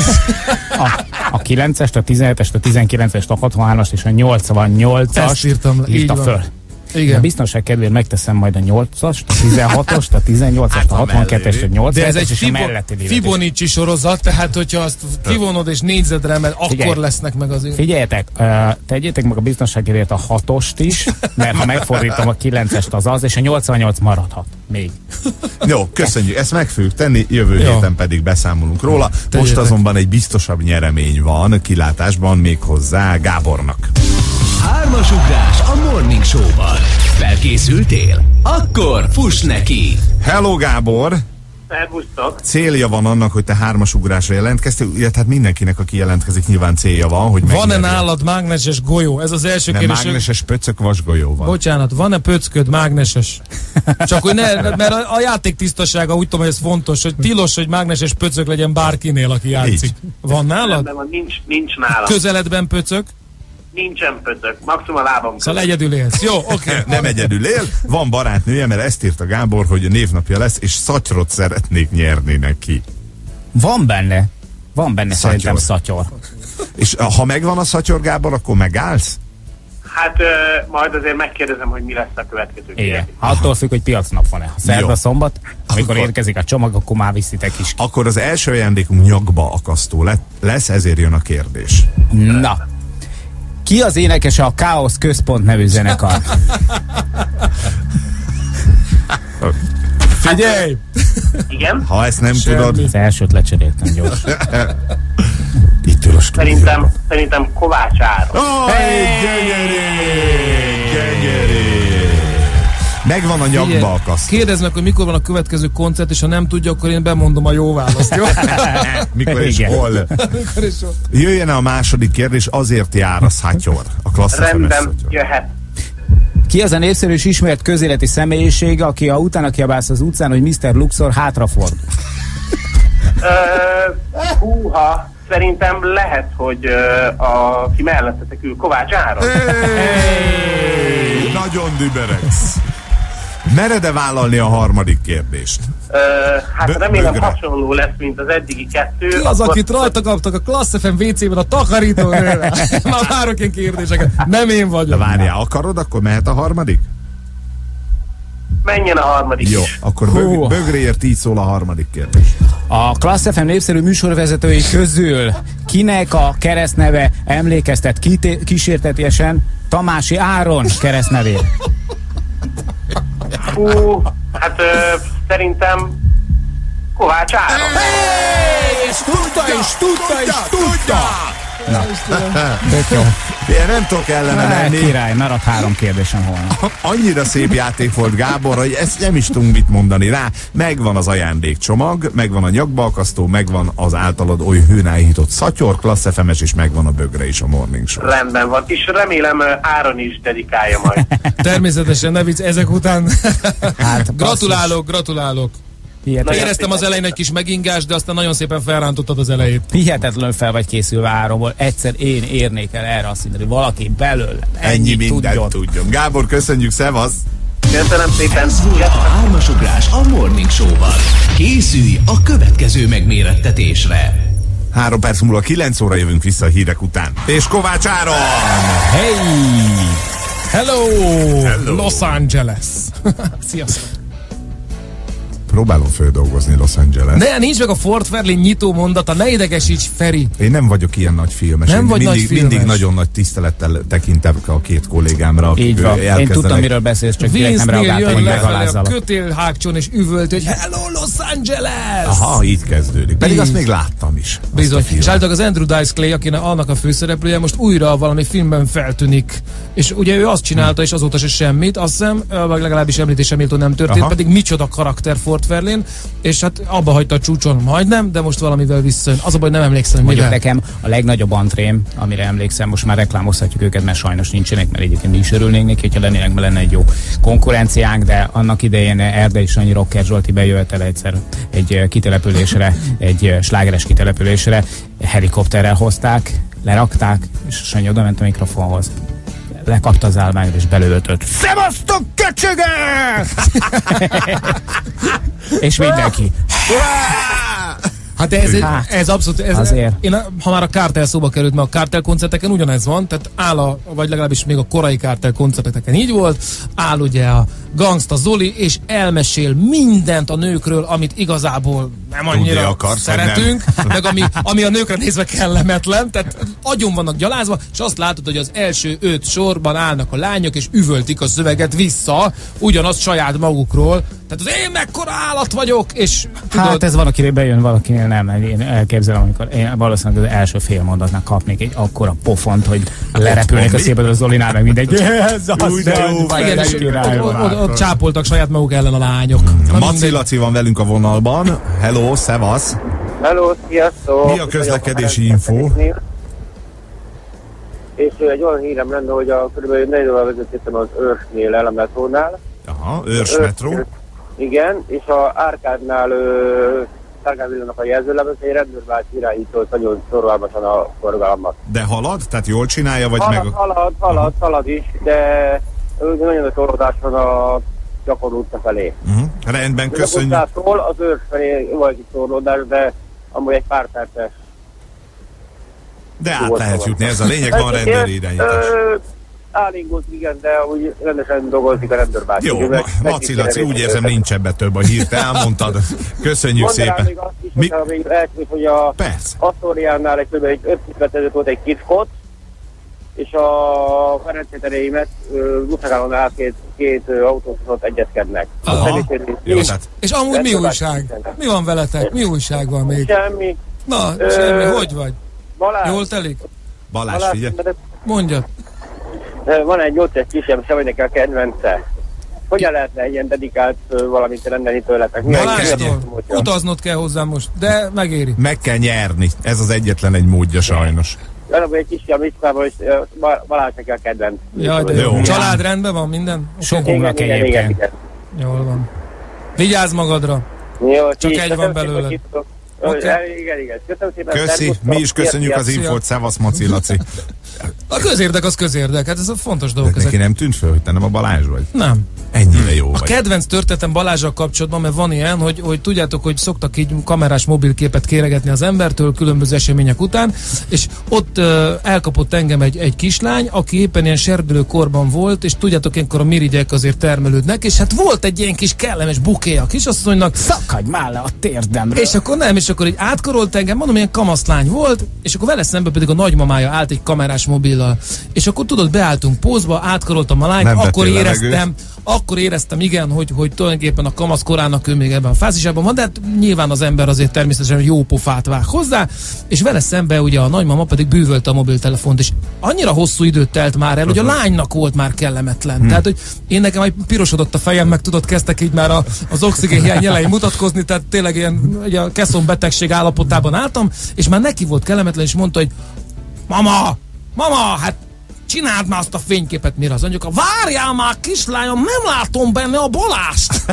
A, a kilencest, a tizenhetest, a tizenkilencest, a hatvanhármast és a nyolcvannyolcast Ezt írtam le, így írta van. föl. A Igen. biztonság kedvéért megteszem majd a nyolcast, a tizenhatost, a tizennyolcast, a Hát, a hatvankettest, a mellé. De ez nyolcvanhetes egy és a Fibo- melletti lélet is. Fibonacci sorozat, tehát hogyha azt kivonod és négyzetre emel, Figyelj. akkor lesznek meg az... Figyeljetek, uh, tegyétek meg a biztonságért a hatost is, mert ha megfordítom a kilencest az az, és a nyolcvannyolc maradhat még. Jó, köszönjük, ezt meg fogjuk tenni, jövő Jó. héten pedig beszámolunk róla. Most Tegyétek. azonban egy biztosabb nyeremény van kilátásban még hozzá Gábornak. Hármas ugrás a Morning Show-ban. Felkészültél? Akkor fuss neki! Hello Gábor! Szervusztok! Célja van annak, hogy te hármas ugrásra jelentkeztél, ugye, tehát mindenkinek, aki jelentkezik, nyilván célja van, hogy Van-e megnyerje. nálad mágneses golyó? Ez az első Nem, kérdés. mágneses pöcök vasgolyó van. Bocsánat, van-e pöcköd mágneses? Csak hogy ne, mert a, a játék tisztasága úgy tudom, hogy ez fontos, hogy tilos, hogy mágneses pöcök legyen bárkinél, aki játszik. Így. Van nálad? Rendben van, nincs, nincs nálam. Közeledben pöcök? Nincsen pöcök, maximum a lábam között. Szóval egyedül élsz. Jó, oké. Okay. Nem egyedül él, van barátnője, mert ezt írta Gábor, hogy névnapja lesz, és szatyrot szeretnék nyerni neki. Van benne, van benne Szatyor. szerintem szatyor. És ha megvan a szatyor, Gábor, akkor megállsz? Hát ö, majd azért megkérdezem, hogy mi lesz a következő. Igen. Attól függ, hogy piacnap van-e. Ha szerda, Jó. szombat, amikor Akkor- érkezik a csomag, akkor már viszitek is. Akkor az első ajándékunk nyakba akasztó le- lesz, ezért jön a kérdés. Na. Ki az énekese a Káosz Központ nevű zenekar? Figyelj! Igen? Ha ezt nem Semmi. tudod, Az elsőt lecseréltem gyors. itt ül a stúdióban. Szerintem, szerintem Kovács Áron. Ó, gyönyörű! Gyönyörű! Megvan a nyakba Figyelj, akasztó. kérdezd meg, hogy mikor van a következő koncert, és ha nem tudja, akkor én bemondom a jó választ, jó? Mikor és Igen. hol? Mikor is ott. Jöjjön a második kérdés, azért jár a szátyor. A klassz Rendben, jöhet. Ki az a népszerű és ismert közéleti személyiség, aki a utána kiabálsz az utcán, hogy miszter Luxor hátraford? Ö, húha, szerintem lehet, hogy ö, a, ki mellettetek ül, Kovács Áron. Hey, nagyon düberegsz. Mered-e vállalni a harmadik kérdést? Ö, hát Bö- remélem bögre. hasonló lesz, mint az eddigi kettő. Ki az, akkor- akit rajta kaptak a Klassz ef em vé cében a takarítónővel? Már várok én kérdéseket. Nem én De vagyok. várjál, akarod, akkor mehet a harmadik? Menjen a harmadik Jó, is. akkor Hú. bög- bögréért így szól a harmadik kérdés. A Klassz ef em népszerű műsorvezetői közül kinek a keresztneve emlékeztet kité- kísértetiesen Tamási Áron keresztnevére? Fú, hát ö, szerintem Kovács Áron. És tudta, és tudta, és tudta! Tök jó. Én nem tudok ellene Ne, menni. király, maradt három kérdésem volna. Annyira szép játék volt, Gábor, hogy ezt nem is tudunk mit mondani rá. Megvan az ajándékcsomag, megvan a nyakbaakasztó, megvan az általad oly hőnállított szatyor, Klassz ef em-es, és megvan a bögre is a Morning Show. Rendben van, és remélem ö, Áron is dedikálja majd. Természetesen, ne vicc, ezek után Hát, gratulálok, gratulálok. Éreztem az elején egy kis megingást, de aztán nagyon szépen felrántottad az elejét. Hihetetlenül fel vagy készülve áromból. Egyszer én érnék el erre a szintre, hogy valaki belőle Ennyi, ennyi mindent tudjon. tudjon. Gábor, köszönjük, szevasz! Köszönöm szépen! Ez volt a hármasugrás a Morning Show-val. Készülj a következő megmérettetésre. Három perc múlva kilenc óra jövünk vissza a hírek után. És Kovács Áron! Hey! Hello! Hello. Los Angeles! Sziasztok! Próbálom földolgozni Los Angeles. Ne, nincs meg a Fort Fairlane nyitó mondata, ne idegesíts, Feri! Én nem vagyok ilyen nagy filmes. Nem Én vagy mindig, nagy filmes. mindig nagyon nagy tisztelettel tekintem a két kollégámra, akik Így van. elkezdenek. Én tudtam, miről beszélsz, csak direkt nem Vince Neil reagáltam, jön hogy lefelé a megalázzalak. kötélhágcson és üvölt, hogy Hello Los Angeles! Aha, így kezdődik. Pedig Így. azt még láttam is. azt a Bizony. És filmet. általában az Andrew Dice Clay, akinek annak a főszereplője, most újra valami filmben feltűnik. És ugye ő azt csinálta, és azóta se semmit, azt hiszem, vagy legalábbis említésem méltó nem történt, Aha. pedig micsoda karakter Fort Fairlane, és hát abba hagyta a csúcson majdnem, de most valamivel visszajön. Az a baj, nem emlékszem, hogy Mondjuk mivel. nekem a legnagyobb antrém, amire emlékszem, most már reklámozhatjuk őket, mert sajnos nincsenek, mert egyébként mi is örülnénk neki, hogyha lennének, mert lenne egy jó konkurenciánk, de annak idején Erdei Sanyi Rocker Zsolti bejöhet el egyszer egy kitelepülésre, egy slágeres kitelepülésre, helikopterrel hozták, lerakták, és Sanyi oda ment a mikrofonhoz. Lekapta az állványt és belőltött. Szevasztok, köcsögök! És mindenki. Hát de ez, Hát, ez abszolút, ez, azért. én, ha már a Kártel szóba került, mert a Kártel koncerteken ugyanez van, tehát áll a, vagy legalábbis még a korai Kártel koncerteken így volt, áll ugye a Gangsta Zoli, és elmesél mindent a nőkről, amit igazából nem annyira akarsz, szeretünk, meg ami, ami a nőkre nézve kellemetlen, tehát agyon vannak gyalázva, és azt látod, hogy az első öt sorban állnak a lányok, és üvöltik a szöveget vissza, ugyanazt saját magukról, tehát az én mekkora állat vagyok, és tudod, Hát ez valakinél bejön, valakinél nem. Én elképzelem, amikor én valószínűleg az első fél mondatnál kapnék egy akkora pofont, hogy lerepülnék a szépen a Zolinál, meg mindegy. Ez az, Úgy de jó, igen, és király ott, van. ott, ott csápoltak saját maguk ellen a lányok. Na, Maci mindegy. Laci van velünk a vonalban. Hello, szevasz! Hello, sziasztok! Mi a közlekedési info? És egy olyan hírem lenne, hogy a körülbelül négy óra vezetétem az Őrsnél el a metrónál. Aha, Őrs metró. Igen, és a Árkádnál Árkádnak a jelzőlemez, egy rendőrbács irányított nagyon szorgalmasan a forgalmat. De halad? Tehát jól csinálja, vagy Halad, meg... halad, halad, halad is, de nagyon nagy torlódás van a Gyakor utca felé. Uh-huh. Rendben, köszönjük. Az utcától az Őrs felé volt egy torlódás, de amúgy egy pár perces. De át lehet jutni, ez a lényeg, van rendőri irányítás. Állingót, igen, de úgy rendesen dolgozik a rendőrbácsi. Jó, Ma- Maci Laci, úgy érzem, nincs ebbe több a hírt, te elmondtad. Köszönjük Mondanám szépen. még azt is, Mi? hogyha még eltűnik, hogy a Persze. Asztóriánál egy kb. egy öt kilométer volt egy kiskot, és a Ferenc teréimet Luszakálon át két, két autósot egyezkednek. Aha. Jó, És, tehát és amúgy mi újság? Mi van veletek? Mi újság van még? Semmi. Na, Ö, semmi, hogy vagy? Balázs, Jól telik? Balázs, Balázs, figyelj. de- Mondja. de van egy nyolcas kisebb Semminek a kedvence. Hogyan lehetne ilyen dedikált ö, valamit rendelni tőletek? Mi a Balástól kedvencem? utaznod kell hozzám most, de megéri. Meg kell nyerni. Ez az egyetlen egy módja sajnos. Van egy kisebb Istvában, és ö, Ba- Balázsnak a kedvenc. Jaj, de Jó. jó. Család rendben van minden? Sokunknak Igen, igen, igen, egyébként. igen. Jól van. Vigyázz magadra. Jó, Csak ti is, egy köszönöm van szépen, belőle. hogy hívtok. Oké. Ö, Igen, igen. Köszönöm szépen. Köszi, szervusztok. mi is köszönjük az Szia, szia. infót, szevasz Maci Laci. A közérdek az közérdek, hát ez a fontos dolgok Neki ezek. nem tűnt föl, hogy te nem a Balázs vagy? Nem. Ennyire jó A vagy. kedvenc történetem Balázsral kapcsolatban, mert van ilyen, hogy, hogy tudjátok, hogy szoktak így kamerás mobilképet kéregetni az embertől különböző események után, és ott uh, elkapott engem egy, egy kislány, aki éppen ilyen serdülő korban volt, és tudjátok, ilyenkor a mirigyek azért termelődnek, és hát volt egy ilyen kis kellemes buké a kisasszonynak. Szakadj már le a térdemről. És akkor nem, és akkor így átkorolt engem, mondom, ilyen kamaszlány volt, és akkor vele szemben pedig a nagymamája állt egy kamerás mobillal. És akkor tudod, beálltunk pózba, átkaroltam a lányt, Nem akkor vettél éreztem, levegőt. akkor éreztem, igen, hogy, hogy tulajdonképpen a kamasz korának ő még ebben a fázisában van, de hát nyilván az ember azért természetesen jó pofát vág hozzá, és vele szemben ugye a nagymama pedig bűvölte a mobiltelefont, és annyira hosszú időt telt már el, hogy a lánynak volt már kellemetlen. Hmm. Tehát, hogy én nekem egy pirosodott a fejem, meg tudod, kezdtek így már a, az oxigénhiány jelei mutatkozni, tehát tényleg ilyen ugye a keszon betegség állapotában álltam, és már neki volt kellemetlen, és mondta, hogy mama, mama, hát csináld már azt a fényképet, mire az anyuka, várjál már kislány, nem látom benne a Balást.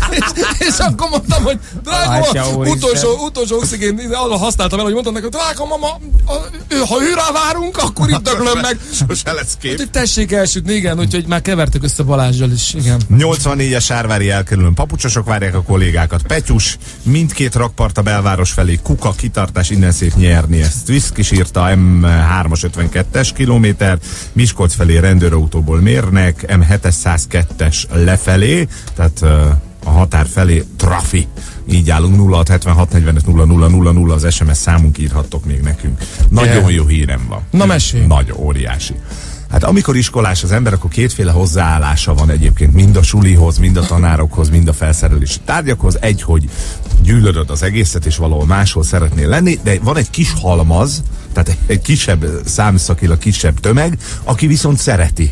és, és akkor mondtam, hogy drága, utolsó, utolsó oxigén, arra használtam el, hogy mondtam neki, drága mama, a, ő, ha őrá várunk, akkor itt döglöm meg. Sose lesz kép. Hát, tessék elsütni, igen, úgyhogy már kevertek össze Balázsjal is, igen. nyolcvannégyes Sárvári elkerülőn papucsosok várják a kollégákat. Petyus, mindkét rakpart a belváros felé, kuka, kitartás, innen szép nyerni. Ezt Viszkis írta, em hármas ötvenkettes kilométer, Miskolc felé rendőrautóból mérnek, em hétszázkettes lefelé, tehát uh, a határ felé trafi. Így állunk, nulla hat hetvenhat negyvenöt nulla nulla nulla nulla az es em es számunk, írhattok még nekünk. Nagyon yeah. jó hírem van. Na mesélj. Nagy, óriási. Hát amikor iskolás az ember, akkor kétféle hozzáállása van egyébként, mind a sulihoz, mind a tanárokhoz, mind a felszerelési tárgyakhoz. Egy, hogy gyűlölöd az egészet, és valahol máshol szeretnél lenni, de van egy kis halmaz, tehát egy kisebb számszakilag kisebb tömeg, aki viszont szereti.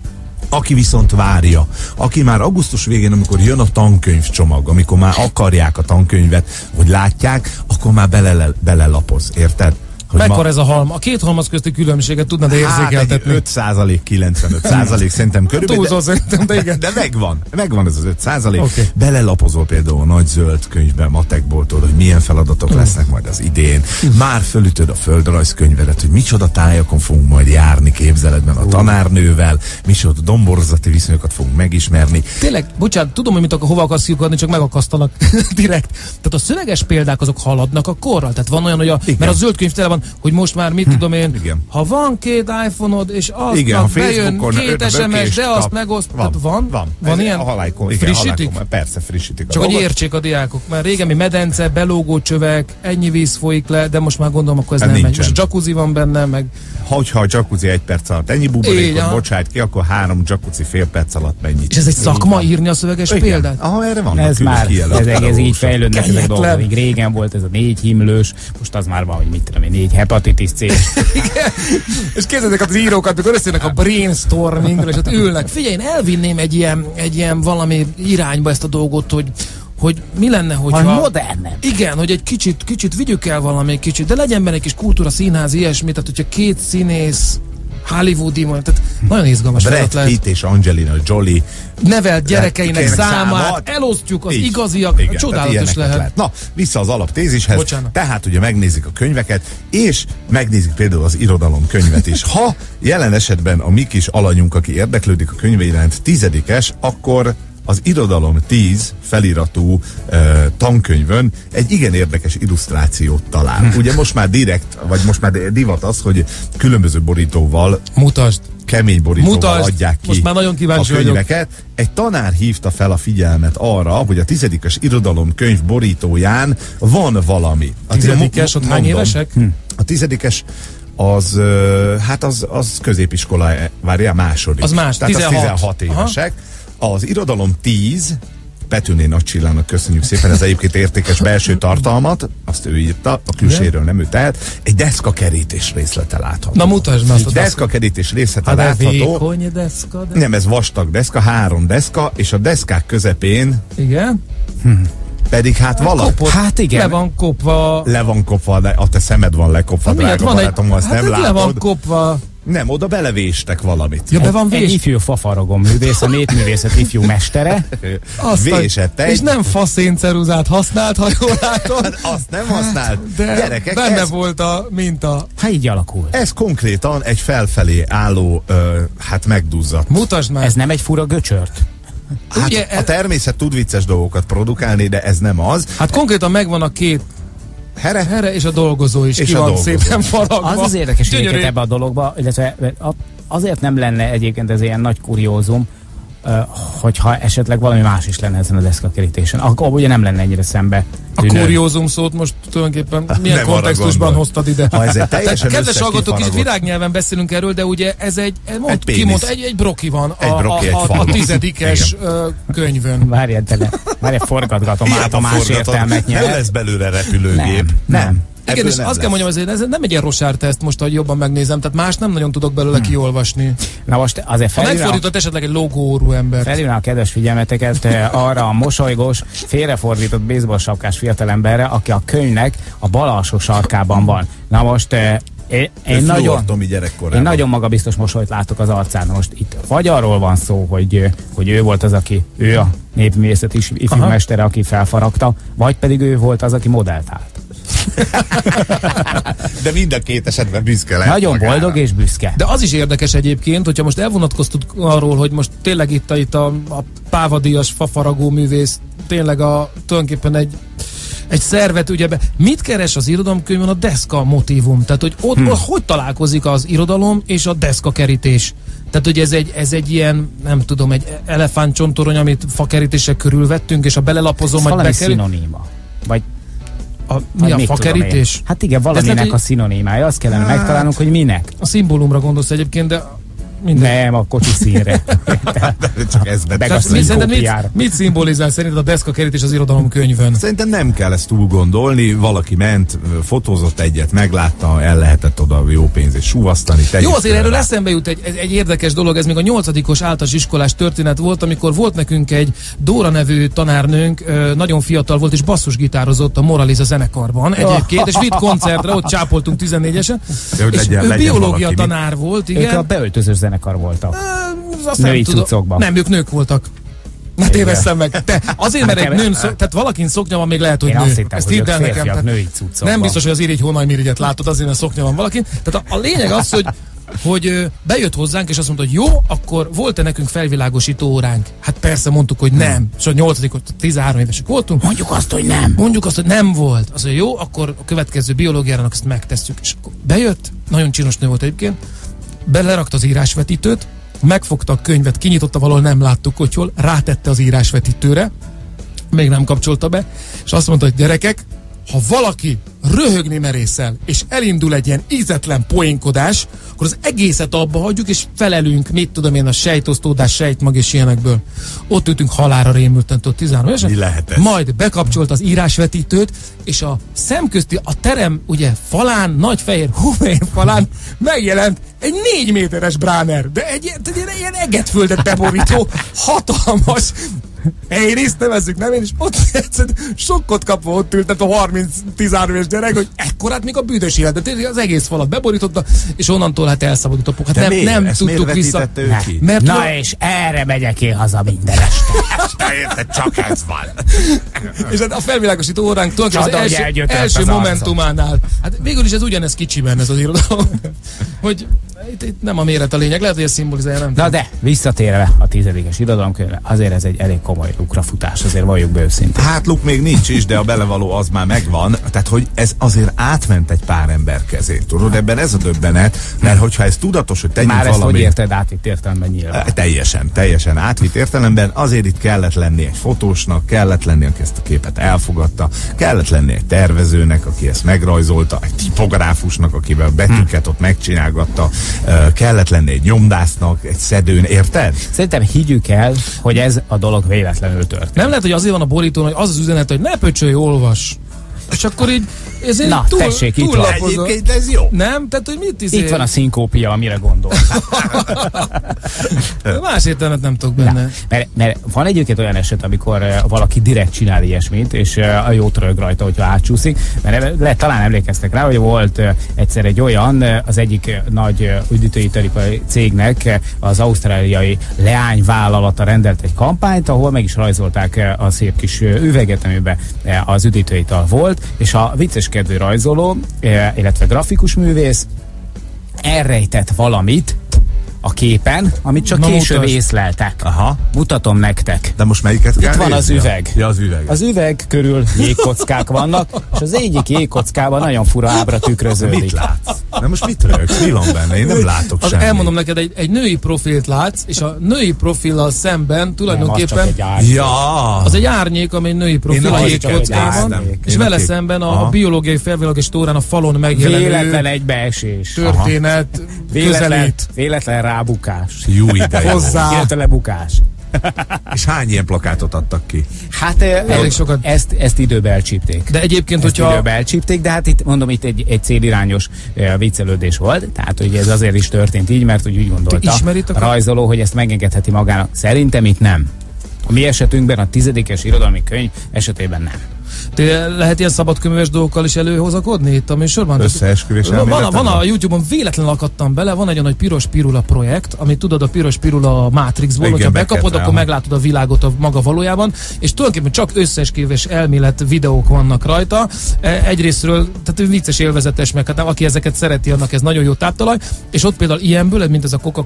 Aki viszont várja, aki már augusztus végén, amikor jön a tankönyvcsomag, amikor már akarják a tankönyvet, hogy látják, akkor már bele, belelapoz, érted? Mekkora ez a halma? A két halmaz közti különbséget tudnád érzékeltetni? Hát öt százalék, kilencvenöt százalék szerintem körülbelül. Túlzó szerintem, de igen. De megvan, megvan ez az öt százalék. Okay. Belelapozol például a nagy zöld könyvben, matekból, hogy milyen feladatok mm. lesznek majd az idén. Már fölütöd a földrajzkönyvedet, hogy micsoda tájakon fogunk majd járni képzeletben a tanárnővel, micsoda domborzati viszonyokat fogunk megismerni. Tényleg, bocsánat, tudom, hogy mit akar, hova akarsz kiukadni, csak megakasztalak direkt. Tehát a szöveges példák azok haladnak a korral. Tehát van olyan, hogy a, mert a zöld könyv tele van, hogy most már mit hm, tudom én, igen. ha van két iPhone-od, és azt bejön két es em es, de azt megoszt, van, van, van, van ilyen? A halájkon, igen, frissítik? Halájkon, persze frissítik. Csak hogy értsék a diákok, mert régen mi medence, belógó csövek, ennyi víz folyik le, de most már gondolom, akkor ez hát nem megy. Most jacuzzi van benne, meg... Hogyha a jacuzzi egy perc alatt ennyi buborékot bocsájt ki, akkor három jacuzzi fél perc alatt mennyit. És ez egy szakma írni a szöveges igen. példát? Aha, erre van. Ez már, ez egész így fejlődnek ezek dolgok. Még régen volt ez a négy himlős, most az már van, hogy mit tudom én, négy hepatitis C. És képzeljétek az írókat, mikor összejönnek a brainstormingról, és ott ülnek. Figyelj, én elvinném egy ilyen, egy ilyen valami irányba ezt a dolgot, hogy hogy mi lenne, hogyha... modernebb. Igen, hogy egy kicsit, kicsit vigyük el valami kicsit, de legyen benne egy kis kultúra, színház, ilyesmi, tehát hogyha két színész, hollywoodi, tehát nagyon izgalmas feladat lehet. Brad Pitt és Angelina Jolie nevelt gyerekeinek számát, számát, elosztjuk az így, igaziak, igen, csodálatos lehet. lehet. Na, vissza az alaptézishez. Bocsánat. Tehát ugye megnézik a könyveket, és megnézik például az irodalom könyvet is. Ha jelen esetben a mi kis alanyunk, aki érdeklődik a könyve iránt, tizedikes, akkor az Irodalom tíz feliratú uh, tankönyvön egy igen érdekes illusztrációt talál. Ugye most már direkt, vagy most már divat az, hogy különböző borítóval mutasd, kemény borítóval mutasd, adják ki most már nagyon kíváncsi a könyveket. Vagyok. Egy tanár hívta fel a figyelmet arra, hogy a tizedikes irodalom könyv borítóján van valami. A tizedikes, ott hány évesek? Hm. A tizedikes az, hát az, az középiskola, várjál, második. Az más, tehát tizenhat. Az tizenhat évesek. Aha. Az Irodalom tíz, Petőné Nagy Csillának köszönjük szépen, ez egyébként értékes belső tartalmat, azt ő írta, a külséről nem ő tehet, egy deszkakerítés részlete látható. Na mutasd meg azt a deszkakerítés részlete hát látható. Vékony deszka, de... Nem, ez vastag deszka, három deszka, és a deszkák közepén... Igen? Hm. Pedig hát valami. Hát igen. Le van kopva. Le van kopva, de a te szemed van lekopva, hát drága barátom, azt hát nem látod. Le van kopva. Nem, oda belevéstek valamit. Ja, be van vés. Egy ifjú fafaragom művész, a népművészet ifjú mestere. Vésett egy. És nem faszénceruzát használt, ha jól látom. Hát azt nem használt. De gyerekek, benne ez, volt a minta. Hát így alakul. Ez konkrétan egy felfelé álló, ö, hát megduzzadt. Mutasd már. Ez nem egy fura göcsört? Hát ugye, a természet tud vicces dolgokat produkálni, de ez nem az. Hát konkrétan megvan a két Here? Here és a dolgozó is, és ki van dolgozó. Szépen faragva. Az az érdekes egyébként ebbe a dologba, illetve azért nem lenne egyébként ez ilyen nagy kuriózum, hogyha esetleg valami más is lenne ezen a deszkakerítésen. Akkor ugye nem lenne ennyire szembe. A kuriózum szót most tulajdonképpen milyen nem kontextusban hoztad ide? Ha ez egy teljesen kedves hallgatók, kis virágnyelven beszélünk erről, de ugye ez egy, mond, egy, kimond, egy, egy broki van egy broki, a, a, a tizedikes könyvön. Várjál tele, várjál, forgatgatom át a más értelmet nyelv. Nem lesz belőle repülőgép. Nem. nem. Igen, és azt kell mondjam, azért ez nem egy ilyen Rosár teszt, most, ahogy jobban megnézem, tehát más nem nagyon tudok belőle hmm. kiolvasni. Na most azért felülne... Ha megfordított esetleg egy logóórú ember. Felülne a kedves figyelmeteket arra a mosolygós, félrefordított baseball sapkás fiatalemberre, aki a könyvnek a bal alsó sarkában van. Na most Én, én, nagyon, Tomi gyerekkorában. én nagyon magabiztos mosolyt látok az arcán. Most itt vagy arról van szó, hogy, hogy ő volt az, aki, ő a népművészet is ifjúmestere, aki felfaragta, vagy pedig ő volt az, aki modellt állt. De mind a két esetben büszke lehet. Nagyon magára. boldog és büszke. De az is érdekes egyébként, hogyha most elvonatkoztunk arról, hogy most tényleg itt a, itt a, a pávadíjas fafaragó művész tényleg a, tulajdonképpen egy egy szervet, ugye be, mit keres az irodalomkönyvön a deszka motívum? Tehát, hogy ott, hmm. hogy találkozik az irodalom és a deszka kerítés? Tehát, hogy ez egy, ez egy ilyen, nem tudom, egy elefántcsontorony, amit fakerítések körül vettünk, és a belelapozom, vagy bekerül... szinoniма. Vagy a, mi a fakerítés? Hát igen, valaminek lehet, a szinonimája. Azt kellene hát, megtalálnunk, hogy minek. A szimbólumra gondolsz egyébként, de minden. Nem, a kocsi színre. Csak ez mit, mit, mit szimbolizál szerinted a deszkakerítés az irodalomkönyvön? Szerintem nem kell ezt túl gondolni. Valaki ment, fotózott egyet, meglátta, el lehetett oda jó pénzét suvasztani. Jó, azért erről eszembe jut egy, egy érdekes dolog, ez még a nyolcadikos általános iskolás történet volt, amikor volt nekünk egy Dóra nevű tanárnőnk, nagyon fiatal volt, és basszusgitározott a Moraliza zenekarban egyébként, és vitt koncertre, ott csápoltunk tizennégyesen. És legyen, ő legyen biológia valaki, tanár volt, igen. Ők a beöltözős zenekar voltak. Azt női cuccokban. Nem, ők nők voltak. Ne tévesszem meg. Te, azért, mert egy nőn szok, tehát valakin szoknya van, még lehet, hogy én nő. Azt hittem, ezt hogy hidd el nekem. Tehát női cuccokban. Nem biztos, hogy az irigy hónajmirigyet látod, azért, mert szoknya van valakin. Tehát a, a lényeg az, hogy hogy bejött hozzánk, és azt mondta, hogy jó, akkor volt-e nekünk felvilágosító óránk? Hát persze mondtuk, hogy nem. És a nyolcadik, tizenhárom évesek voltunk. Mondjuk azt, hogy nem. Mondjuk azt, hogy nem volt. Az, hogy jó, akkor a következő biológiára ezt megtesszük. És akkor bejött, nagyon csinos nő volt egyébként, belerakta az írásvetítőt, megfogta a könyvet, kinyitotta, valahol nem láttuk, hogy hol, rátette az írásvetítőre, még nem kapcsolta be, és azt mondta, hogy gyerekek, ha valaki röhögni merészel, és elindul egy ilyen ízetlen poénkodás, akkor az egészet abba hagyjuk, és felelünk, mit tudom én, a sejtosztódás, sejtmag és ilyenekből. Ott ültünk halára rémülten, ott tizenhárom évesen. Mi lehet ez? Majd bekapcsolt az írásvetítőt, és a szemközti, a terem, ugye, falán, nagy fehér húmér falán megjelent egy négy méteres Bráner, de egy, egy, egy ilyen egetföldet beborító, hatalmas Eiriszt nevezzük, nem én, és ott egyszerűen sokkot kapva ott ült, tehát a harminc-tizenhárom éves gyerek, hogy ekkorát még a büdös élet, de az egész falat beborította, és onnantól hát elszabadult a hát nem, nem Ezt tudtuk vissza. Mert na jó, és erre megyek én haza minden este. Este érted, csak ez van. És hát a felvilágosító óránk tulajdonképpen az első, első momentumánál. Hát végül is ez ugyanez kicsiben ez az irodalom. Hogy itt, itt nem a méret a lényeg, lehet, hogy ez szimbolizálja, nem Na tudom. de, visszatérve a tizedikes irodalomkönyvre, azért ez egy elég komoly lukrafutás, azért valljuk be őszintén. Hát luk még nincs is, de a belevaló az már megvan, tehát hogy ez azért átment egy pár ember kezén, tudod, ebben ez a döbbenet, mert hogyha ez tudatos, hogy tegyünk már valami... Már ezt hogy érted átvitt értelemben nyilván? Teljesen, teljesen átvitt értelemben, azért itt kellett lenni egy fotósnak, kellett lenni, aki ezt a képet elfogadta, kellett lenni egy tervezőnek, aki ezt megrajzolta, egy tipográfusnak, akivel a betűket ott megcsinálgatta, kellett lenni egy nyomdásznak, egy szedőn, érted? Szerintem higgyük el, hogy ez a dolog véletlenül történt. Nem lehet, hogy azért van a borítón, hogy az az üzenet, hogy ne pöcsölj, olvas. És akkor így ezért na, túl, tessék, túl itt van. Egyébként ez jó. Nem? Tehát, hogy mit izé... Itt van a szinkópia, amire gondol. Más értelmet nem tudok benne. Na, mert, mert van egyébként olyan eset, amikor uh, valaki direkt csinál ilyesmit, és uh, a jót rög rajta, hogyha átcsúszik. Mert le, talán emlékeztek rá, hogy volt uh, egyszer egy olyan, uh, az egyik uh, nagy uh, üdítőipari cégnek uh, az ausztráliai leányvállalata rendelt egy kampányt, ahol meg is rajzolták uh, a szép kis uh, üveget, amiben uh, az üdítőital volt, és a vicceskedő rajzoló, illetve grafikus művész elrejtett valamit a képen, amit csak Na, később mutasd. észleltek. Aha. Mutatom nektek. De most melyiket kell Itt van az nézni? üveg. Ja, az üveg. Az üveg körül jégkockák vannak, és az egyik jégkockában nagyon fura ábra tükröződik. Mit látsz? Na most mit rögsz? Mi van benne? Én nem látok Az semmit. elmondom neked, egy, egy női profilt látsz, és a női profillal szemben tulajdonképpen Nem, az, Ja. az egy árnyék, ami egy női profil, Én a azt jégkockában, csak egy és Én vele aki- szemben a Aha. biológiai felvilágosító órán a falon megjelenő véletlen egybeesés. történet Véletlen, közelít véletlen rábukás. Jó ide. hozzá. Hirtelen bukás. És hány ilyen plakátot adtak ki? Hát Elég sokat. ezt, ezt időbe elcsípték. De egyébként, Ezt hogyha időbe elcsípték, de hát itt mondom, itt egy, egy célirányos uh, viccelődés volt, tehát hogy ez azért is történt így, mert hogy úgy gondolta ismeritek a a- rajzoló, hogy ezt megengedheti magának. Szerintem itt nem. A mi esetünkben a tizedikes irodalmi könyv esetében nem. Te lehet ilyen szabadkönyves dolgokkal is előhozakodni itt a műsorban? Összeesküvés van, elméletem van, van a van? YouTube-on véletlenül akadtam bele, van egy olyan, hogy Piros Pirula projekt, ami tudod, a Piros Pirula Matrixból, Igen, hogyha bekapod, bekett, akkor aha. meglátod a világot a maga valójában, és tulajdonképpen csak összeesküvés elmélet videók vannak rajta. E, Egyrésztről, tehát vicces, élvezetes, meg hát aki ezeket szereti, annak ez nagyon jó táptalaj, és ott például ilyenből, mint ez a Coca...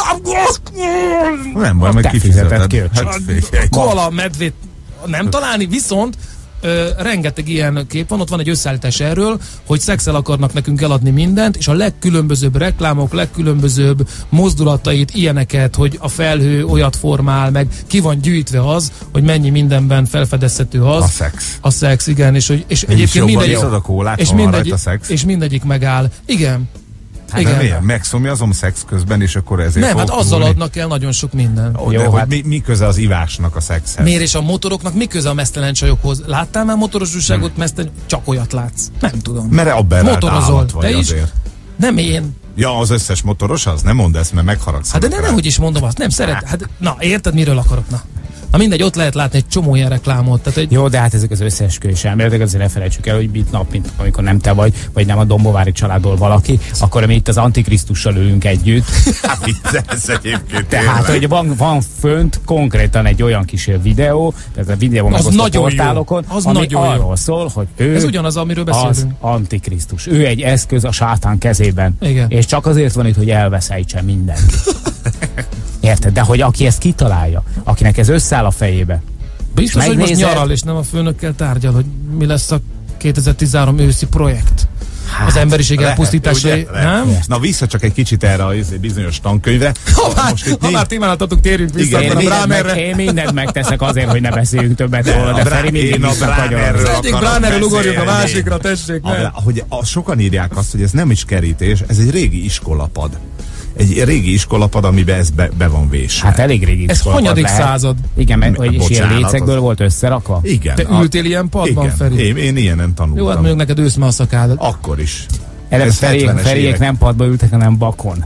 Nem baj, meg Te kifizeted. fizeted ki, Hát, figyelj. Koala, medvét nem találni, viszont ö, rengeteg ilyen kép van, ott van egy összeállítás erről, hogy szexel akarnak nekünk eladni mindent, és a legkülönbözőbb reklámok, legkülönbözőbb mozdulatait, ilyeneket, hogy a felhő olyat formál, meg ki van gyűjtve az, hogy mennyi mindenben felfedezhető az. A szex. A szex, igen, és, hogy, és Egyébként egyébként jobban mindegyik, iszod a kólát, és, ha van mindegyik, rajta szex. és mindegyik megáll. Igen. Hát igen. de miért? Megszomjazom szex közben, és akkor ezért Nem, hát fogok azzal túlni. adnak el nagyon sok minden. Ó, de Jó, hogy hát- mi, mi köze az ivásnak a szexhez? Miért és a motoroknak mi köze a mesztelen csajokhoz? Láttál már motoros újságot, mesztelen? Csak olyat látsz. Nem tudom. Mert abban Motorozol. állat vagy Te is? azért. Nem én. Ja, az összes motoros az? Nem mondd ezt, mert megharagszanak Hát de ne, rá. nehogy is mondom azt. Nem szeret. Hát, na, érted, miről akarok? Na. Na mindegy, ott lehet látni egy csomó ilyen reklámot. Tehát egy... Jó, de hát ezek az összeesküvés elméletek, azért ne felejtsük el, hogy mit nap, mint amikor nem te vagy, vagy nem a Dombovári családból valaki, akkor mi itt az Antikrisztussal ülünk együtt. Hát vicces egyébként. Tehát, tényleg. hogy van, van fönt konkrétan egy olyan kis videó, tehát a videó Az megosztó nagyon jó. portálokon, Az ami nagyon jó. arról szól, hogy ő Ez ugyanaz, amiről az beszélünk. Antikrisztus. Ő egy eszköz a sátán kezében. Igen. És csak azért van itt, hogy elveszejtse mindenki. Érted? De hogy aki ezt kitalálja, akinek ez összeáll a fejébe, Biztos, hogy most megnézed? nyaral, és nem a főnökkel tárgyal, hogy mi lesz a kétezer-tizenhárom őszi projekt. Hát, Az emberiség Lehet, elpusztítása, ugye? Lehet. nem? Na vissza csak egy kicsit erre a izé bizonyos tankönyvre. Ha már, Most itt ha nincs- már témálatatok, térjünk vissza, Igen, akkor a én, mindent meg, Brámerre. én mindent megteszek azért, hogy ne beszéljünk többet róla, de a Brá- Feri mindig én a visszafagyol. Brámerről Az egyik akarok Brámerről ugorjunk a beszélni. másikra, tessék, ne. A, hogy a, sokan írják azt, hogy ez nem is kerítés, ez egy régi iskolapad. Egy régi iskolapad, amiben ez be, be van vésve. Hát elég régi Ez iskolapad hanyadik lehet. század? Igen, mert hogy is ilyen Bocsánat, lécekből az- volt összerakva. Igen. Te a- ültél ilyen padban, igen, Feri? Én, én ilyenen tanultam. Jó, hát mondjuk neked ősz már a szakád. Akkor is. Eleve Ez Feriék, hetvenes Feriék évek. nem padba ültek, hanem bakon.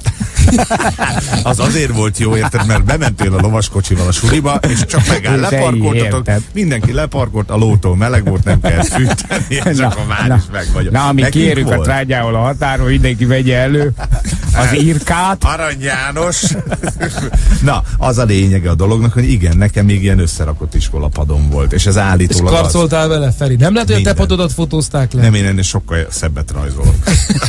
Az azért volt jó, érted, mert bementél a lovaskocsival a suliba, és csak megáll, De leparkoltatok, érted. mindenki leparkolt, a lótól meleg volt, nem kell fűteni, és Na, akkor már na. is meg vagyok. Na, mi Nekünk kérjük a volt. trágyával a határon, mindenki vegye elő az írkát. Arany János. Na, az a lényege a dolognak, hogy igen, nekem még ilyen összerakott iskolapadom volt, és ez És állítólag az. karcoltál vele, Feri? Nem lehet, hogy a te Minden. padodat fotózták le? Nem, én ennél sokkal szebbet rajzolok.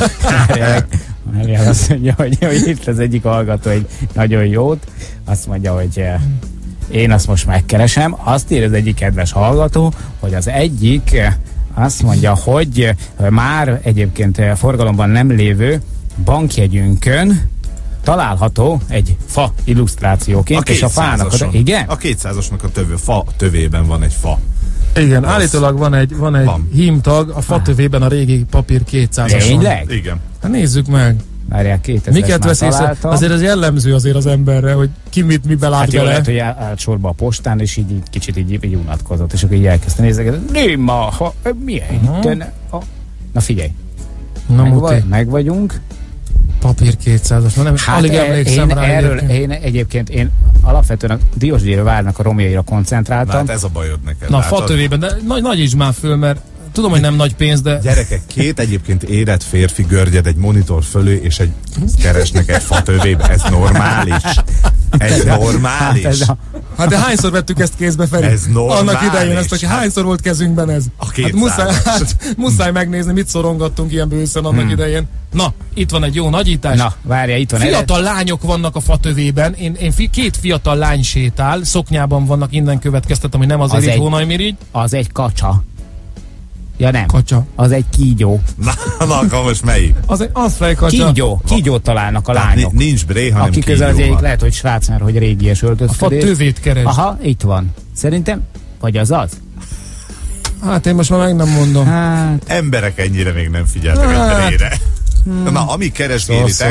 Marian azt mondja, hogy, hogy itt az egyik hallgató egy nagyon jót. Azt mondja, hogy eh, én azt most megkeresem. Azt írja az egyik kedves hallgató, hogy az egyik eh, azt mondja, hogy eh, már egyébként eh, forgalomban nem lévő bankjegyünkön található egy fa illusztrációként, és a fának, kétszázason. igen? A kétszázasnak a tövő, fa tövében van egy fa. Igen, Az- állítólag van egy, van egy Van. hímtag a fatövében a régi papír kétszázason. Tényleg? Igen. Hát nézzük meg. Várják, kétezres Miket már vesz észre? találtam. Azért ez jellemző azért az emberre, hogy ki mit mibe lát Hát jó, bele. lehet, hogy áll- állt sorba a postán, és így, így kicsit így, így unatkozott, és akkor így elkezdte nézni, nem ma, ha, milyen Aha. itten, a... Na figyelj, Na meg, muti, vagy, meg vagyunk. papír kétszázas. Na, nem, Hát alig e- emlékszem én rá erről, egyébként. én egyébként én alapvetően a Diósgyőr várnak a romjaira koncentráltam. Na, hát ez a bajod neked. Na, látod? fatövében, de nagy, nagy is már föl, mert tudom, hogy nem nagy pénz, de Gyerekek, két egyébként érett férfi görgyed egy monitor fölé, és egy keresnek egy fatövébe. Ez normális. Ez normális. Hát ez a, hát de hányszor vettük ezt kézbe, Feri? Ez normális. Annak idején ezt, hogy hányszor volt kezünkben ez? A Hát muszáj, kétszázas. hát, muszáj megnézni, mit szorongattunk ilyen bőszen annak Hmm. idején. Na, itt van egy jó nagyítás. na, várja, itt van Fiatal lányok vannak a fatövében. Én, én fi, két fiatal lány sétál, szoknyában vannak, innen következtetem, hogy nem azért Az így egy- hónajmirigy. az egy kacsa. Ja nem, Kacsa. az egy kígyó. Na, na, akkor most melyik? Az egy az fejkacsa. Kígyó, kígyót találnak a Tehát lányok. ni- nincs bré, hanem Aki kígyó közel az egyik van. lehet, hogy srác, mert hogy régies A fa öltözködés. tövét keres. Aha, itt van. Szerintem, vagy az az? Hát én most már meg nem mondom. Hát, Emberek ennyire még nem figyeltek a brére. Na, amíg keresgélitek, Szó,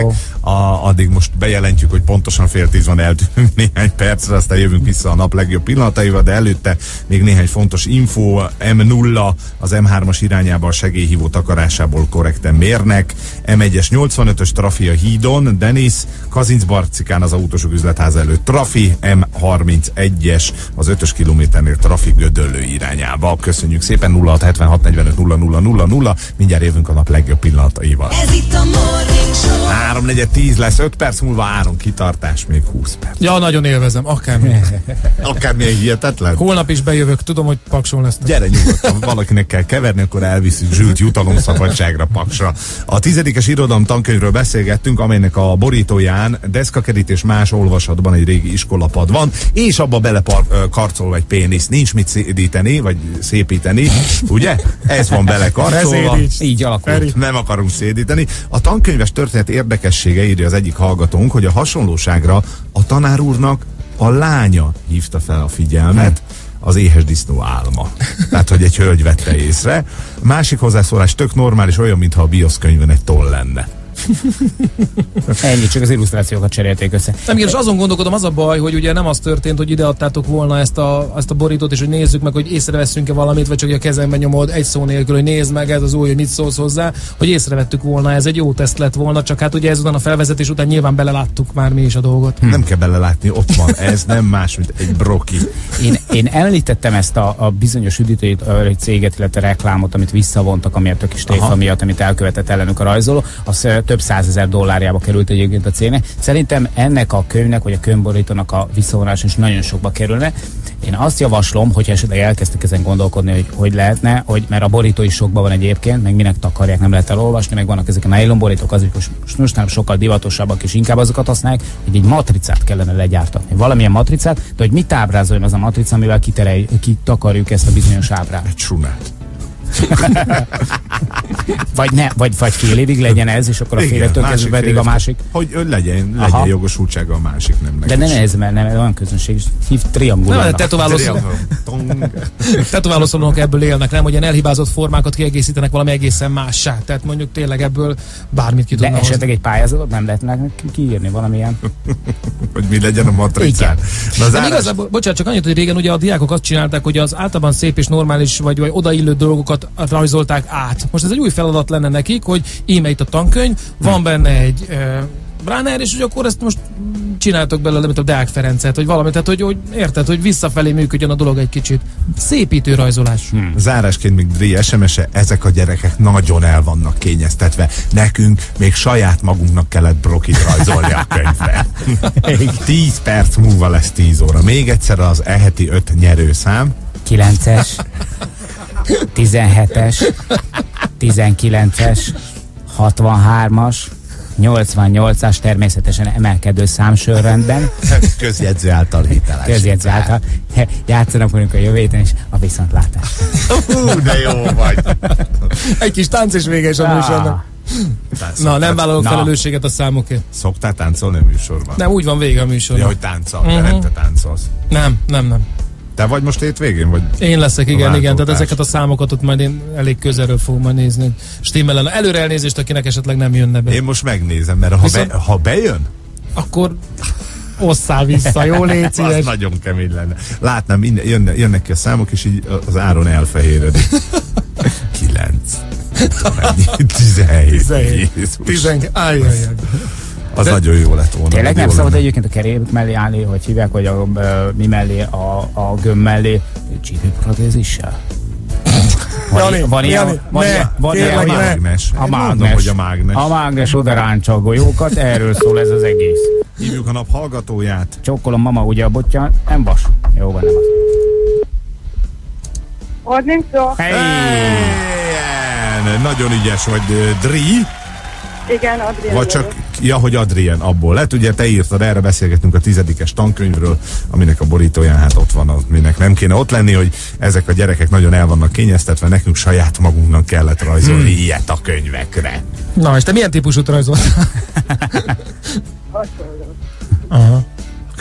A, addig most bejelentjük, hogy pontosan fél tíz van, eltűnünk néhány percre, aztán jövünk vissza a nap legjobb pillanataival, de előtte még néhány fontos info. em nulla az em hármas irányába a segélyhívó takarásából korrekten mérnek. em egyes nyolcvanötös trafi a hídon, Denis, Kazincbarcikán az autósok üzletháza előtt trafi, em harmincegyes az ötös kilométernél trafi Gödöllő irányába. Köszönjük szépen, nulla hat hetvenhat negyvenöt nulla nulla nulla nulla, mindjárt jövünk a nap legjobb pillanataival. Ez itt a Morning Show. három negyed tíz lesz, öt perc múlva áron kitartás, még húsz perc. Ja, nagyon élvezem, akármi. Akármilyen hihetetlen. Holnap is bejövök, tudom, hogy Pakson lesz. Gyere nyugodtan, valakinek kell keverni, akkor elviszünk Zsült jutalomszabadságra Paksra. A tizedikes irodalom tankönyvről beszélgettünk, amelynek a borítóján deszkakerítés más olvasatban egy régi iskolapad van, és abba belekarcolva egy pénisz. Nincs mit szédíteni, vagy szépíteni, ugye? Ez van belekarcolva. Így alakult. Nem akarunk szédíteni. A tankönyves történet érdekessége, írja az egyik hallgatónk, hogy a hasonlóságra a tanár úrnak a lánya hívta fel a figyelmet, az éhes disznó álma. Tehát, hogy egy hölgy vette észre. Másik hozzászólás tök normális, olyan, mintha a BIOS könyvön egy toll lenne. Ennyi, csak az illusztrációkat cserélték össze. Nem, igen, és azon gondolkodom, az a baj, hogy ugye nem az történt, hogy ideadtátok volna ezt a, ezt a borítót, és hogy nézzük meg, hogy észreveszünk-e valamit, vagy csak a kezemben nyomod egy szó nélkül, hogy nézd meg, ez az új, hogy mit szólsz hozzá, hogy észrevettük volna, ez egy jó teszt lett volna, csak hát ugye ezután a felvezetés után nyilván beleláttuk már mi is a dolgot. Hm. Nem kell belelátni, ott van, ez nem más, mint egy broki. Én, én említettem ezt a, a bizonyos üdítői céget, illetve reklámot, amit visszavontak, amiért tök is téfa miatt, amit elkövetett ellenük a rajzoló, az több százezer dollárjába került egyébként a cégnek. Szerintem ennek a könyvnek, vagy a könyvborítónak a visszavonása is nagyon sokba kerülne. Én azt javaslom, hogyha esetleg elkezdtek ezen gondolkodni, hogy hogy lehetne, hogy mert a borító is sokban van egyébként, meg minek takarják, nem lehet elolvasni, meg vannak ezek a nylon borítók, azok most, most nem sokkal divatosabbak, és inkább azokat használják, hogy egy matricát kellene legyártatni. Valamilyen matricát, de hogy mit ábrázoljon az a matrica, amivel kitakarjuk ezt a bizonyos ábrát. Egy sunát. vagy, ne, vagy, vagy fél évig legyen ez, és akkor a fél évtől kezdve pedig a másik. Hogy legyen, legyen jogosultsága a másik, nem de ne ez, mert nem olyan közönség, hív triangulárnak. Tetoválószalonok ebből élnek, nem, hogy ilyen elhibázott formákat kiegészítenek valami egészen mássá. Tehát mondjuk tényleg ebből bármit ki tudna de esetleg hozni. Egy pályázatot nem lehetnek kiírni valamilyen. hogy mi legyen a matricán. Zárás... Igazából, bocsánat, csak annyit, hogy régen ugye a diákok azt csinálták, hogy az általában szép és normális, vagy, vagy odaillő dolgokat rajzolták át. Most ez egy új feladat lenne nekik, hogy íme itt a tankönyv, van benne egy uh, Bráner, és hogy akkor ezt most csináltok belőle, mint a Deák Ferencet, vagy valamit, tehát hogy, hogy érted, hogy visszafelé működjön a dolog egy kicsit. Szépítő rajzolás. Hmm. Zárásként még Dri es em es-e, ezek a gyerekek nagyon el vannak kényeztetve. Nekünk még saját magunknak kellett brokit rajzolni a könyvre. tíz perc múlva lesz tíz óra. Még egyszer az e-heti öt nyerőszám. kilences, tizenhetes, tizenkilences, hatvanhármas, nyolcvannyolcas, természetesen emelkedő számsorrendben. Közjegyző által hitelesítve. Közjegyző által. Játszanak velünk a jövő héten, és a viszontlátás. Hú, de jó vagy. Egy kis tánc is vége is a műsornak. Na, nem vállalok Na. felelősséget a számokért. Szoktál táncolni a műsorban? Nem, úgy van vége a műsorban. Ja, hogy táncol, uh-huh. de nem te táncolsz. Nem, nem, nem. Te vagy most hétvégén? Vagy én leszek, igen, igen. Tehát ezeket a számokat ott majd én elég közelről fogom majd nézni. Stimmelen. Előre elnézést, akinek esetleg nem jönne be. Én most megnézem, mert ha, Viszont... be, ha bejön, akkor osszál vissza, jó, légy szíves. Az nagyon kemény lenne. Látnám, jönne, jönnek ki a számok, és így az áron elfehéredik. Kilenc. Tizenhét. Tizenhét. Ajjajjaj. Az de nagyon jó lett volna. Tényleg nem szabad egyébként a kerék mellé állni, hogy hívják, hogy a, a, mi mellé, a, a gömb mellé csípőprotézissel? Van, Jani, van ilyen, Jani, van ne, ilyen, van ilyen, a mágnes. A mágnes. Mondom, hogy a mágnes. A mágnes oda ráncsa a golyókat, erről szól ez az egész. Hívjuk a nap hallgatóját. Csókolom, mama, ugye a botja nem vas. Jó van, nem az. Morning Show. Hey. Hey. Nagyon ügyes vagy, Dri. Igen, Adrien. Vagy csak, ja, hogy Adrien abból lett. Ugye te írtad, erre beszélgetünk a tizedikes tankönyvről, aminek a borítóján hát ott van, aminek nem kéne ott lenni, hogy ezek a gyerekek nagyon el vannak kényeztetve, nekünk saját magunknak kellett rajzolni hmm. ilyet a könyvekre. Na, és te milyen típusút rajzoltál? Hasonló. Aha.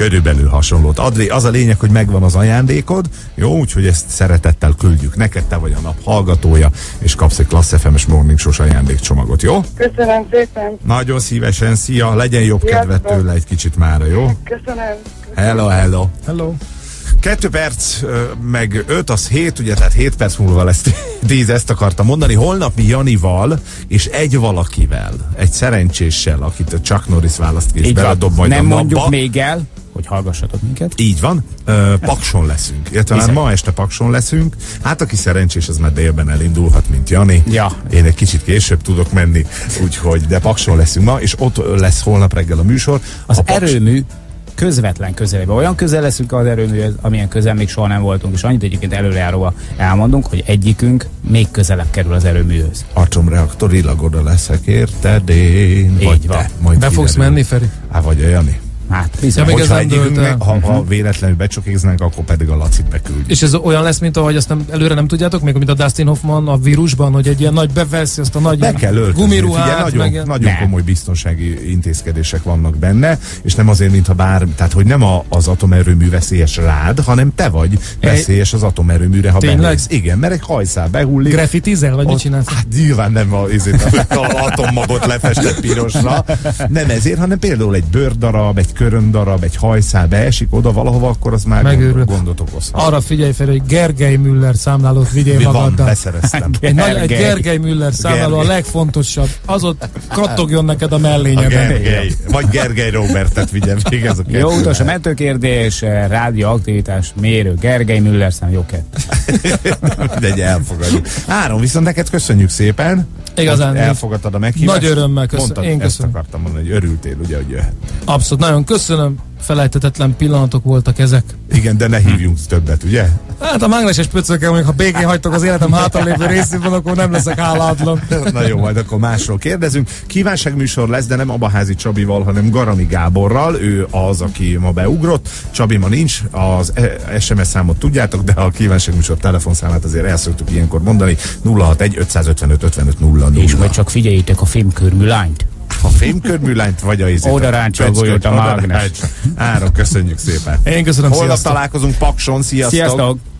körülbelül hasonlót. Adri, az a lényeg, hogy megvan az ajándékod, jó, úgyhogy ezt szeretettel küldjük neked, te vagy a nap hallgatója, és kapsz egy Klassz ef em-es Morning Show-s ajándékcsomagot, jó? Köszönöm szépen. Nagyon szívesen, szia, legyen jobb kedved tőle egy kicsit mára, jó? Köszönöm. Hello, hello. Hello. Kettő perc, meg öt, az hét, ugye, tehát hét perc múlva lesz tíz, ezt akartam mondani. Holnap mi Janival és egy valakivel, egy szerencséssel, akit a Chuck Norris választ ki, és beledob majd nem a mondjuk napba. még el, hogy hallgassatok minket. Így van. Ö, Pakson leszünk. Illetve már ma este Pakson leszünk. Hát aki szerencsés, az már délben elindulhat, mint Jani. Ja. Én egy kicsit később tudok menni, úgyhogy, de Pakson leszünk ma, és ott lesz holnap reggel a műsor. Az a Paks... erőmű közvetlen közelében. Olyan közel leszünk az erőműhez, amilyen közel még soha nem voltunk, és annyit egyébként előrejáróval elmondunk, hogy egyikünk még közelebb kerül az erőműhöz. Atomreaktorilag oda leszek, érted én? Így Vagy van. te, majd Be fogsz kiderül. menni, Feri? Há, vagy a Jani. Hát, bizony. Ja, még ez Hogyha nem dőlt egyikünk, el. meg, ha, ha véletlenül becsokéznánk, akkor pedig a Lacit beküldjük. És ez olyan lesz, mint ahogy azt nem, előre nem tudjátok, még mint a Dustin Hoffman a vírusban, hogy egy ilyen nagy beveszi azt a nagy Be kell öltözni. gumiruhát, Figyelj, nagyon, meg ilyen- nagyon Nem. komoly biztonsági intézkedések vannak benne, és nem azért, mintha bár, tehát hogy nem a, az atomerőmű veszélyes rád, hanem te vagy veszélyes az atomerőműre, ha Tényleg? bemész. Igen, mert egy hajszál behullik. Graffitizel, vagy mit Ott- csinálsz? Hát nyilván nem a, ezért a, a atommagot lefestett pirosra. Nem ezért, hanem például egy bőrdarab, egy körömdarab, egy hajszál beesik oda valahova, akkor az már Megőrül. gondot, gondot okozhat. Arra figyelj fel, hogy Gergely Müller számlálót vigyél Mi van, magaddal. beszereztem. Egy, nagy, egy Gergely. Gergely Müller számláló a Gergely. legfontosabb. Az ott kattogjon neked a A mellényeden. Gergely. Vagy Gergely Robertet vigyen még ez a kettő. Jó utas, a mentőkérdés, rádióaktivitás, mérő, Gergely Müller szám, jó kett. Mindegy, elfogadjuk. Áron, viszont neked köszönjük szépen. Igazán. Hogy elfogadtad a meghívást. Nagy örömmel köszön- Mondtad, én ezt köszönöm. akartam mondani, hogy örültél, ugye, hogy jöhet. Abszolút, nagyon köszönöm. Felejthetetlen pillanatok voltak ezek. Igen, de ne hívjunk többet, ugye? Hát a mágneses pöcökkel, mondjuk, ha békén hagytok az életem hátralévő részében, akkor nem leszek hálátlan. Na jó, majd akkor másról kérdezünk. Kívánságműsor lesz, de nem Abaházi Csabival, hanem Garami Gáborral. Ő az, aki ma beugrott. Csabi ma nincs. Az es em es számot tudjátok, de a kívánságműsor telefonszámát azért el szoktuk ilyenkor mondani. nulla hatvanegy ötszázötvenöt ötvenöt nulla nulla. És majd csak figyeljétek a filmkörmű lányt. A fémkörműlányt vagy a izét. Oda ráncsa a golyót a mágnes. Áron, köszönjük szépen. Én köszönöm, Holnap sziasztok. találkozunk Pakson, sziasztok! Sziasztok!